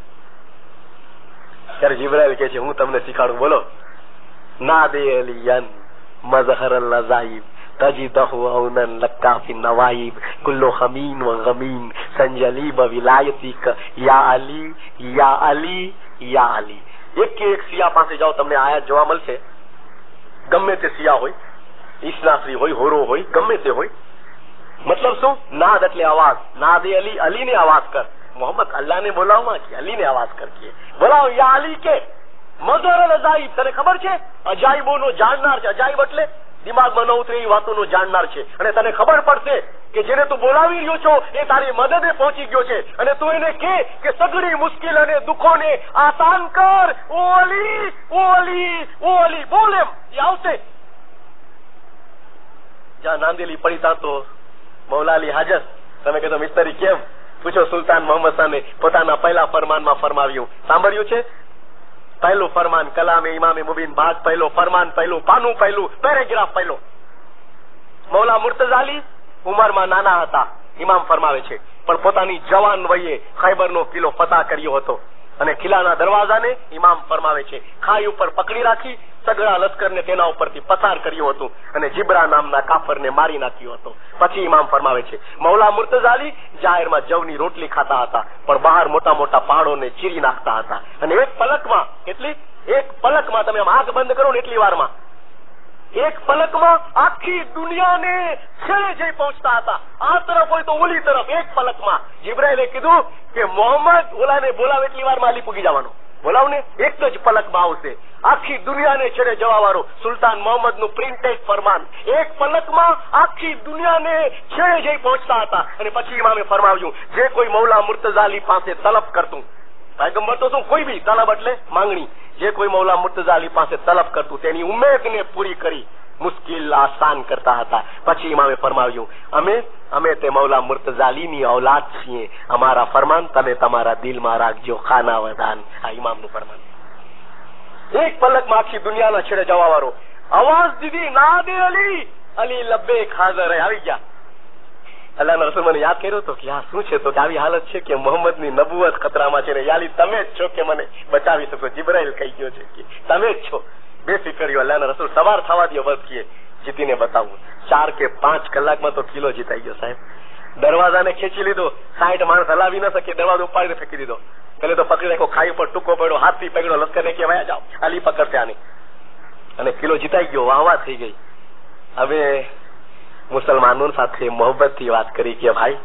ત્યારે જિબ્રાઈલ કે છે હું તમને શીખાડું, બોલો. ના દે અલિયન મઝહર લઝાઈબ તજીદહુ અવનન લક્કાફી નવાઈબ કુલ્લો હમીન વ ગમીન સંજલીબ વિલાયતિક યા અલી યા અલી યા અલી. એક કે એક સિયા પાસે જાઓ, તમને આયાત જોવા મળશે. ગમે તે સિયા હોય, ઈસનાશ્રી હોય, હોરો હોય, ગમે તે હોય. મતલબ શું? નાદ એટલે અવાજ. નાદ એ અલી, અલીને અવાજ કર. મોહમ્મદ અલ્લાહને બોલાવવા કે અલીને અવાજ કર કે બોલાવો યા અલી કે મઝહર અજાઈબ. તને ખબર છે અજાઈબોનો જાણનાર છે. અજાઈબ એટલે દિમાગમાં ન ઉતરે એવી વાતોનો જાણનાર છે. અને તને ખબર પડશે કે જેને તું બોલાવી રહ્યો છો એ તારી મદદે પહોંચી ગયો છે અને તું એને કે કે સગડી મુશ્કેલ અને દુઃખોને આસાન કર. ઓ અલી, ઓ અલી, ઓ અલી બોલ એમ એ આવશે. જ્યાં નાંદેલી પડી ત્યાં તો મૌલા અલી હાજર. તમે કહેતો મિસ્તરી કેમ? પૂછો સુલતાન મોહમ્મદ સામે પોતાના પહેલા ફરમાનમાં ફરમાવ્યું. સાંભળ્યું છે? પહેલું ફરમાન કલામે ઇમામે મુબીન, ભાગ પહેલો, ફરમાન પહેલું, પાનું પહેલું, પેરેગ્રાફ પહેલો. મૌલા મુર્તઝા અલી ઉંમરમાં નાના હતા, ઇમામ ફરમાવે છે, પણ પોતાની જવાન વયે ખૈબરનો કિલ્લો ફતહ કર્યો હતો અને કિલ્લાના દરવાજાને ઇમામ ફરમાવે છે ખાઈ ઉપર પકડી રાખી સગળા લશ્કરને તેના ઉપરથી પસાર કર્યું હતું અને જીબ્રા નામના કાફરને મારી નાખ્યો હતો. પછી ઇમામ ફરમાવે છે મૌલા મુર્તઝા અલી જાહેરમાં જવની રોટલી ખાતા હતા પણ બહાર મોટા મોટા પહાડોને ચીરી નાખતા હતા અને એક પલકમાં, કેટલી એક પલકમાં, તમે આમ આંખ બંધ કરો ને એટલી વારમાં, એક પલકમાં આખી દુનિયાને છેડે જઈ પહોંચતા હતા. આ તરફ હોય તો ઓલી તરફ, એક પલકમાં. જિબ્રાઈલે કીધું કે મોહમ્મદ ઓલાને બોલાવ એટલી વારમાં અલી પૂગી જવાનો. બોલાવ ને, એક જ પલકમાં આવશે. આખી દુનિયાને છેડે જવા વાળો સુલતાન મોહમ્મદ નું પ્રિન્ટેડ ફરમાન એક પલકમાં આખી દુનિયાને છેડે જઈ પહોંચતા હતા. અને પછી ઇમામે ફરમાવ્યું જે કોઈ મૌલા મુર્તઝા અલી પાસે તલબ કરતું, પૈગંબર તો શું, કોઈ બી તલબ એટલે માંગણી, જે કોઈ મૌલા મુર્તઝા અલી પાસે તલબ કરતું તેની ઉમ્મેદને પૂરી કરી મુશ્કેલ આસાન કરતા હતા. પછી ઇમામે ફરમાવ્યું અમે અમે તે મૌલા મુર્તઝા અલીની ઔલાદ છીએ, અમારા ફરમાન તમે તમારા દિલમાં રાખજો, ખાના વદાન. આ ઇમામનું ફરમાન. એક પલકમાં આખી દુનિયાના છેડે જવા વાળો આવાજ દીધી ના દે અલી, અલી લબ્બેક હાજર આવી ગયા. અલ્લાહના રસૂલ મને યાદ કર્યો તો કે આ શું છે, તો કે આવી હાલત છે કે મોહમ્મદની નબુવત ખતરામાં છે ને યાલી તમે જ છો કે મને બચાવી શકો. જિબ્રાઈલ કહી ગયો છે કે તમે જ છો, બેફિકરીઓ. અલ્લાહના રસૂલ સવાર થવા દો બસ કે જીતીને બતાવું. ચાર કે પાંચ કલાકમાં તો કિલ્લો જીતાઈ ગયો સાહેબ. દરવાજાને ખેંચી લીધો, સાઠ માણસ હલાવી ન શકે, દરવાજો ઉપાડીને ફેંકી દીધો. પેલે તો પકડી નાખો, ખાઈ ઉપર ટૂંકો પડ્યો, હાથથી પકડ્યો, લશ્કરને કહેવાય જાઓ અલી પકડશે આને, અને કિલ્લો જીતાઈ ગયો. વાહ વાહ થઈ ગઈ. હવે મુસલમાનો સાથે મોહબ્બતથી વાત કરી કે ભાઈ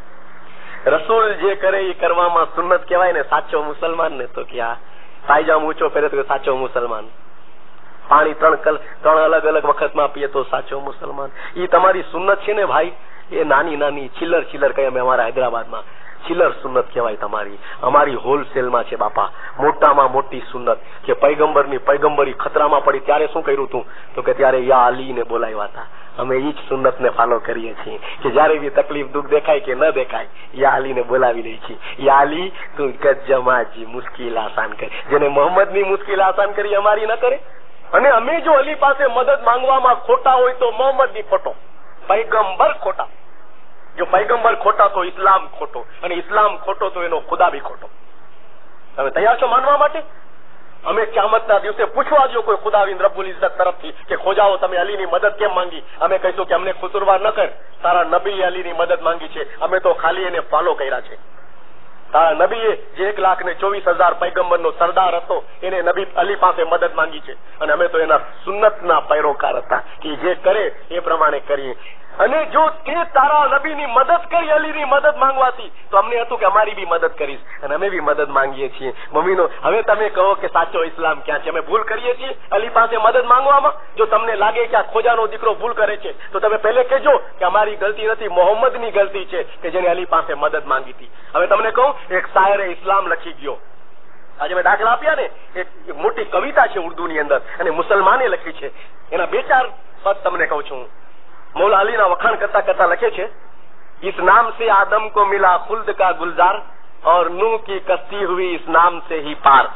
રસૂલ જે કરે એ કરવામાં સુન્નત કહેવાય ને સાચો મુસલમાન ને. તો કે આ પાયજામ ઊંચો પહેરે તો સાચો મુસલમાન, પાણી ત્રણ કલ ત્રણ અલગ અલગ વખતમાં પીએ તો સાચો મુસલમાન. એ તમારી સુન્નત છે ને ભાઈ, એ નાની નાની ચિલ્લર ચિલ્લર કહીએ અમે અમારા હૈદરાબાદમાં, ચિલ્લર સુન્નત કહેવાય તમારી. અમારી હોલસેલમાં છે બાપા મોટામાં મોટી સુન્નત કે પૈગંબરની પૈગંબરી ખતરામાં પડી ત્યારે શું કર્યું તું, તો કે ત્યારે યા અલીને બોલાવ્યા હતા. અમે એ જ સુન્નત ને ફોલો કરીએ છીએ કે જયારે બી તકલીફ દુઃખ દેખાય કે ન દેખાય યા અલીને બોલાવી લઈએ છીએ. યા અલી તું ગજમાજી મુશ્કેલ આસાન કરી. જેને મોહમ્મદની મુશ્કેલ આસાન કરી અમારી ન કરે. અને અમે જો અલી પાસે મદદ માંગવામાં ખોટા હોય તો મોહમ્મદની ખોટો, પૈગંબર ખોટા. જો પૈગંબર ખોટા તો ઇસ્લામ ખોટો, અને ઇસ્લામ ખોટો તો એનો ખુદા બી ખોટો. તમે તૈયાર છો માનવા માટે? અમે ક્યામતના દિવસે પૂછવા જો કોઈ ખુદાવિંદ રબ્બુલ ઇઝ્ઝત તરફથી કે ખોજાઓ તમે અલીની મદદ કેમ માંગી, અમે કહીશું કે અમને કસૂરવાર ન કર, તારા નબી અલીની મદદ માંગી છે, અમે તો ખાલી એને ફોલો કર્યા છે. તારા નબીએ જે એક લાખ ને ચોવીસ હજાર પૈગંબરનો સરદાર હતો એને નબી અલી પાસે મદદ માંગી છે, અને અમે તો એના સુન્નતના પૈરોકાર હતા કે જે કરે એ પ્રમાણે કરીએ. અને જો તે તારા નબીની મદદ કરી અલીની મદદ માંગવાથી તો અમને હતું કે અમારી બી મદદ કરીશ અને અમે બી મદદ માંગીએ છીએ. મમ્મીનો હવે તમે કહો કે સાચો ઇસ્લામ ક્યાં છે? અમે ભૂલ કરીએ છીએ અલી પાસે મદદ માંગવામાં? જો તમને લાગે કે આ ખોજાનો દીકરો ભૂલ કરે છે તો તમે પહેલે કહેજો કે અમારી ગલતી નથી, મોહમ્મદની ગલતી છે કે જેને અલી પાસે મદદ માંગી હતી. હવે તમને કહું, એક શાયરે ઇસ્લામ લખી ગયો. આજે મેં દાખલા આપ્યા ને, એક મોટી કવિતા છે ઉર્દુની અંદર અને મુસલમાને લખી છે. એના બે ચાર પદ તમને કહું છું. मौला अली ना वखाण करता करता लखे छे, इस नाम से आदम को मिला खुल्द का गुलजार और नूह की कश्ती हुई इस नाम से ही पार.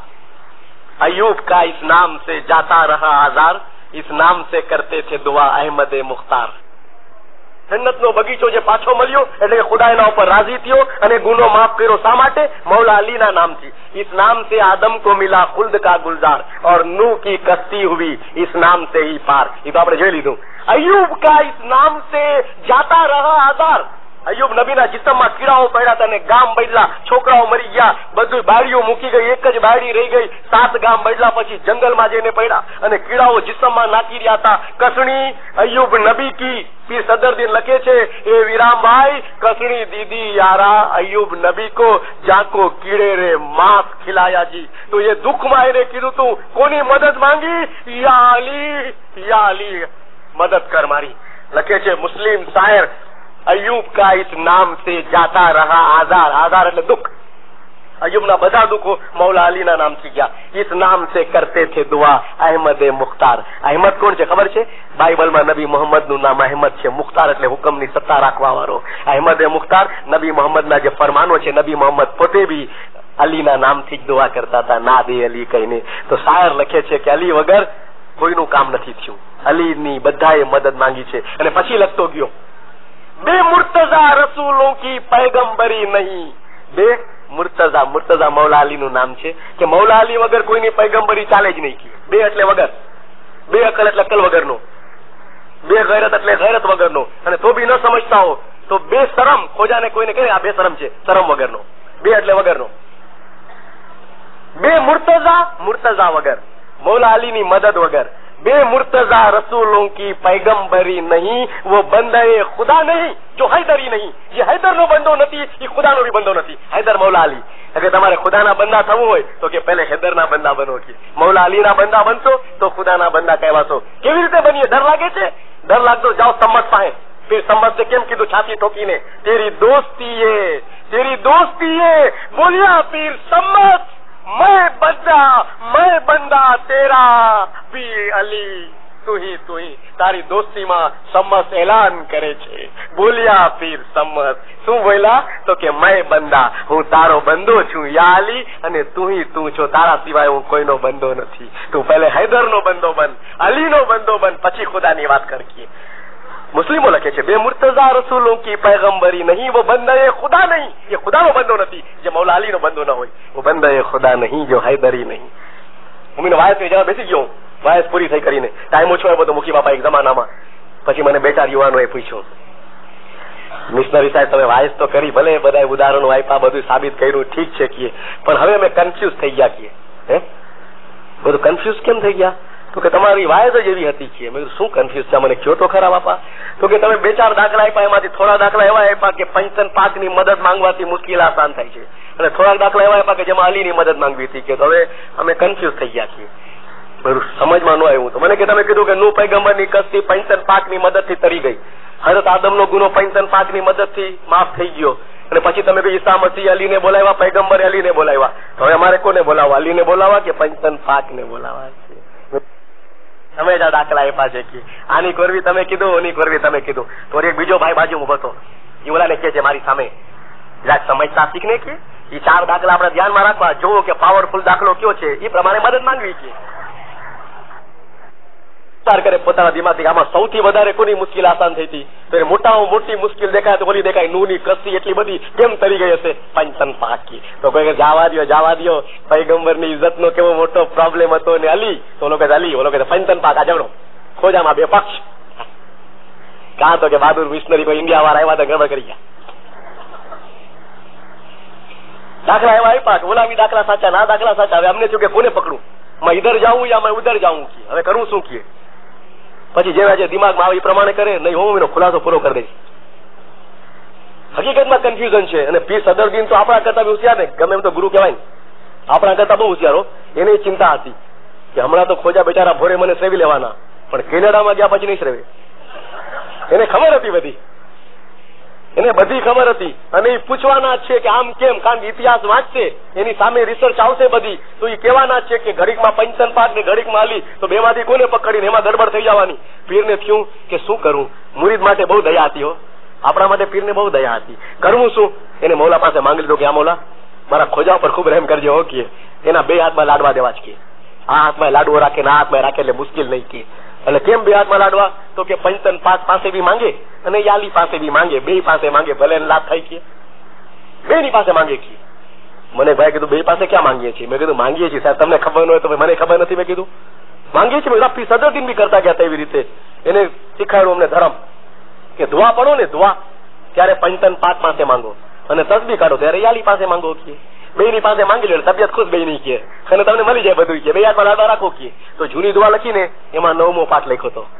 अयूब का इस नाम से जाता रहा आजार, इस नाम से करते थे दुआ अहमद मुख्तार. जन्नत नो बगीचो जे पाछो मळ्यो એટલે કે ખુદા એના ઉપર રાજી થયો અને ગુનો માફ કર્યો. શા માટે? मौला अली ना नाम थी. इस नाम से आदम को मिला खुल्द का गुलजार और नूह की कश्ती हुई इस नाम से ही पार. ये तो आपने જોઈ લીધું. अयूब का इस नाम से जाता रहा आजार. अयूब नबीना जिस्मમાં કીડાઓ પડ્યા હતા અને ગામ બદલા, છોકરાઓ મરી ગયા, બધું બાળીઓ મૂકી ગઈ, એક જ બાળી રહી ગઈ. સાત ગામ બદલા પછી જંગલમાં જઈને પડ્યા અને કીડાઓ जिस्मમાં નાખી રહ્યા હતા. કસણી અયુબ નબી કી पीर सदरुद्दीन लखे छे, ए विराम भाई कसणी दीदी यारा अयूब नबी को जाको कीड़े रे मांस खिलाया जी. तो ये दुख में એને કીધું તું કોની મદદ માંગી? યા અલી યા અલી મદદ કર મારી. લખે છે મુસ્લિમ શાયર, अयूब का इस नाम से जाता रहा आजार. आजार એટલે દુઃખ. अयूब ना બધા દુઃખો मौला अली ना नाम થી ગયા. इस नाम से करते थे दुआ अहमद मुख्तार. अहमद કોણ છે ખબર છે? બાઇબલમાં નબી મોહમ્મદ નું નામ અહેમદ છે. મુખ્તાર એટલે હુકમની સત્તા રાખવા વાળો. અહેમદ મુખ્તાર નબી મોહમ્મદના જે ફરમાનો છે, નબી મોહમ્મદ પોતે બી અલીના નામથી જ દુઆ કરતા હતા, ના દે અલી કહીને. તો શાયર લખે છે કે અલી વગર કોઈનું કામ નથી થયું, અલીની બધાએ મદદ માંગી છે. અને પછી લખતો ગયો, બે મુર્તઝા રસૂલો કી પૈગંબરી નહીં. બે મુર્તઝા, મુર્તઝા મૌલા અલી નું નામ છે કે મૌલા અલી વગર કોઈની પૈગંબરી ચાલે જ નહીં. બે એટલે વગર, બે અકલ એટલે અકલ વગરનો, બે ગૈરત એટલે ગૈરત વગરનો. અને તો બી ન સમજતા હો તો બે શરમ, ખોજાને કોઈને કહે આ બે શરમ છે, શરમ વગરનો. બે એટલે વગરનો. બે મુર્તઝા, મુર્તઝા વગર, मौला अली ની મદદ વગર. बे मुर्तजा रसूलों की पैगंबरी नहीं, वो बंदे खुदा नहीं जो हैदरी नहीं. જે हैदर નો બંદો નથી એ ખુદા નો બી બંદો નથી. हैदर मौला अली. अगर તમારે ખુદાના બંદા થવું હોય તો કે પહેલે हैदરના બંદા બનો. કે मौला अलीના બંદા બનશો તો ખુદાના બંદા કહેવાશો. કેવી રીતે બનીએ? ડર લાગે છે? ડર લાગતો જાઓ सम्मत પાસે. फिर सम्मत से કેમ કીધું છાતી ઠોકીને, तेरी दोस्ती है, तेरी दोस्ती है. बोलिया पीर सम्मत, मैं बंदा, मैं बंदा तेरा पीर अली, तू ही तू ही. તારી દોસ્તીમાં सम्मत એલાન કરે છે. બોલ્યા પીર सम्मत. શું બોલ્યા? તો કે मैं બંદા, હું તારો બંદો છું યા અલી, અને તું ही તું છો, તારા સિવાય હું કોઈનો બંદો નથી. તું પહેલે હૈદરનો બંદો બન, અલીનો બંદો બન, પછી ખુદાની વાત કરકી. मुस्लिमों लखे छे, बे मुर्तजा रसूलों की पैगंबरी नहीं, वो बंदा ये खुदा नहीं, ये खुदा नो बंदो नहीं. जो मौला अली नो बंदो न होय वो बंदा ये खुदा नहीं, जो हैदरी नहीं. હું વાયસ ની જવા બેસી ગયો, વાયસ પૂરી થઈ કરીને ટાઈમ ઓછો આવ્યો તો મુખી બાપા એક જમાનામાં. પછી મને બે ચાર યુવાનોએ પૂછ્યું, મિશનરી સાહેબ તમે વાયસ તો કરી, ભલે બધા ઉદાહરણો આપ્યા, બધું સાબિત કર્યું, ઠીક છે કીએ, પણ હવે અમે કન્ફ્યુઝ થઈ ગયા કીએ. હે બધું કન્ફ્યુઝ કેમ થઈ ગયા? તો કે તમારી વાયસ જ એવી હતી કે. મેં શું કન્ફ્યુઝ છે મને કયો તો ખરા બાપા. તો કે તમે બે ચાર દાખલા આપ્યા, એમાંથી થોડા દાખલા એવા આપ્યા કે પંચન પાકની મદદ માંગવાથી મુશ્કેલ આસાન થાય છે, અને થોડાક દાખલા એવા આપ્યા કે જેમાં અલીની મદદ માંગવી હતી. કે હવે અમે કન્ફ્યુઝ થઈ ગયા છીએ, બધું સમજમાં ન આવ્યું. તો મને કે તમે કીધું કે નૂહ પૈગંબરની કસ્તી પંચન પાકની મદદથી તરી ગઈ, હજરત આદમનો ગુનો પંચન પાકની મદદથી માફ થઈ ગયો, અને પછી તમે કહ્યું ઈસા મસીહ અલીને બોલાવ્યા, પૈગંબરે અલીને બોલાવ્યા. તો હવે અમારે કોને બોલાવવા? અલીને બોલાવવા કે પંચન પાકને બોલાવવા છે? તમે જ આ દાખલા આપ્યા છે કે આની કોરવી તમે કીધું, ઓની કોરવી તમે કીધું. તો એક બીજો ભાઈ બાજુ ઉભો હતો, એ ઓલાને કે છે મારી સામે, જરાક સમજતા શીખને કે એ ચાર દાખલા આપણે ધ્યાનમાં રાખવા, જોવો કે પાવરફુલ દાખલો કયો છે, એ પ્રમાણે મદદ માંગવી છે. વિચાર કરે પોતાના દિમાગથી આમાં સૌથી વધારે કોની મુશ્કેલ આસાન થઈ હતી? તો મોટામાં મોટી મુશ્કેલ દેખાય તો ઓલી દેખાય, નૂહની કસ્તી એટલી બધી કેમ તરી ગઈ હશે? પંચન પાકી. તો કોઈ જવા દો, જવા દો, પૈગંબરની ઇજ્જતનો કેવો મોટો પ્રોબ્લેમ હતો. ને અલી તો ઓલો કે અલી, ઓલો કે પંચન પાક. આ ઝઘડો ખોજામાં બે પક્ષ. કાં તો કે બહાદુર મિશનરી કોઈ ઇન્ડિયા વાળા આવ્યા તો ગડબડ કરી ગયા. દાખલા એવા આપ્યા કે ઓલા દાખલા સાચા, ના દાખલા સાચા. હવે અમને થયું કે કોને પકડું? मैं इधर जाऊं या मैं उधर जाऊं की. હવે કરું શું કીએ? પછી જેવા જે દિમાગમાં આવે એ પ્રમાણે કરે, નહીં હું એનો ખુલાસો પૂરો કરી દઈશ. હકીકતમાં કન્ફ્યુઝન છે. અને પીર સદરુદ્દીન તો આપણા કરતા બી હોશિયાર ને, ગમે એમ તો ગુરુ કહેવાય ને, આપણા કરતા બહુ હોશિયારો. એને ચિંતા હતી કે હમણાં તો ખોજા બેચારા ભોરે મને શ્રેવી લેવાના, પણ કેનેડામાં ગયા પછી નહીં શ્રેવે. એને ખબર હતી બધી, એને બધી ખબર હતી. અને એ પૂછવાના જ છે કે આમ કેમ, કારણ કે ઇતિહાસ વાંચશે, એની સામે રિસર્ચ આવશે બધી, તો એ કહેવાના છે કે ઘડીકમાં પંચન પાક ને ઘડીકમાં આલી, તો બે માંથી કોને પકડીને એમાં ગડબડ થઈ જવાની. પીરને થયું કે શું કરું. મુરીદ માટે બહુ દયા હતી હો, આપણા માટે પીરને બહુ દયા હતી. કરવું શું? એને મૌલા પાસે માંગી લીધું કે આ મૌલા મારા ખોજા ઉપર ખૂબ રહેમ કરજો હો. કે એના બે હાથમાં લાડવા દેવા જ કે, આ હાથમાં લાડવો રાખે ને આ હાથમાં રાખે એટલે મુશ્કેલ નહીં કે. એટલે કેમ બે હાથમાં લાડવા? તો કે પંચન પાક પાસે બી માંગે અને યાલી પાસે બી માંગે, બે પાસે માંગે, ભલે લાભ થાય કે બે ની પાસે માંગે કે. મને ભાઈ કીધું બે પાસે ક્યાં માંગીએ છીએ? મેં કીધું માંગીએ છીએ સાહેબ, તમને ખબર ન હોય તો મને ખબર નથી. મેં કીધું માંગીએ છીએ. પીર સદરુદ્દીન બી કરતા ગયા એવી રીતે. એને શીખાડ્યું અમને ધર્મ કે દુઆ પડો ને દુઆ ત્યારે પંચન પાક પાસે માંગો, અને તસબી કાઢો ત્યારે યાલી પાસે માંગો કે બે ની પાસે માંગી લે, તબિયત ખુશ બે ની કે, અને તમને મળી જાય બધું કે બે હાથમાં લાડવા રાખો કે. તો જૂની દુઆ લખીને એમાં નવમો પાઠ લખ્યો હતો,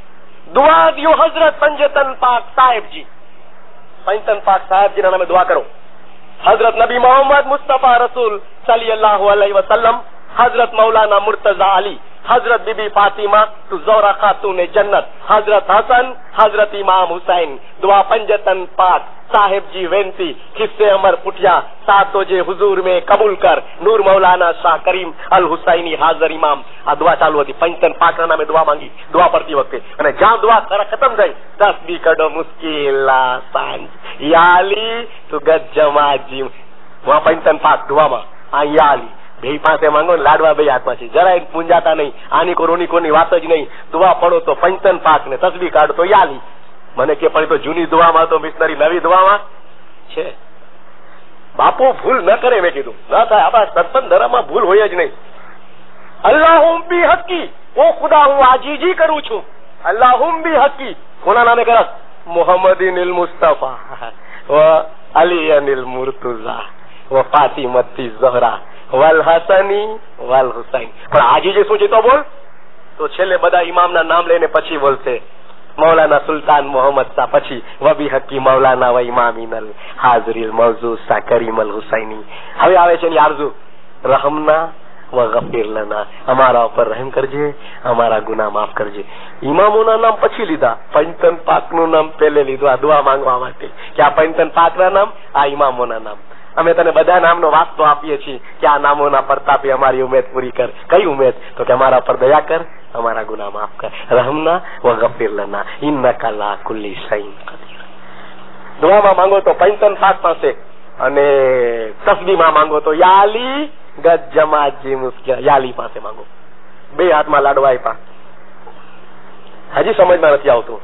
દુઆ દિયો હઝરત પંજતન પાક સાહેબજી. પંચન પાક સાહેબજી ના નામે દુઆ કરો. હઝરત નબી મોહમ્મદ મુસ્તફા રસૂલ સલ્લલ્લાહુ અલૈહિ વસલ્લમ, હઝરત મૌલાના મુર્તઝા અલી, हजरत बीबी फातिमा तू ज़ोरा खातून जन्नत, हजरत हसन, हजरत इमाम हुसैन, दुआ पंजतन पाक साहेब जी वेंती, किस्से अमर पुटिया सातो जे हुजूर में कबूल कर, नूर मौलाना शाह करीम अल हुसैनी हाजर इमाम. આ દુઆ ચાલુ હતી. પંચતન પાકના નામે દુઆ માંગી દુઆ પડતી વખતે. અને જ્યાં દુઆ ખતમ થઈ, તસ્બીહ કડો મુશ્કિલ સાંજ યાલી સુગત જમાજી, વહાં પંચતન પાક દુઆમાં આ યાલી બે પાસે માંગો ને લાડવા બે હાથમાં છે, જરાય પૂંજાતા નહીં, આની કોરોની કોની વાત જ નહીં. દુઆ પડો તો પંચતન પાક ને, તસ્બીહ કાઢો તો યાલી. મને કે પણ તો જૂની દુઆમાં તો મિશનરી નવી દુઆમાં છે. બાપુ ભૂલ ન કરે. મેં કીધું ના થાય, આપણા સત્સંગ ધર્મમાં ભૂલ હોય જ નહીં. અલ્લાહુમ બી હકી, ઓ ખુદા હું આજીજી કરું છું. અલ્લાહુમ બી હકી, કોના નામે કરસ? મોહમ્મદિન મુસ્તફા વ અલીયનિલ મુર્તુઝા વ ફાતિમતી ઝહરા વલ હસની વલ હુસૈન. પણ આજીજી શું છે તો બોલ. તો છેલ્લે બધા ઇમામના નામ લઈને પછી બોલશે મૌલાના સુલતાન મોહમ્મદ શાહ, પછી વબી હકી મૌલાના વ ઇમામિનલ હાજરીલ મૌજૂદ શાહ કરીમ અલ હુસૈની. હવે આવે છે એની આરઝુ, રહમના વ ગફીર લના, અમારા ઉપર રહેમ કરજે, અમારા ગુનાહ માફ કરજે. ઇમામોના નામ પછી લીધા, પંચતન પાકનું નામ પહેલે લીધું આ દુઆ માંગવા માટે, કે આ પંચતન પાકના નામ, આ ઇમામોના નામ. અમે તને બધા નામનો વાસ્તો આપીએ છીએ કે આ નામોના પ્રતાપે અમારી ઉમેદ પૂરી કર. કઈ ઉમેદ? તો કે અમારા પર દયા કર, અમારા ગુનાહ માફ કર. રહમના વ ગફીર લના ઇન્નકા લા કુલ્લી શૈઇન કદીર. દુઆમાં માંગો તો પંચતન પાક પાસે, અને તસ્બીહમાં માંગો તો યાલી ગજ જમાજી મુસ્કિલ યાલી પાસે માંગો. બે હાથમાં લાડવા આપ્યા. હજી સમજમાં નથી આવતું.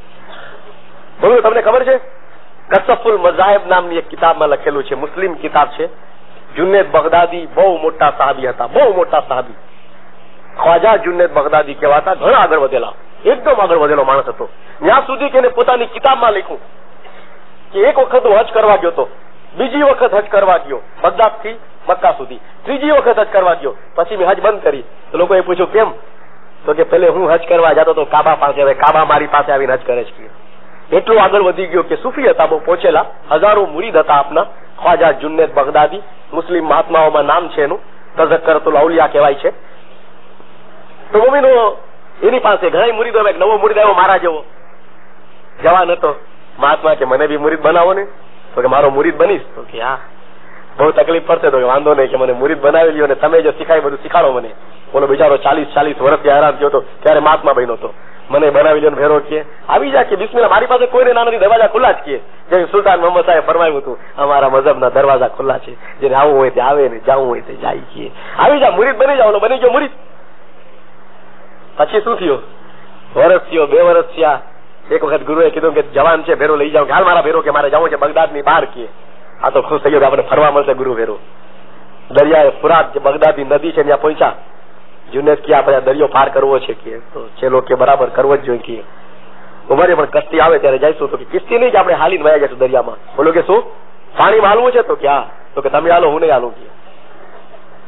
બોલો તમને ખબર છે? કસફુલ મઝાહિબ નામની એક કિતાબમાં લખેલું છે, મુસ્લિમ કિતાબ છે. જુનેદ બગદાદી બહુ મોટા સાહાબી હતા, બહુ મોટા સાહાબી. ખ્વાજા જુનેદ બગદાદી કહેવાતા, ઘણા આગળ વધેલા, એકદમ આગળ વધેલો માણસ હતો. ત્યાં સુધી કે એને પોતાની કિતાબમાં લખ્યું કે એક વખત હું હજ કરવા ગયો તો, બીજી વખત હજ કરવા ગયો બગદાદ થી મક્કા સુધી, ત્રીજી વખત હજ કરવા ગયો, પછી મેં હજ બંધ કરી. તો લોકોએ પૂછ્યું કેમ? તો કે પેલે હું હજ કરવા જતો તો કાબા પાસે, હવે કાબા મારી પાસે આવીને હજ કરે છે. એટલું આગળ વધી ગયો કે સૂફી હતા, બહુ પહોંચેલા, હજારો મુરીદ હતા આપના. ખ્વાજા જુનેદ બગદાદી, મુસ્લિમ મહાત્માઓમાં નામ છે એનું, તઝક્કરતુલ અઉલિયા કહેવાય છે. તો મોમીનો એની પાસે ઘણા મુરીદો, એક નવો મુરીદ આવ્યો મારા જેવો, જવાન હતો. મહાત્મા કે મને બી મુરીદ બનાવો ને. તો કે મારો મુરીદ બનીશ? તો કે હા, બહુ તકલીફ પડશે. તો કે વાંધો નહીં, કે મને મુરીદ બનાવી લ્યો ને તમે જો શીખાય બધું શીખાડો મને. બોલો બિચારો ચાલીસ ચાલીસ વર્ષથી હેરાન થયો હતો, ત્યારે મહાત્મા બન્યો હતો. મને બનાવી લ્યો ને ભેરો કે આવી જા કે બિસ્મિલ્લાહ, મારી પાસે કોઈને ના નથી, દરવાજા ખુલ્લા જ કે. જેમ સુલતાન મોહમ્મદ સાહેબ ફરમાવ્યું હતું, અમારા મઝહબના દરવાજા ખુલ્લા છે, જેને આવવું હોય તે આવે ને જવું હોય તે જાય કે. આવી જા, મુરીદ બની જાવ. બની ગયો મુરીદ. પછી શું થયું? વર્ષ થયો, બે વર્ષ થયા. એક વખત ગુરુએ કીધું કે જવાન છે, ભેરો લઈ જાવ. હાલ મારા ભેરો, કે મારે જવું છે બગદાદ ની બહાર કે. આ તો ખુશ થઈ ગયો, આપણે ફરવા મળશે ગુરુ ભેરો. દરિયા ફુરાત જે બગદાદની નદી છે ત્યાં પહોંચ્યા. જુનેદ કે આપણે દરિયો પાર કરવો છે કે. તો ચેલો કે બરાબર કરવો જ જોઈએ કે. ઉમરે પણ કસ્તી આવે ત્યારે જઈશું. તો કે કિસ્તી નહીં, કે આપણે હાલીને વયા જઈશું દરિયામાં. બોલો કે શું પાણીમાં હાલવું છે? તો કે હા. તો કે તમે હાલો, હું નહીં હાલું કે.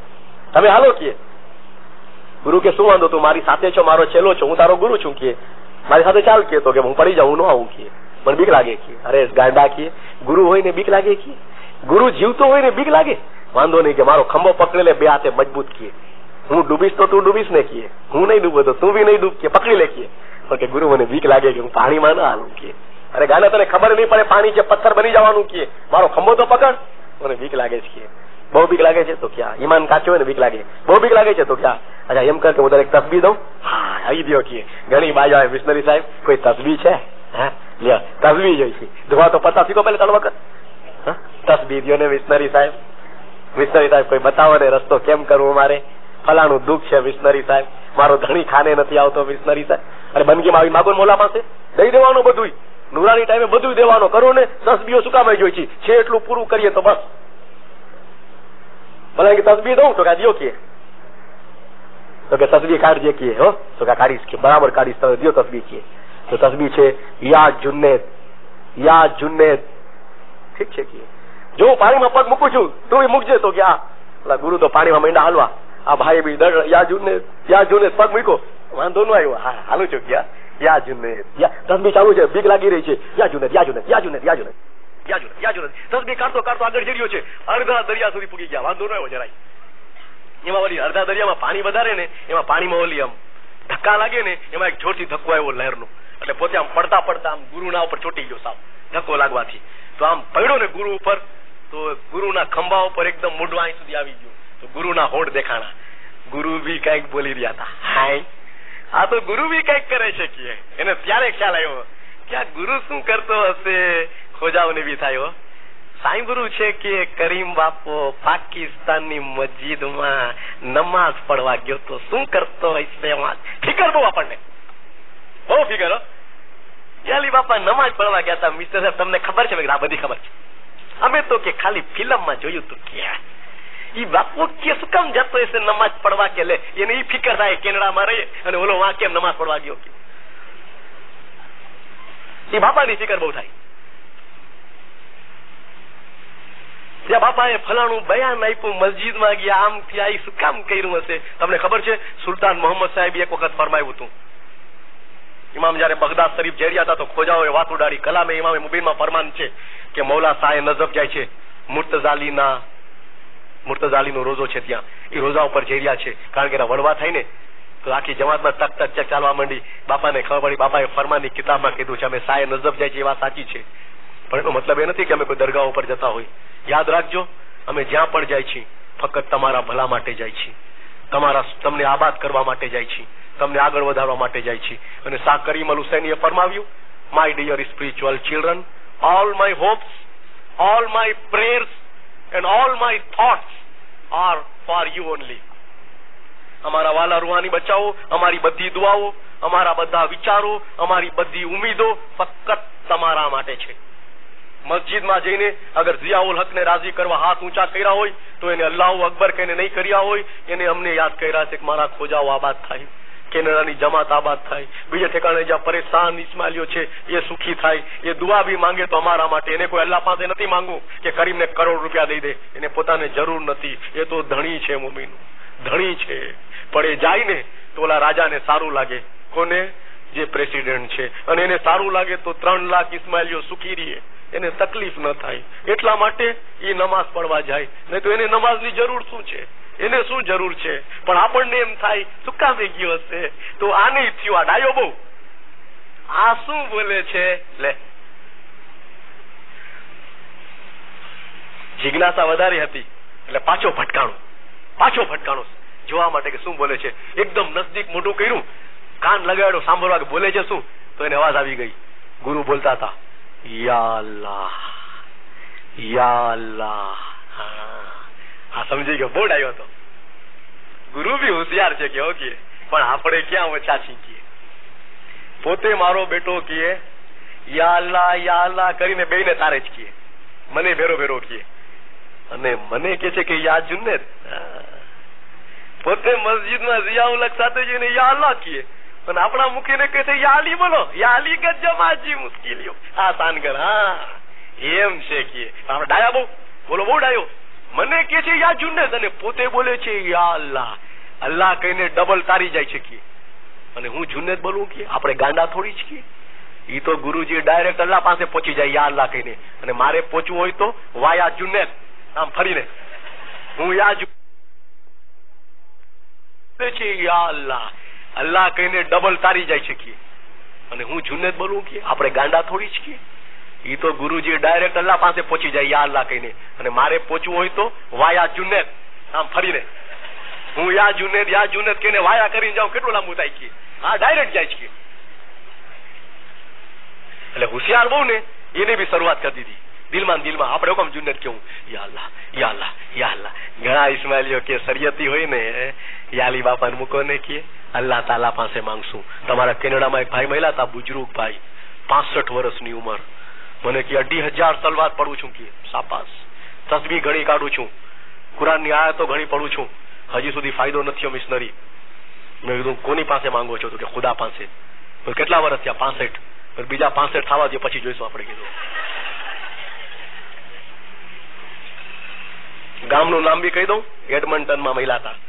તમે હાલો કે. ગુરુ કે શું વાંધો, તું મારી સાથે છો, મારો ચેલો છો, હું તારો ગુરુ છું કે. મારી સાથે ચાલ કે તો કે હું પડી જાઉં, ન આવું કે મને બીક લાગે કે. અરે ગાંડા કે ગુરુ હોય ને બીક લાગે કે? ગુરુ જીવતો હોય ને બીક લાગે? વાંધો નહીં કે મારો ખંભો પકડી લે, બે હાથે મજબૂત કીએ. હું ડૂબીશ તો તું ડૂબીશ ને કીએ, હું નહીં ડૂબો તો તું બી નહીં ડૂબ કે, પકડી લે કીએ. પણ કે ગુરુ મને બીક લાગે કે હું પાણીમાં ના હાલું કે. અરે ગાના તને ખબર નહીં પડે પાણી છે, પથ્થર બની જવાનું કે, મારો ખંભો તો પકડ, મને બીક લાગે છે કે. બહુ બીક લાગે છે તો ક્યાં? ઈમાન કાચો હોય ને બીક લાગે. બહુ બીક લાગે છે તો ક્યાં? અચ્છા એમ કર કે હું તને એક તસબી દઉં. હા આવી દો કે. ઘણી બાજુ આવે મિશનરી સાહેબ, કોઈ તસબી છે? હા લ્યો તસબી જોઈ છે. ધોવા તો પતા શીખો પેલા ત્રણ વખત. તસબી દો ને મિશનરી સાહેબ. મિશનરી સાહેબ કોઈ બતાવો ને રસ્તો કેમ કરવો મારે, ફલાણું દુઃખ છે મિશનરી સાહેબ, મારો ધણી ખાને નથી આવતો મિશનરી સાહેબ. અરે બંદગીમાં આવી માગો મોલા પાસે દઈ દેવાનું બધું, નુરાની ટાઈમે બધું દેવાનું. કરો ને તસબીઓ શું કામ જોઈ છે એટલું પૂરું કરીએ તો બસ. ભલે કે તસબી દઉં તો કા દિયો કે, તો કે તસબી કાઢજે કે. હો તો કા કાઢીશ કે, બરાબર કાઢીશ, તમે દિયો તસબી કે. તો તસબી છે યા જુન્નેદ, યા જુન્નેદ. ઠીક છે કે જો હું પાણીમાં પગ મૂકું છું તું બી મૂકજે. તો કે આ ગુરુ તો પાણીમાં માંડા હાલવા, આ ભાઈ બી દર યા જુન્નેદ, યા જુન્નેદ પગ મૂકો, વાંધો ન આવ્યો. હા હાલું છું ક્યાં? યા જુન્નેદ. તસબી ચાલુ છે, બીક લાગી રહી છે. યા જુન્નેદ, યા જુન્નેદ, યા જુન્નેદ, યા જુન્નેદ, યા જુન્નેદ, યા જુન્નેદ. તસબી કાઢતો કાઢતો આગળ જઈ રહ્યો છે, અડધા દરિયા સુધી પૂગી ગયા. વાંધો ન આવ્યો જરાય. એમાં વળી અડધા દરિયામાં પાણી વધારે ને, એમાં પાણીમાં ઓલી આમ ધક્કા લાગે ને, એમાં એક જોરથી ધક્કો આવ્યો લહેરનો, એટલે પોતે આમ પડતા પડતા આમ ગુરુના ઉપર ચોટી ગયો સાવ ધક્કો લાગવાથી. તો આમ પડ્યો ને ગુરુ ઉપર, તો ગુરુના ખંભા ઉપર એકદમ મોઢું અહીં સુધી આવી ગયું. તો ગુરુના હોઠ દેખાણા. ગુરુ બી કઈક બોલી રહ્યા હતા. હાય આ તો ગુરુ બી કઈક કરે છે કે. એને ત્યારે ખ્યાલ આવ્યો કે આ ગુરુ શું કરતો હશે. ખોજાઓને બી થાય સાંભળ્યું છે કે કરીમ બાપો પાકિસ્તાનની મસ્જિદમાં નમાઝ પડવા ગયો તો શું કરતો હોય. ફિકર બહુ આપણને, બહુ ફિકર. હો યાલી બાપા નમાઝ પડવા ગયા હતા. મિસ્ટર સાહેબ તમને ખબર છે? આ બધી ખબર છે. અમે તો કે ખાલી ફિલ્મમાં જોયું તું કે ઈ બાપુ કે શું કામ જતો હશે નમાઝ પડવા કે. લે એને ઈ ફિકર થાય કેનેડામાં રહે અને ઓલો વાં કેમ નમાઝ પડવા ગયો કે. ઈ બાપાની ફિકર બહુ થાય. ત્યાં બાપાએ ફલાણું બયાન આપ્યું, મસ્જિદમાં ગયા, આમ થયા, ઈ શું કામ કર્યું હશે. તમને ખબર છે સુલતાન મોહમ્મદ સાહેબ એક વખત ફરમાવ્યું હતું. ઇમામ જયારે બગદાદ શરીફ જઈ રહ્યા હતા તો ખોજાઓએ વાત ઉડાડી. કલામે ઇમામે મુબીનમાં ફરમાન છે કે મૌલા શાહે નજફ જાય છે, મુર્તઝાલીના મુર્તઝાલીનો રોજો છે ત્યાં, એ રોજા ઉપર જઈ રહ્યા છે. કારણ કે એના વડવા થાય ને તો આખી જમાતમાં તક તક ચક ચાલવા માંડી. બાપાને ખબર પડી, બાપાએ ફરમાનની કિતાબમાં કીધું છે અમે શાહે નજફ જાય છે એ વાત સાચી છે, પણ એનો મતલબ એ નથી કે અમે કોઈ દરગાહ ઉપર જતા હોય. યાદ રાખજો અમે જ્યાં પણ જાય છીએ ફક્ત તમારા ભલા માટે જાય છીએ, તમારા તમને આબાદ કરવા માટે જાય છીએ, તમને આગળ વધારવા માટે જાય છે. અને શાહ કરીમ અલ હુસૈનીએ ફરમાવ્યું, my dear spiritual children, all my hopes, all my prayers and all my thoughts are for you only. અમારા વાલા રૂહાની બચ્ચાઓ, અમારી બધી દુઆઓ, અમારા બધા વિચારો, અમારી બધી ઉમીદો ફક્ત તમારા માટે છે. મસ્જિદમાં જઈને અગર ઝિયાઉલ હકને રાજી કરવા હાથ ઊંચા કર્યા હોય તો એને અલ્લાહુ અકબર કહીને નહીં કર્યા હોય, એને અમને યાદ કર્યા છે કે મારા ખોજાઓ આબાદ થાય, કેનેડાની જમાત આબાદ થાય, બીજે ઠેકાણે જ્યાં પરેશાન ઇસ્માઇલીઓ છે એ સુખી થાય. એ દુઆ બી માંગે તો અમારા માટે. એને કોઈ અલ્લાહ પાસે નથી માંગવું કે કરીમને કરોડ રૂપિયા દઈ દે, એને પોતાને જરૂર નથી. એ તો ધણી છે, મુમીન ધણી છે. પણ એ જાય ને તો ઓલા રાજાને સારું લાગે. કોને? જે પ્રેસિડેન્ટ છે. અને એને સારું લાગે તો ત્રણ લાખ ઇસ્માઇલીઓ સુખી રહીએ, એને તકલીફ ન થાય. એટલા માટે એ નમાઝ પડવા જાય. નહીં તો એને નમાઝની જરૂર શું છે? એને શું જરૂર છે? પણ આપણને એમ થાય શું કામે ગયો હશે. તો આ નહીં થયું. આ ડાયો બહુ આ શું બોલે છે. લે જિજ્ઞાસા વધારે હતી એટલે પાછો ભટકાણો, પાછો ભટકાણો જોવા માટે કે શું બોલે છે. એકદમ નજદીક મોઢું કર્યું, કાન લગાડ્યો સાંભળવા કે બોલે છે શું. તો એને અવાજ આવી ગઈ. ગુરુ બોલતા હતા, યા અલ્લાહ, યા અલ્લાહ. હા સમજી ગયો. બોર્ડ આવ્યો હતો. ગુરુ બી હોશિયાર છે કે ઓકે, પણ આપણે ક્યાં ઓછા શીખીએ. પોતે મારો બેટો કીએ યા અલ્લાહ યા અલ્લાહ કરીને બેને તારે જ કીએ, મને ભેરો ભેરો કીએ. અને મને કે છે કે યા જુન્નેદ. પોતે મસ્જિદમાં ઝિયાઉલ હક સાથે જઈને યા અલ્લાહ કીએ, પણ આપણા મુખીને કહે છે યા અલી બોલો, યા અલી ગજ જમાજી મુશ્કેલીઓ. હા સાનગર, હા એમ છે કે આપણે ડાયા બહુ બોલો, બહુ ડાયો. મને કે છે યા જુન્નેદ અને પોતે બોલે છે યા અલ્લાહ. અલ્લાહ કહીને ડબલ તારી જાય છે કે અને હું જુનેદ બોલું કે આપણે ગાંડા થોડી જ કે ઈ તો ગુરુજી ડાયરેક્ટ અલ્લાહ પાસે પહોંચી જાય યા અલ્લાહ કહીને, અને મારે પહોંચવું હોય તો વાયા જુનેદ આમ ફરીને હું યા છે યા અલ્લાહ અલ્લાહ કહીને ડબલ તારી જાય છે કે, અને હું જુનેદ બોલું કે આપણે ગાંડા થોડી જ કે ઈ તો ગુરુજી ડાયરેક્ટ અલ્લાહ પાસે પહોંચી જાય યા અલ્લાહ કહીને, અને મારે પહોંચવું હોય તો વાયા જુનેદ આમ ફરીને હું યા જુનેદ યા જુનેદ કહીને વાયા કરીને જાઉં, કેટલું લાંબુ થાય કે હા ડાયરેક્ટ જાય છે. એટલે હોશિયાર બહુ ને એને બી શરૂઆત કરી દીધી દિલમાં દિલમાં આપણે હુકમ જુનેદ કેવું યા અલ્લાહ યા અલ્લાહ યા અલ્લાહ. ઘણા ઇસ્માઇલીઓ કે શરિયતી હોય ને યાલી બાપાને મૂકો ને કે અલ્લાહ તાલા પાસે માંગશું. તમારા કેનેડામાં એક ભાઈ મહિલા હતા બુજરુગ ભાઈ, પાસઠ વર્ષની ઉંમર, મને કે અઢી હજાર તલવાર પડું છું કે સાપાસ, તસ્બીહ ઘણી કાઢું છું, કુરાનની આયતો ઘણી પડું છું, હજી સુધી ફાયદો નથી મિશનરી. મેં કીધું કોની પાસે માંગો છો? તો કે ખુદા પાસે. કેટલા વર્ષ થયા? પાસઠ. બીજા પાસઠ થવા દે પછી જોઈશું આપણે કીધું. ગામનું નામ બી કહી દઉં, એડમન્ટનમાં મહિલા હતા.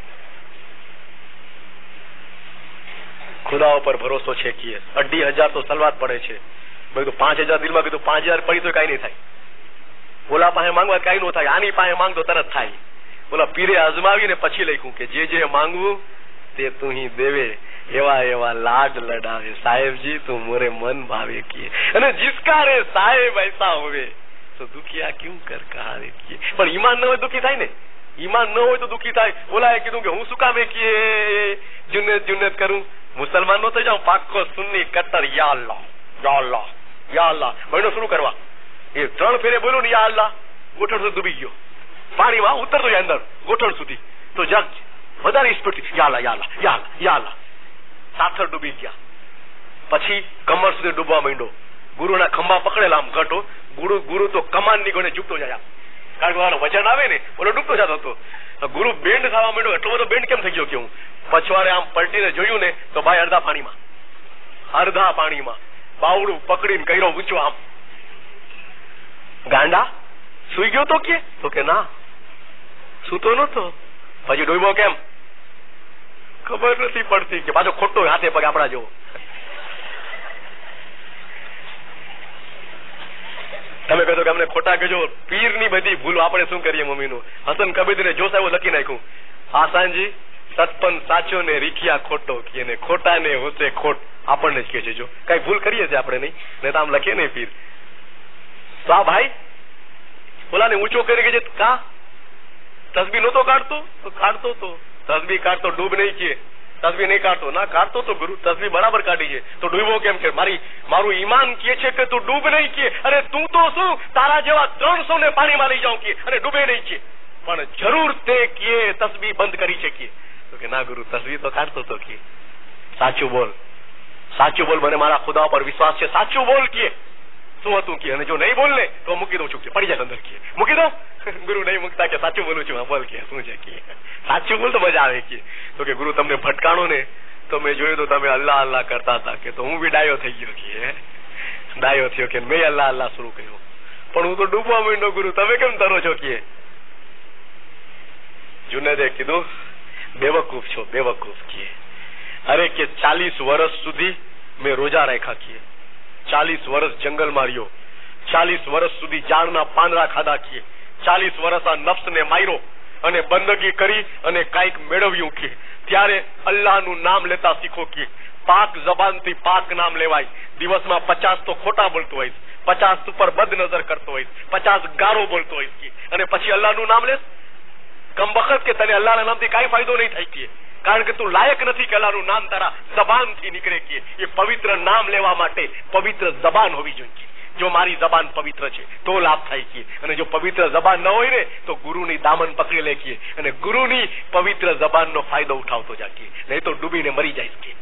ખુદા ઉપર ભરોસો છે કે અઢી હજાર તો સલવાત પડે છે. બધું પાંચ હજાર દિલમાં કીધું પાંચ હજાર પડી તો કઈ નહીં થાય, ઓલા પાસે માંગવા કઈ ન થાય, આની પાસે માંગતો તરત થાય. ઓલા પીરે અજમાવીને પછી લખ્યું કે જે જે માંગવું તે તું હી દેવે, એવા એવા લાડ લડાવે સાહેબજી તું મોરે મન ભાવે કિए, અને जिसका रे साहेब ऐसा होवे तो दुखिया क्यों कर कहावे किए. પણ ઈમાન ન હોય દુખી થાય ને, ઈમાન ન હોય તો દુખી થાય. ઓલાએ કીધું કે હું શું કામે કિए જુનેદ જુનેદ કરું, મુસલમાન નો થઈ જાઉં પાક્કો સુન્ની કટ્ટર યા અલ્લાહ યા અલ્લાહ યા અલ્લાહ મહિનો શરૂ કરવા. એ ત્રણ ફેરે બોલ્યો ને યા અલ્લાહ, ગોઠણ સુધી ડૂબી ગયો પાણીમાં, ઉતરતો જાય અંદર ગોઠણ સુધી, તો જગ વધારે સ્પીડથી યા અલ્લાહ યા અલ્લાહ યા અલ્લાહ યા અલ્લાહ, સાથર ડૂબી ગયા. પછી કમર સુધી ડૂબવા માંડ્યો. ગુરુના ખંભા પકડેલા આમ ઘટો, ગુરુ ગુરુ તો કમાન ની ગણે ઝૂકતો જાય, કારણ કે વજન આવે ને ઓલો ડૂબતો જતો હતો. ગુરુ બેન્ડ થવા માંડ્યો. એટલો બધો બેન્ડ કેમ થઈ ગયો કે હું પછવાડે આમ પલટીને જોયું ને તો ભાઈ અડધા પાણીમાં, અડધા પાણીમાં. બાવડું પકડીને કર્યો ઊંચો આમ, ગાંડા સુઈ ગયો તો કે તો કે ના સૂતો નતો. પછી ડૂબ્યો કેમ ખબર નથી પડતી, કે પાછો ખોટો હાથે પગે આપડા જેવો. તમે કહો કે અમને ખોટા કહેજો, પીર ની બધી ભૂલો આપણે શું કરીએ મમ્મીનું. હસન કબીર ને જોશ આવ્યો લખી નાખ્યું, આસાનજી સતપન સાચો ને રીખિયા ખોટો, કે ખોટા ને હોશે ખોટ આપણને જ કે છે. જો કઈ ભૂલ કરીએ છીએ આપણે નહીં ને તો આમ લખીએ નહીં પીર. તો આ ભાઈ ઓલાને ઊંચો કરી કે કા તસબી નહોતો કાઢતો, તો કાઢતો તો તસબી કાઢતો ડૂબ નહીં કે તસબી નહીં કાઢતો, ના કાઢતો તો ગુરુ તસબી બરાબર કાઢી છે, તો ડૂબો કેમ કે મારી મારું ઈમાન કે છે કે તું ડૂબ નહીં કે, અરે તું તો શું તારા જેવા ત્રણસો ને પાણીમાં લઈ જાઉં કે અને ડૂબે નહીં કે, પણ જરૂર તે કે તસબી બંધ કરી છે કે. તો કે ના ગુરુ તસબી તો કાઢતો તો કે. સાચું બોલ, સાચું બોલ, મને મારા ખુદા પર વિશ્વાસ છે, સાચું બોલ કે શું હતું કે, અને જો નહીં બોલ ને તો મૂકી દઉં છું કે પડી જાય અંદર કે મૂકી દઉં. ગુરુ નહીં મૂકતા કે સાચું બોલું છું, બોલ કે શું છે કે સાચું બોલ તો મજા આવે કે. તો કે ગુરુ તમને ભટકાણો ને તો મેં જોયું તો તમે અલ્લાહ અલ્લાહ કરતા હતા કે, તો હું બી ડાયો થઈ ગયો કે ડાયો થયો કે મેં અલ્લાહ અલ્લાહ શરૂ કર્યો, પણ હું તો ડૂબવા માંડ્યો. ગુરુ તમે કેમ તરો છો કે. જુનેદે કીધું બેવકૂફ છો બેવકૂફ કે, અરે કે ચાલીસ વર્ષ સુધી મેં રોજા રાખ્યા કે, ચાલીસ વર્ષ જંગલ માર્યો, ચાલીસ વર્ષ સુધી ઝાડના પાંદડા ખાધા કે, ચાલીસ વર્ષ આ નફ્સ ને માર્યો અને બંદગી કરી અને કઈક મેળવ્યું કે, ત્યારે અલ્લાહનું નામ લેતા શીખો કે. પાક જબાનથી પાક નામ લેવાય. દિવસમાં પચાસ તો ખોટા બોલતો હોય, પચાસ ઉપર બદ નજર કરતો હોય, પચાસ ગારો બોલતો હોય કે, અને પછી અલ્લાહનું નામ લેસ કમ વખત કે તને અલ્લાહના નામથી કઈ ફાયદો નહીં થાય કે, કારણ કે તું લાયક નથી કે અલ્લાહનું નામ તારા જબાનથી નીકળે કે. એ પવિત્ર નામ લેવા માટે પવિત્ર જબાન હોવી જોઈએ. જો મારી જબાન પવિત્ર છે તો લાભ થાય કે, અને જો પવિત્ર જબાન ન હોય ને તો ગુરુની દામન પકડી લે કે, અને ગુરુની પવિત્ર જબાનનો ફાયદો ઉઠાવતો જા કે, નહીં તો ડૂબીને મરી જાય કે.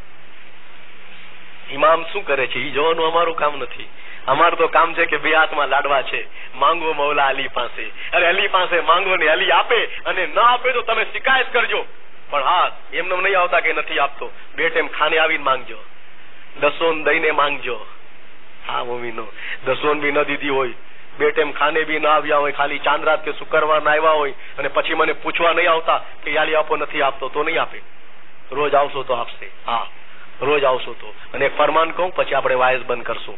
ઇમામ શું કરે છે એ જોવાનું અમારું કામ નથી. અમારું તો કામ છે કે બે હાથમાં લાડવા છે, માંગો મૌલા અલી પાસે. અરે અલી પાસે માંગો ને અલી આપે, અને ના આપે તો તમે શિકાયત કરજો, પણ હા એમને નહીં આવતા કે નથી આપતો. બે ટાઈમ ખાને આવીને માંગજો, દસોન દઈને માંગજો. હા મમ્મી નો દસોન બી ન દીધી હોય, બે ટાઈમ ખાને બી ના આવ્યા હોય, ખાલી ચાંદરાત કે શુક્રવાર ના આવ્યા હોય, અને પછી મને પૂછવા નહીં આવતા કે યાલી આપો નથી આપતો, તો નહીં આપે. રોજ આવશો તો આપશે. હા, રોજ આવશો તો. અને એક ફરમાન કહું પછી આપણે વાયસ બંધ કરશું.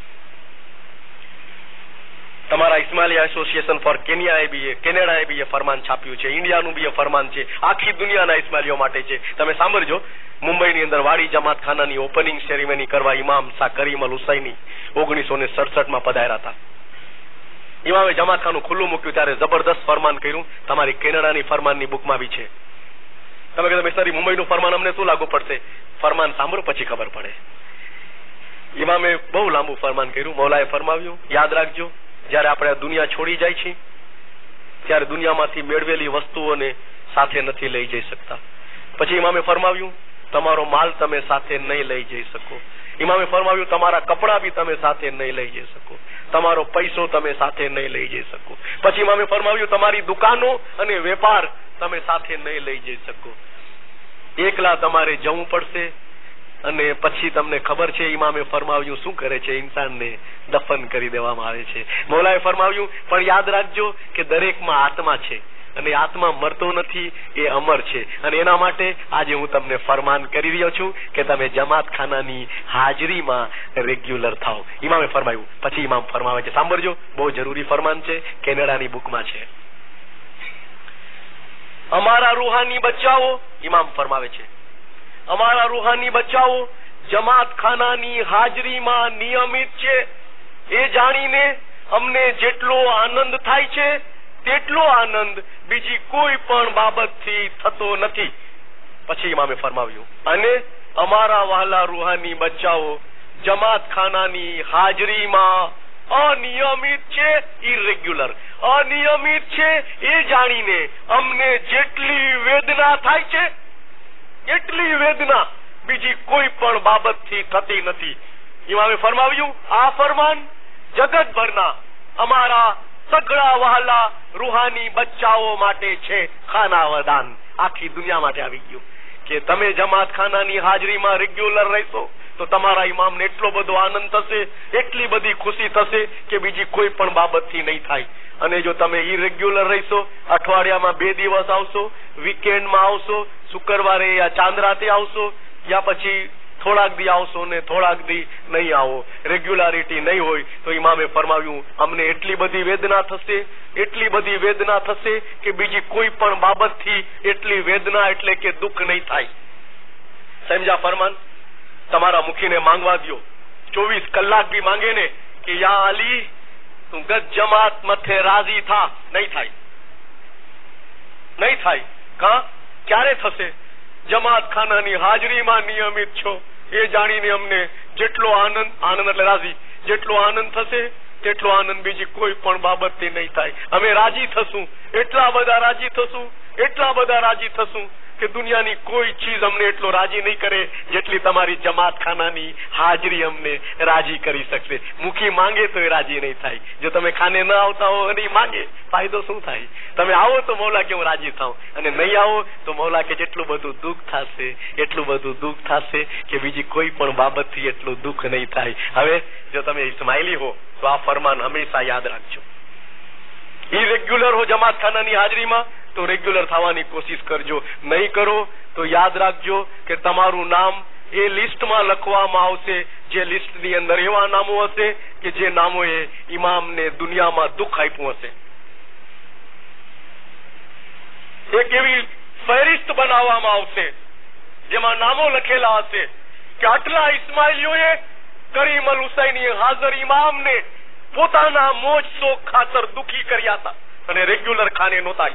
તમારા ઇસ્માઇલી એસોસિએશન ફોર કેન્યાએ બી કેનેડાએ બી એ ફરમાન છાપ્યું છે, ઇન્ડિયાનું બી એ ફરમાન છે, આખી દુનિયાના ઇસ્માઇલીઓ માટે છે. તમે સાંભળજો, મુંબઈની અંદર વાડી જમાતખાનાની ઓપનિંગ સેરેમની કરવા ઇમામ શાહ કરીમ અલ હુસૈની ઓગણીસો ને સડસઠ માં પધાર્યા હતા. ઇમામે જમાતખાનું ખુલ્લું મૂક્યું ત્યારે જબરદસ્ત ફરમાન કર્યું. તમારી કેનેડાની ફરમાનની બુકમાં બી છે. તમે કહેતા મિસ્ટરી મુંબઈનું ફરમાન અમને શું લાગુ પડશે? ફરમાન સાંભળો પછી ખબર પડે. ઇમામે બહુ લાંબુ ફરમાન કર્યું. મૌલાએ ફરમાવ્યું, યાદ રાખજો, જયારે આપણે આ દુનિયા છોડી જાય છે ત્યારે દુનિયામાંથી મેળવેલી વસ્તુઓને સાથે નથી લઈ જઈ શકતા. પછી ઇમામે ફરમાવ્યું, તમારો માલ તમે સાથે નહીં લઈ જઈ શકો. ઇમામે ફરમાવ્યું, તમારા કપડા બી તમે સાથે નહીં લઈ જઈ શકો, તમારો પૈસો તમે સાથે નહીં લઈ જઈ શકો. પછી ઇમામે ફરમાવ્યું, તમારી દુકાનો અને વેપાર તમે સાથે નહીં લઈ જઈ શકો. એકલા તમારે જવું પડશે. અને પછી તમને ખબર છે ઇમામે ફરમાવ્યું શું કરે છે? ઇન્સાનને દફન કરી દેવામાં આવે છે. મૌલાએ ફરમાવ્યું, પણ યાદ રાખજો કે દરેકમાં આત્મા છે અને આત્મા મરતો નથી, એ અમર છે. અને એના માટે આજે હું તમને ફરમાન કરી રહ્યો છું કે તમે જમાતખાનાની હાજરીમાં રેગ્યુલર થાઓ. ઇમામે ફરમાવ્યું. પછી ઇમામ ફરમાવે છે, સાંભળજો, બહુ જરૂરી ફરમાન છે, કેનેડાની બુકમાં છે. અમારા રૂહાની બચ્ચાઓ, ઇમામ ફરમાવે છે, અમારા રૂહાની બચ્ચાઓ જમાતખાનાની હાજરીમાં નિયમિત છે. એ જાણીને અમને જેટલો આનંદ થાય છે તેટલો આનંદ બીજી કોઈ પણ બાબતથી થતો નથી. પછી ઇમામે ફરમાવ્યું, અને અમારા વહાલા રૂહાની બચ્ચાઓ જમાતખાનાની હાજરીમાં અનિયમિત છે, ઇરેગ્યુલર અનિયમિત છે. એ જાણીને અમને જેટલી વેદના થાય છે એટલી વેદના બીજી કોઈ પણ બાબતથી થતી નથી. ઇમામે ફરમાવ્યું, આ ફરમાન જગતભરના અમારા સગળા વહાલા રૂહાની બચ્ચાઓ માટે છે. ખાનાવદાન આખી દુનિયા માટે આવી ગયું કે તમે જમાતખાનાની હાજરીમાં રેગ્યુલર રહેશો તો તમારા ઇમામને એટલો બધો આનંદ થશે, એટલી બધી ખુશી થશે કે બીજી કોઈ પણ બાબતથી નહીં થાય. અને જો તમે ઇરેગ્યુલર રહેશો, અઠવાડિયામાં બે દિવસ આવશો, વીકેન્ડમાં આવશો, શુક્રવારે યા ચાંદરાતે આવશો, યા પછી થોડાક દી આવશો ને થોડાક દી નહીં આવો, રેગ્યુલારિટી નહીં હોય, તો ઇમામે ફરમાવ્યું, અમને એટલી બધી વેદના થશે, એટલી બધી વેદના થશે કે બીજી કોઈ પણ બાબતથી એટલી વેદના એટલે કે દુઃખ નહીં થાય. સમજા ફરમાન? તમારા મુખીને માંગવા દો, ચોવીસ કલાક બી માંગે ને કે યા અલી તું ગત જમાત મથે રાજી થા, નહીં થાય, નહીં થાય. કા ક્યારે થશે? જમાત ખાનાની હાજરીમાં નિયમિત છો એ જાણીને અમને જેટલો આનંદ, આનંદ એટલે રાજી, જેટલો આનંદ થશે તેટલો આનંદ બીજી કોઈ પણ બાબતથી નહીં થાય. અમે રાજી થશું, એટલા બધા રાજી થશું, એટલા બધા રાજી થશું કે દુનિયાની કોઈ ચીજ અમને એટલો રાજી નહીં કરે જેટલી તમારી જમાતખાનાની હાજરી અમને રાજી કરી શકશે. મુખી માંગે તો એ રાજી નહીં થાય. જો તમે ખાને ન આવતા હો અને માંગે, ફાયદો શું થાય? તમે આવો તો મૌલા કે હું રાજી થાઉં, અને નહીં આવો તો મૌલા કે જેટલું બધું દુઃખ થશે, એટલું બધું દુઃખ થશે કે બીજી કોઈ પણ બાબતથી એટલું દુઃખ નહીં થાય. હવે જો તમે ઇસ્માઇલી હો તો આ ફરમાન હંમેશા યાદ રાખજો. ઇરેગ્યુલર હો જમાતખાનાની હાજરીમાં તો રેગ્યુલર થવાની કોશિશ કરજો. નહીં કરો તો યાદ રાખજો કે તમારું નામ એ લિસ્ટમાં લખવામાં આવશે, જે લિસ્ટની અંદર એવા નામો હશે કે જે નામોએ ઇમામને દુનિયામાં દુઃખ આપ્યું હશે. એક એવી ફહેરિસ્ત બનાવવામાં આવશે જેમાં નામો લખેલા હશે કે આટલા ઇસ્માઇલીઓએ કરીમ અલ હુસૈની હાજર ઇમામને પોતાના મોજ શોખ ખાતર દુખી કર્યા હતા અને રેગ્યુલર ખાને નહોતા.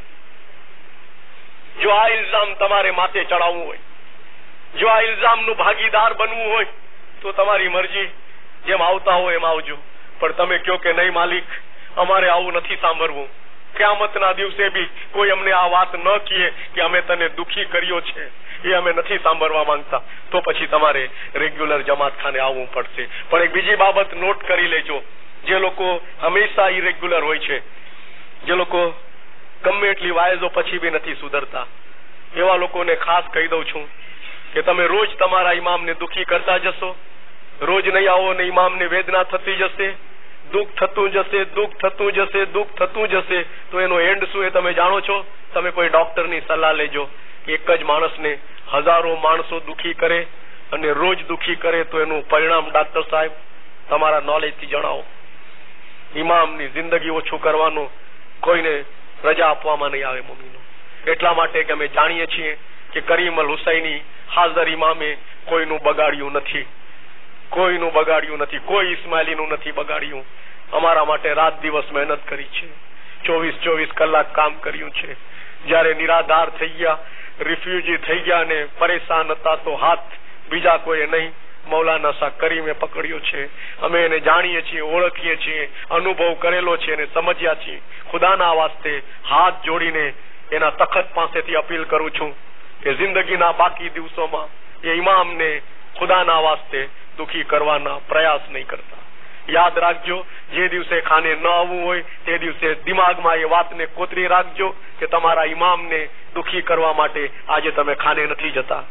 જો આ ઇલ્ઝામ તમારે માથે ચડાવવું હોય, જો આ ઇલ્ઝામનું ભાગીદાર બનવું હોય તો તમારી મરજી, જેમ આવતા હોય એમ આવજો. પણ તમે કહો કે નહીં માલિક, અમારે આવું નથી સાંભળવું, ક્યામતના દિવસે બી કોઈ અમને આ વાત ન કહે કે અમે તને દુખી કર્યો છે, એ અમે નથી સાંભળવા માંગતા, તો પછી તમારે રેગ્યુલર જમાતખાને આવવું પડશે. પણ એક બીજી બાબત નોટ કરી લેજો, જે લોકો હંમેશા ઇરેગ્યુલર હોય છે, જે લોકો ગમે એટલી વાયઝો પછી બી નથી સુધરતા, એવા લોકોને ખાસ કહી દઉં છું કે તમે રોજ તમારા ઇમામને દુખી કરતા જશો, રોજ નહીં આવો ને ઇમામને વેદના થતી જશે, દુઃખ થતું જશે, દુઃખ થતું જશે, દુઃખ થતું જશે, તો એનો એન્ડ શું એ તમે જાણો છો? તમે કોઈ ડોક્ટરની સલાહ લેજો. એક જ માણસને હજારો માણસો દુખી કરે અને રોજ દુખી કરે તો એનું પરિણામ ડાક્ટર સાહેબ તમારા નોલેજથી જણાવો. ઇમામની જિંદગી ઓછું કરવાનું કોઈને રજા આપવામાં નહીં આવે મમ્મીનો. એટલા માટે કે અમે જાણીએ છીએ કે કરીમ અલ હુસૈની હાજર ઇમામે કોઈનું બગાડ્યું નથી, કોઈનું બગાડ્યું નથી, કોઈ ઇસ્માઇલીનું નથી બગાડ્યું. અમારા માટે રાત દિવસ મહેનત કરી છે, ચોવીસ ચોવીસ કલાક કામ કર્યું છે. જયારે નિરાધાર થઈ ગયા, રિફ્યુજી થઈ ગયા અને પરેશાન હતા તો હાથ બીજા કોઈ નહીં, મૌલાના શાહ કરીમે પકડ્યો છે. અમે એને જાણીએ છીએ, ઓળખીએ છીએ, અનુભવ કરેલો છે અને સમજ્યા છીએ. ખુદાના વાસ્તે હાથ જોડીને એના તખત પાસેથી અપીલ કરું છું કે જિંદગીના બાકી દિવસોમાં એ ઇમામને ખુદાના વાસ્તે દુખી કરવાના પ્રયાસ નહીં કરતા. યાદ રાખજો, જે દિવસે ખાને ન આવવું હોય તે દિવસે દિમાગમાં એ વાતને કોતરી રાખજો કે તમારા ઇમામને દુખી કરવા માટે આજે તમે ખાને નથી જતા.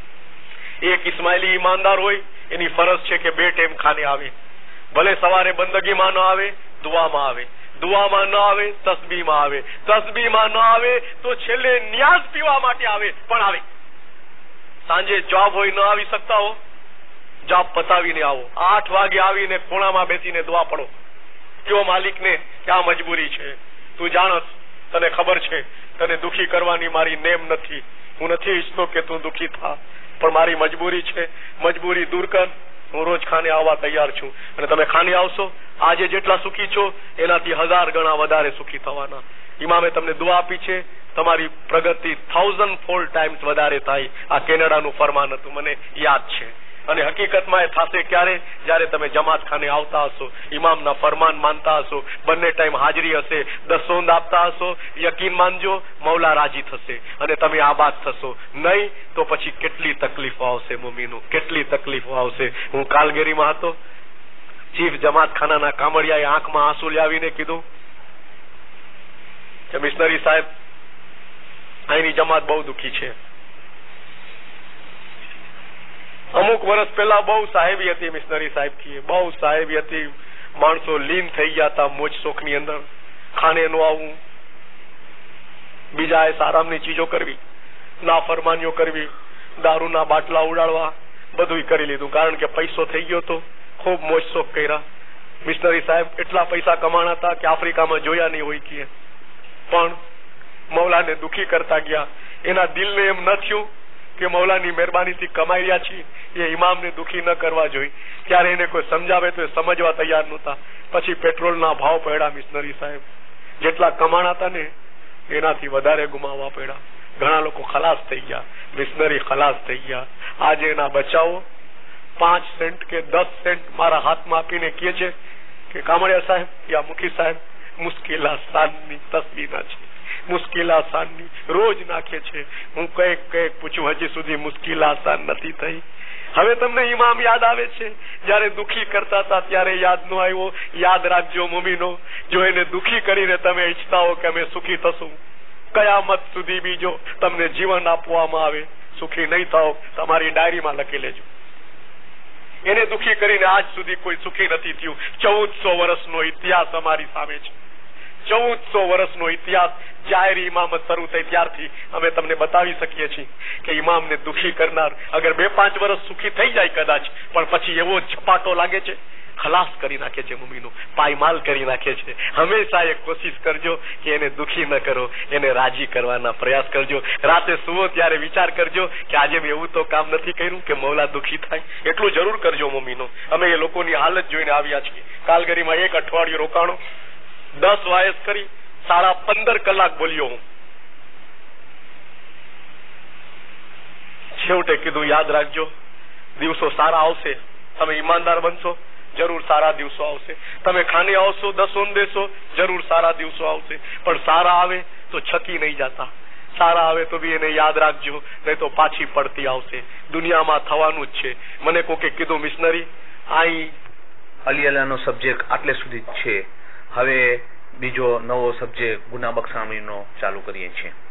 એક ઇસ્માઇલી ઈમાનદાર હોય એની ફરજ છે કે બે ટાઈમ ખાને આવે. ભલે સવારે બંદગીમાં ન આવે, દુઆમાં આવે, દુઆમાં ન આવે, તસ્બીહમાં આવે, તસ્બીહમાં ન આવે તો છેલ્લે નિયાઝ પીવા માટે આવે પણ આવે. સાંજે જોબ હોય ન આવી શકતા હો, જોબ પતાવીને આવો. આઠ વાગે આવીને ખૂણામાં બેસીને દુઆ પડો. કયો માલિકને કે આ મજબૂરી છે, તું જાણસ, તને ખબર છે, તને દુખી કરવાની મારી નેમ નથી. હું નથી ઈચ્છતો કે તું દુખી થા, પણ મારી મજબૂરી છે, મજબૂરી દૂર કર. હું રોજ ખાને આવવા તૈયાર છું અને તમે ખાને આવશો, આજે જેટલા સુખી છો એનાથી હજાર ગણા વધારે સુખી થવાના. ઇમામે તમને દુઆ આપી છે, તમારી પ્રગતિ થાઉઝન્ડ ફોલ્ડ ટાઈમ્સ વધારે થાય. આ કેનેડાનું ફરમાન હતું, મને યાદ છે. અને હકીકતમાં એ થશે ક્યારે? જયારે તમે જમાત ખાને આવતા હશો, ઇમામના ફરમાન માનતા હશો, બંને ટાઈમ હાજરી હશે, દસોંદ આપતા હશો, યકીન માનજો મૌલા રાજી થશે અને તમે આબાદ થશો. નહીં તો પછી કેટલી તકલીફો આવશે મમ્મીનું, કેટલી તકલીફો આવશે. હું કાલગીરીમાં હતો, ચીફ જમાત ખાનાના કામડિયાએ આંખમાં આંસુ લાવીને કીધું કે મિશનરી સાહેબ, અહીંની જમાત બહુ દુખી છે. અમુક વર્ષ પહેલા બહુ સાહેબી હતી મિશનરી સાહેબ થી, બહુ સાહેબી હતી. માણસો લીન થઈ ગયા હતા મોજ શોખ ની અંદર. ખાને નું આવવું, બીજા આરામની ચીજો કરવી, નાફરમાનીઓ કરવી, દારૂના બાટલા ઉડાડવા, બધું કરી લીધું. કારણ કે પૈસો થઈ ગયો તો ખૂબ મોજ શોખ કર્યા. મિશનરી સાહેબ એટલા પૈસા કમાણા હતા કે આફ્રિકામાં જોયા નહીં હોય કે, પણ મૌલાને દુખી કરતા ગયા. એના દિલને એમ ન થયું કે મૌલાની મહેરબાનીથી કમાઈ રહ્યા છીએ, એ ઇમામને દુખી ન કરવા જોઈએ. ત્યારે એને કોઈ સમજાવે તો એ સમજવા તૈયાર નહોતા. પછી પેટ્રોલના ભાવ પડ્યા મિશનરી સાહેબ, જેટલા કમાણા હતા ને એનાથી વધારે ગુમાવવા પડ્યા. ઘણા લોકો ખલાસ થઈ ગયા, મિશનરી ખલાસ થઈ ગયા. આજે એના બચાવો પાંચ સેન્ટ કે દસ સેન્ટ મારા હાથમાં આપીને કહે છે કે કામડિયા સાહેબ યા મુખી સાહેબ, મુશ્કેલા સાનની તસવીરના છે, મુશ્કેલ આસાનની રોજ નાખે છે. હું કઈક કઈક પૂછું, હજી સુધી મુશ્કેલ આસાન નથી થઈ. હવે તમને ઇમામ યાદ આવે છે? જયારે દુખી કરતા હતા ત્યારે યાદ ન આવ્યો? યાદ રાખજો મમ્મીનો, જો એને દુખી કરીને તમે ઈચ્છતા હો કે અમે સુખી થશું, કયામત સુધી બીજો તમને જીવન આપવામાં આવે, સુખી નહીં થાઓ, તમારી ડાયરીમાં લખી લેજો. એને દુખી કરીને આજ સુધી કોઈ સુખી નથી થયું. ચૌદસો વર્ષનો ઇતિહાસ અમારી સામે છે. ચૌદસો વર્ષનો ઇતિહાસ જાહેરી ઇમામત શરૂ થઈ ત્યારથી અમે તમને બતાવી શકીએ છીએ કે ઇમામને દુખી કરનાર અગર બે પાંચ વર્ષ સુખી થઈ જાય કદાચ, પણ પછી એવો ઝપાટો લાગે છે, ખલાસ કરી નાખે છે મમ્મીનું, પાયમાલ કરી નાખે છે. હંમેશા એ કોશિશ કરજો કે એને દુખી ન કરો, એને રાજી કરવાના પ્રયાસ કરજો. રાતે સુવો ત્યારે વિચાર કરજો કે આજે મેં એવું તો કામ નથી કર્યું કે મૌલા દુખી થાય. એટલું જરૂર કરજો મમ્મીનો. અમે એ લોકોની હાલત જોઈને આવ્યા છીએ. કાલગરીમાં એક અઠવાડિયું રોકાણો, દસ વાયસ કરી, સાડા પંદર કલાક બોલ્યો હું. છેવટે કીધું યાદ રાખજો, દિવસો સારા આવશે, તમે ઈમાનદાર બનશો, જરૂર સારા દિવસો આવશે. તમે ખાને આવશો, દસોન દેશો, જરૂર સારા દિવસો આવશે. પણ સારા આવે તો છકી નહીં જતા, સારા આવે તો બી એને યાદ રાખજો, નહીં તો પાછી પડતી આવશે. દુનિયામાં થવાનું જ છે. મને કોકે કીધું મિશનરી આઈ અલી અલ્લાહનો સબ્જેક્ટ આટલે સુધી જ છે. હવે બીજો નવો સબ્જેક્ટ ગુના બક્ષામણીનો ચાલુ કરીએ છીએ.